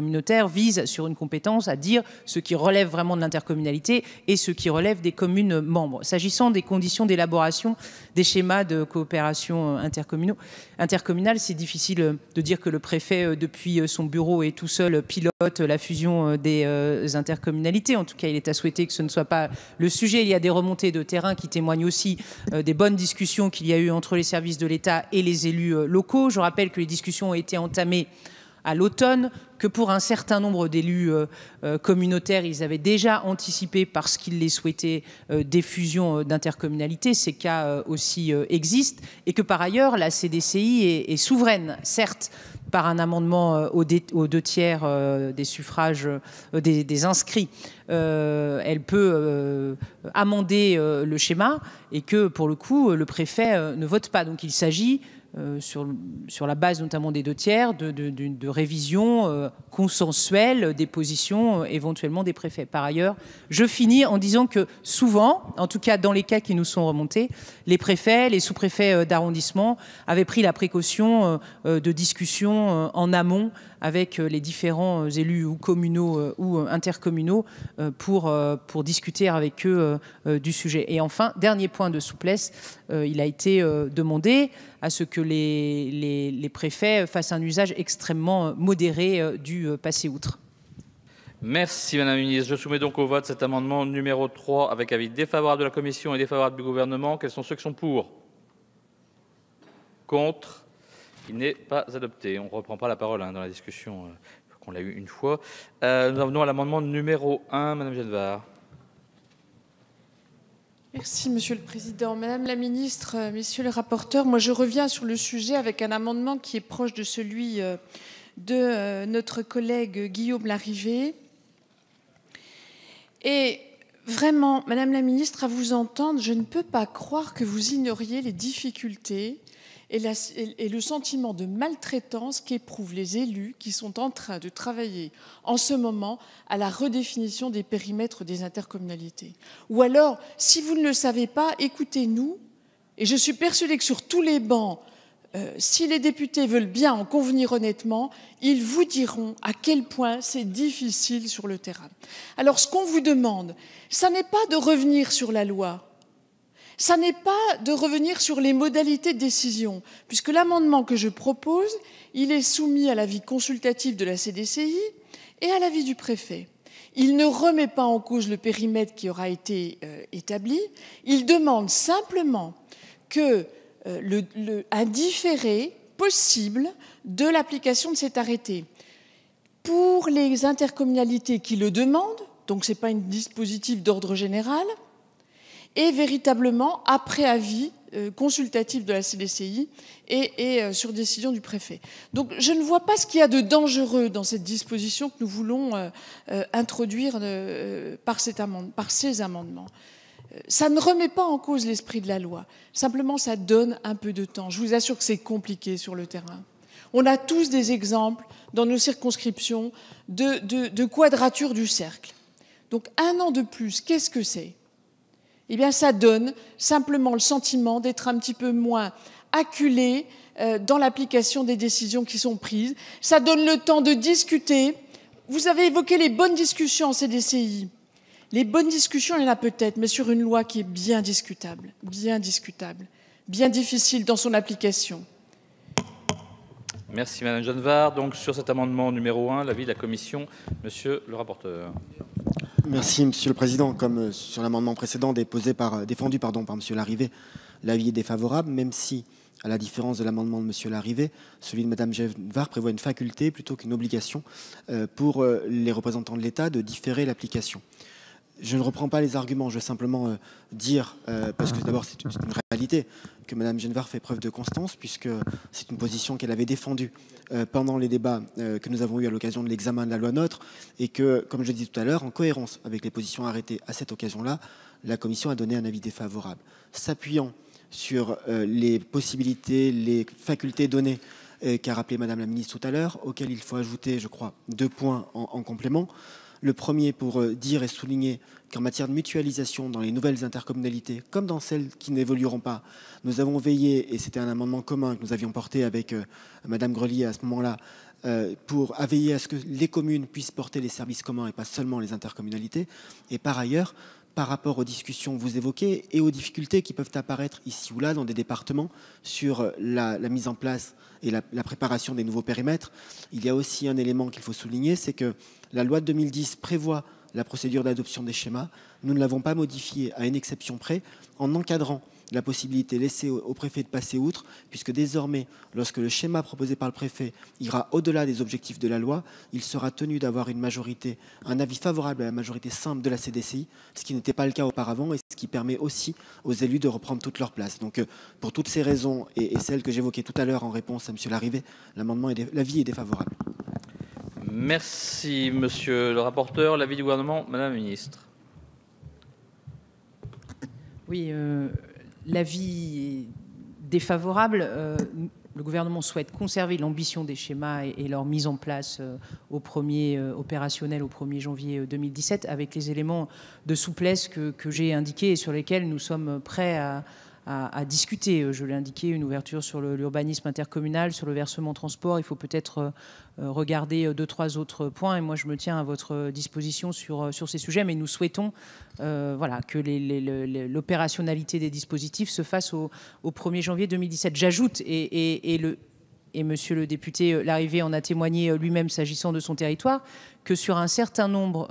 communautaire vise sur une compétence à dire ce qui relève vraiment de l'intercommunalité et ce qui relève des communes membres. S'agissant des conditions d'élaboration des schémas de coopération intercommunale, c'est difficile de dire que le préfet, depuis son bureau et tout seul, pilote la fusion des intercommunalités. En tout cas, il est à souhaiter que ce ne soit pas le sujet. Il y a des remontées de terrain qui témoignent aussi des bonnes discussions qu'il y a eu entre les services de l'État et les élus locaux. Je rappelle que les discussions ont été entamées à l'automne, que pour un certain nombre d'élus communautaires, ils avaient déjà anticipé, parce qu'ils les souhaitaient, des fusions d'intercommunalités. Ces cas aussi existent. Et que par ailleurs, la CDCI est souveraine, certes, par un amendement aux 2 tiers des suffrages des inscrits. Elle peut amender le schéma et que, pour le coup, le préfet ne vote pas. Donc il s'agit, sur la base notamment des 2 tiers, de révision consensuelle des positions éventuellement des préfets. Par ailleurs, je finis en disant que souvent, en tout cas dans les cas qui nous sont remontés, les préfets, les sous-préfets d'arrondissement avaient pris la précaution de discussion en amont avec les différents élus ou communaux ou intercommunaux pour discuter avec eux du sujet. Et enfin, dernier point de souplesse, il a été demandé à ce que les préfets fassent un usage extrêmement modéré du passer outre. Merci Madame la Ministre. Je soumets donc au vote cet amendement numéro 3 avec avis défavorable de la Commission et défavorable du Gouvernement. Quels sont ceux qui sont pour? Contre? Il n'est pas adopté. On ne reprend pas la parole dans la discussion qu'on l'a eu une fois. Nous en venons à l'amendement numéro 1, Madame Genevard. Merci Monsieur le Président. Madame la Ministre, Messieurs les rapporteurs, moi je reviens sur le sujet avec un amendement qui est proche de celui de notre collègue Guillaume Larrivé. Et vraiment, Madame la Ministre, à vous entendre, je ne peux pas croire que vous ignoriez les difficultés et le sentiment de maltraitance qu'éprouvent les élus qui sont en train de travailler en ce moment à la redéfinition des périmètres des intercommunalités. Ou alors, si vous ne le savez pas, écoutez-nous, et je suis persuadée que sur tous les bancs, si les députés veulent bien en convenir honnêtement, ils vous diront à quel point c'est difficile sur le terrain. Alors, ce qu'on vous demande, ça n'est pas de revenir sur la loi, ça n'est pas de revenir sur les modalités de décision, puisque l'amendement que je propose, il est soumis à l'avis consultatif de la CDCI et à l'avis du préfet. Il ne remet pas en cause le périmètre qui aura été établi, il demande simplement que un différé possible de l'application de cet arrêté. Pour les intercommunalités qui le demandent, donc ce n'est pas un dispositif d'ordre général, et véritablement après avis consultatif de la CDCI et sur décision du préfet. Donc je ne vois pas ce qu'il y a de dangereux dans cette disposition que nous voulons introduire par ces amendements. Ça ne remet pas en cause l'esprit de la loi, simplement ça donne un peu de temps. Je vous assure que c'est compliqué sur le terrain. On a tous des exemples dans nos circonscriptions de quadrature du cercle. Donc 1 an de plus, qu'est-ce que c'est ? Eh bien, ça donne simplement le sentiment d'être un petit peu moins acculé dans l'application des décisions qui sont prises. Ça donne le temps de discuter. Vous avez évoqué les bonnes discussions en CDCI. Les bonnes discussions, il y en a peut-être, mais sur une loi qui est bien discutable, bien difficile dans son application. Merci Madame Genevard. Donc sur cet amendement numéro 1, l'avis de la Commission, Monsieur le rapporteur. Merci Monsieur le Président. Comme sur l'amendement précédent défendu par Monsieur Larrivé, l'avis est défavorable, même si, à la différence de l'amendement de Monsieur Larrivé, celui de Madame Genevard prévoit une faculté plutôt qu'une obligation pour les représentants de l'État de différer l'application. Je ne reprends pas les arguments, je vais simplement dire, parce que d'abord c'est une réalité, que Mme Genevard fait preuve de constance, puisque c'est une position qu'elle avait défendue pendant les débats que nous avons eus à l'occasion de l'examen de la loi NOTRe, et que, comme je l'ai dit tout à l'heure, en cohérence avec les positions arrêtées à cette occasion-là, la Commission a donné un avis défavorable. S'appuyant sur les possibilités, les facultés données qu'a rappelé Mme la Ministre tout à l'heure, auxquelles il faut ajouter, je crois, 2 points en complément. Le premier pour dire et souligner qu'en matière de mutualisation dans les nouvelles intercommunalités, comme dans celles qui n'évolueront pas, nous avons veillé, et c'était un amendement commun que nous avions porté avec Madame Grelier à ce moment-là, à veiller à ce que les communes puissent porter les services communs et pas seulement les intercommunalités. Et par ailleurs, par rapport aux discussions que vous évoquez et aux difficultés qui peuvent apparaître ici ou là dans des départements sur la mise en place et la préparation des nouveaux périmètres, il y a aussi un élément qu'il faut souligner, c'est que la loi de 2010 prévoit la procédure d'adoption des schémas. Nous ne l'avons pas modifiée à une exception près, en encadrant la possibilité laissée au préfet de passer outre, puisque désormais, lorsque le schéma proposé par le préfet ira au-delà des objectifs de la loi, il sera tenu d'avoir une majorité, un avis favorable à la majorité simple de la CDCI, ce qui n'était pas le cas auparavant et ce qui permet aussi aux élus de reprendre toute leur place. Donc, pour toutes ces raisons et celles que j'évoquais tout à l'heure en réponse à M. Larrivé, l'avis est défavorable. Merci, monsieur le rapporteur. L'avis du gouvernement, madame la ministre. Oui, l'avis est défavorable. Le gouvernement souhaite conserver l'ambition des schémas et leur mise en place opérationnelle au 1er janvier 2017 avec les éléments de souplesse que j'ai indiqués et sur lesquels nous sommes prêts à discuter. Je l'ai indiqué, une ouverture sur l'urbanisme intercommunal, sur le versement transport. Il faut peut-être regarder 2-3 autres points. Et moi, je me tiens à votre disposition sur ces sujets. Mais nous souhaitons que l'opérationnalité des dispositifs se fasse au 1er janvier 2017. J'ajoute, et monsieur le député Larrivé en a témoigné lui-même s'agissant de son territoire, que dans un certain nombre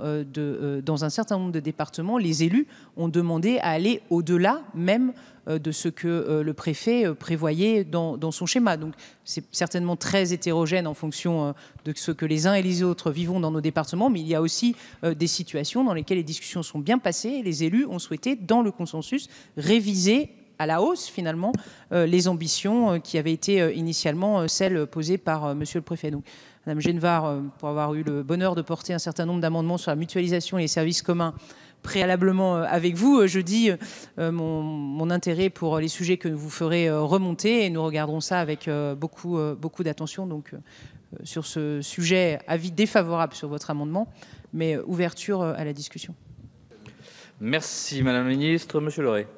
de départements, les élus ont demandé à aller au-delà même de ce que le préfet prévoyait dans son schéma. Donc c'est certainement très hétérogène en fonction de ce que les uns et les autres vivons dans nos départements, mais il y a aussi des situations dans lesquelles les discussions sont bien passées et les élus ont souhaité, dans le consensus, réviser à la hausse, finalement, les ambitions qui avaient été initialement celles posées par monsieur le préfet. Donc, madame Genevard, pour avoir eu le bonheur de porter un certain nombre d'amendements sur la mutualisation et les services communs préalablement avec vous, je dis mon intérêt pour les sujets que vous ferez remonter et nous regarderons ça avec beaucoup d'attention. Donc, sur ce sujet, avis défavorable sur votre amendement, mais ouverture à la discussion. Merci, madame la ministre. Monsieur Leray.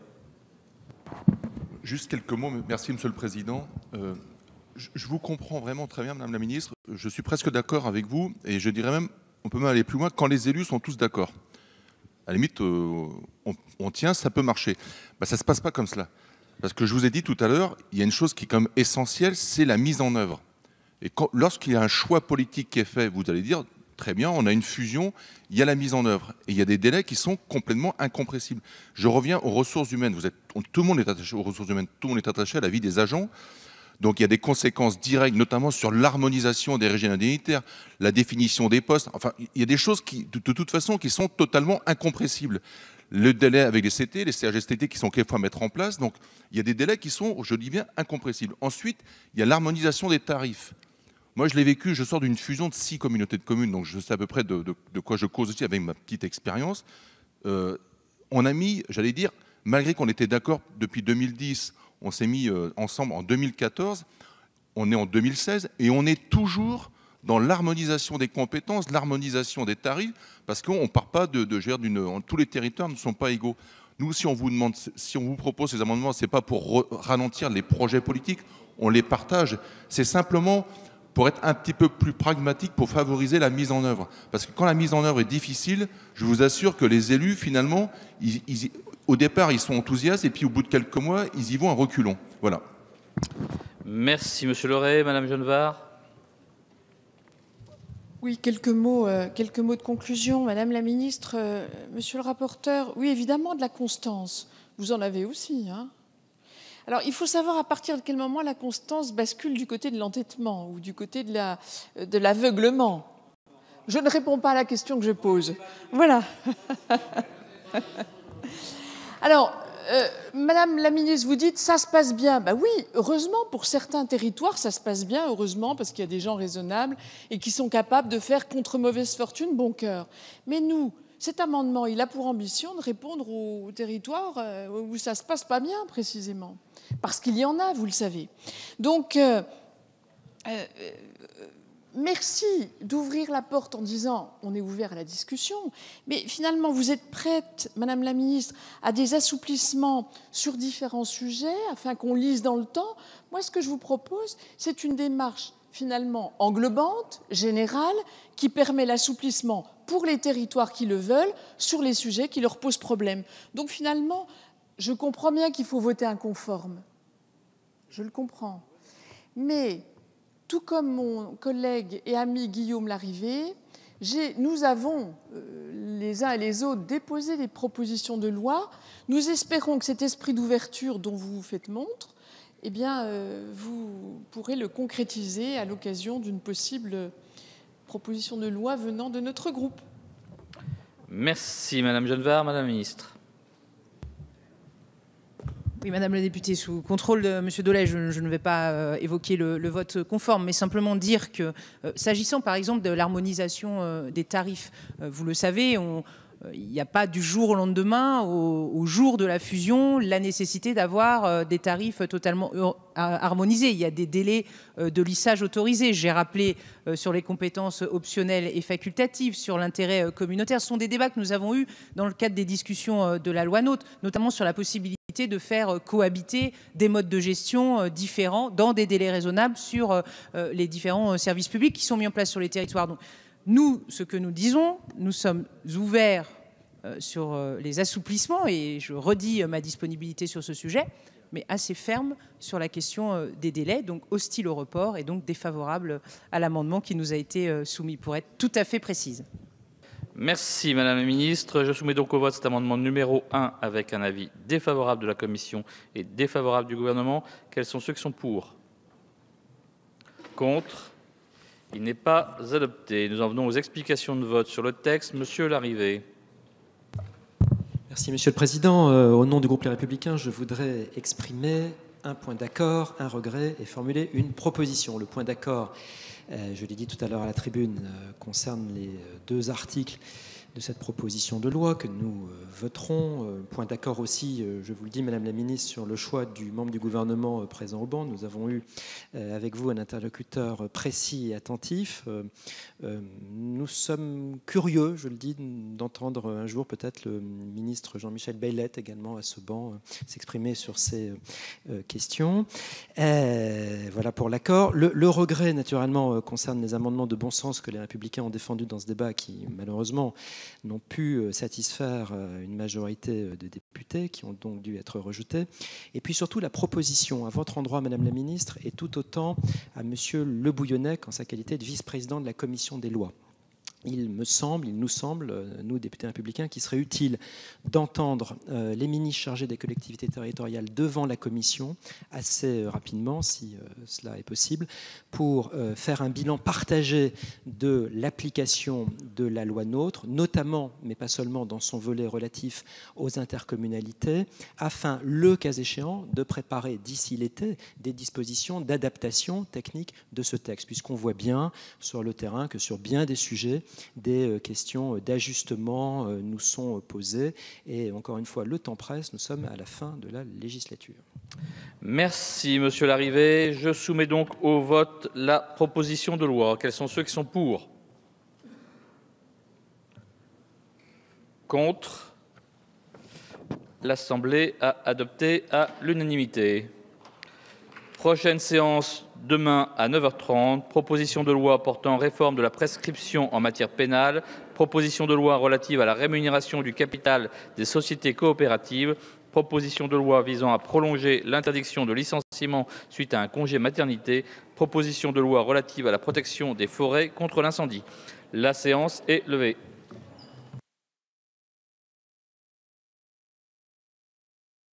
Juste quelques mots. Merci, monsieur le président. Je vous comprends vraiment très bien, madame la ministre. Je suis presque d'accord avec vous et je dirais même, on peut même aller plus loin, quand les élus sont tous d'accord. À la limite, on tient, ça peut marcher. Ça ne se passe pas comme cela. Parce que je vous ai dit tout à l'heure, il y a une chose qui est quand même essentielle, c'est la mise en œuvre. Et lorsqu'il y a un choix politique qui est fait, vous allez dire, très bien, on a une fusion, il y a la mise en œuvre. Et il y a des délais qui sont complètement incompressibles. Je reviens aux ressources humaines. Tout le monde est attaché aux ressources humaines, tout le monde est attaché à la vie des agents. Donc il y a des conséquences directes, notamment sur l'harmonisation des régimes indemnitaires, la définition des postes. Enfin, il y a des choses qui, de toute façon, qui sont totalement incompressibles. Le délai avec les CT, les CHSCT qui sont quelquefois à mettre en place. Donc il y a des délais qui sont, je dis bien, incompressibles. Ensuite, il y a l'harmonisation des tarifs. Moi, je l'ai vécu, je sors d'une fusion de 6 communautés de communes, donc je sais à peu près de quoi je cause aussi avec ma petite expérience. On a mis, j'allais dire, malgré qu'on était d'accord depuis 2010, on s'est mis ensemble en 2014, on est en 2016, et on est toujours dans l'harmonisation des compétences, l'harmonisation des tarifs, parce qu'on ne part pas tous les territoires ne sont pas égaux. Nous, si on vous propose ces amendements, ce n'est pas pour ralentir les projets politiques, on les partage. C'est simplement pour être un petit peu plus pragmatique, pour favoriser la mise en œuvre. Parce que quand la mise en œuvre est difficile, je vous assure que les élus, finalement, au départ, ils sont enthousiastes, et puis au bout de quelques mois, ils y vont à reculons. Voilà. Merci, monsieur Leray. Madame Genevard. Oui, quelques mots de conclusion. Madame la ministre, monsieur le rapporteur, oui, évidemment, de la constance. Vous en avez aussi, hein. Alors, il faut savoir à partir de quel moment la constance bascule du côté de l'entêtement ou du côté de l'aveuglement. Je ne réponds pas à la question que je pose. Voilà. Alors, Madame la ministre, vous dites ça se passe bien. Ben oui, heureusement, pour certains territoires, ça se passe bien, heureusement, parce qu'il y a des gens raisonnables et qui sont capables de faire contre mauvaise fortune bon cœur. Mais nous, cet amendement, il a pour ambition de répondre aux territoires où ça se passe pas bien, précisément. Parce qu'il y en a, vous le savez. Donc, merci d'ouvrir la porte en disant on est ouvert à la discussion, mais finalement vous êtes prête, Madame la ministre, à des assouplissements sur différents sujets afin qu'on lise dans le temps. Moi, ce que je vous propose, c'est une démarche finalement englobante, générale, qui permet l'assouplissement pour les territoires qui le veulent sur les sujets qui leur posent problème. Donc finalement, je comprends bien qu'il faut voter un conforme. Je le comprends. Mais tout comme mon collègue et ami Guillaume Larrivé, nous avons, les uns et les autres, déposé des propositions de loi. Nous espérons que cet esprit d'ouverture dont vous vous faites montre, eh bien, vous pourrez le concrétiser à l'occasion d'une possible proposition de loi venant de notre groupe. Merci, Madame Genevard. Madame la ministre. Oui, Madame la députée, sous contrôle de M. Dolay, je ne vais pas évoquer le vote conforme, mais simplement dire que, s'agissant par exemple de l'harmonisation des tarifs, vous le savez, il n'y a pas du jour au lendemain, au jour de la fusion, la nécessité d'avoir des tarifs totalement harmonisés. Il y a des délais de lissage autorisés. J'ai rappelé sur les compétences optionnelles et facultatives, sur l'intérêt communautaire. Ce sont des débats que nous avons eus dans le cadre des discussions de la loi NOTRe, notamment sur la possibilité de faire cohabiter des modes de gestion différents dans des délais raisonnables sur les différents services publics qui sont mis en place sur les territoires. Donc, nous, ce que nous disons, nous sommes ouverts sur les assouplissements et je redis ma disponibilité sur ce sujet, mais assez ferme sur la question des délais, donc hostile au report et donc défavorable à l'amendement qui nous a été soumis, pour être tout à fait précise. Merci, Madame la ministre. Je soumets donc au vote cet amendement numéro 1 avec un avis défavorable de la commission et défavorable du gouvernement. Quels sont ceux qui sont pour? Contre? Il n'est pas adopté. Nous en venons aux explications de vote sur le texte. Monsieur Larrivé. Merci, Monsieur le Président. Au nom du groupe Les Républicains, je voudrais exprimer un point d'accord, un regret et formuler une proposition. Le point d'accord, je l'ai dit tout à l'heure à la tribune, concerne les 2 articles de cette proposition de loi que nous voterons. Point d'accord aussi, je vous le dis, Madame la Ministre, sur le choix du membre du gouvernement présent au banc. Nous avons eu avec vous un interlocuteur précis et attentif. Nous sommes curieux, je le dis, d'entendre un jour peut-être le ministre Jean-Michel Baillet également à ce banc s'exprimer sur ces questions. Voilà pour l'accord. Le regret, naturellement, concerne les amendements de bon sens que les Républicains ont défendus dans ce débat qui, malheureusement, n'ont pu satisfaire une majorité de députés qui ont donc dû être rejetés. Et puis surtout la proposition à votre endroit, Madame la Ministre, et tout autant à Monsieur Le Bouillonnec en sa qualité de vice-président de la Commission des lois. Il nous semble, nous députés républicains, qu'il serait utile d'entendre les ministres chargés des collectivités territoriales devant la Commission assez rapidement, si cela est possible, pour faire un bilan partagé de l'application de la loi NOTRe, notamment, mais pas seulement, dans son volet relatif aux intercommunalités, afin, le cas échéant, de préparer d'ici l'été des dispositions d'adaptation technique de ce texte, puisqu'on voit bien sur le terrain que sur bien des sujets, des questions d'ajustement nous sont posées. Et encore une fois, le temps presse, nous sommes à la fin de la législature. Merci, Monsieur Larrivé. Je soumets donc au vote la proposition de loi. Quels sont ceux qui sont pour? Contre? L'Assemblée a adopté à l'unanimité. Prochaine séance demain à 9h30. Proposition de loi portant réforme de la prescription en matière pénale. Proposition de loi relative à la rémunération du capital des sociétés coopératives. Proposition de loi visant à prolonger l'interdiction de licenciement suite à un congé maternité. Proposition de loi relative à la protection des forêts contre l'incendie. La séance est levée.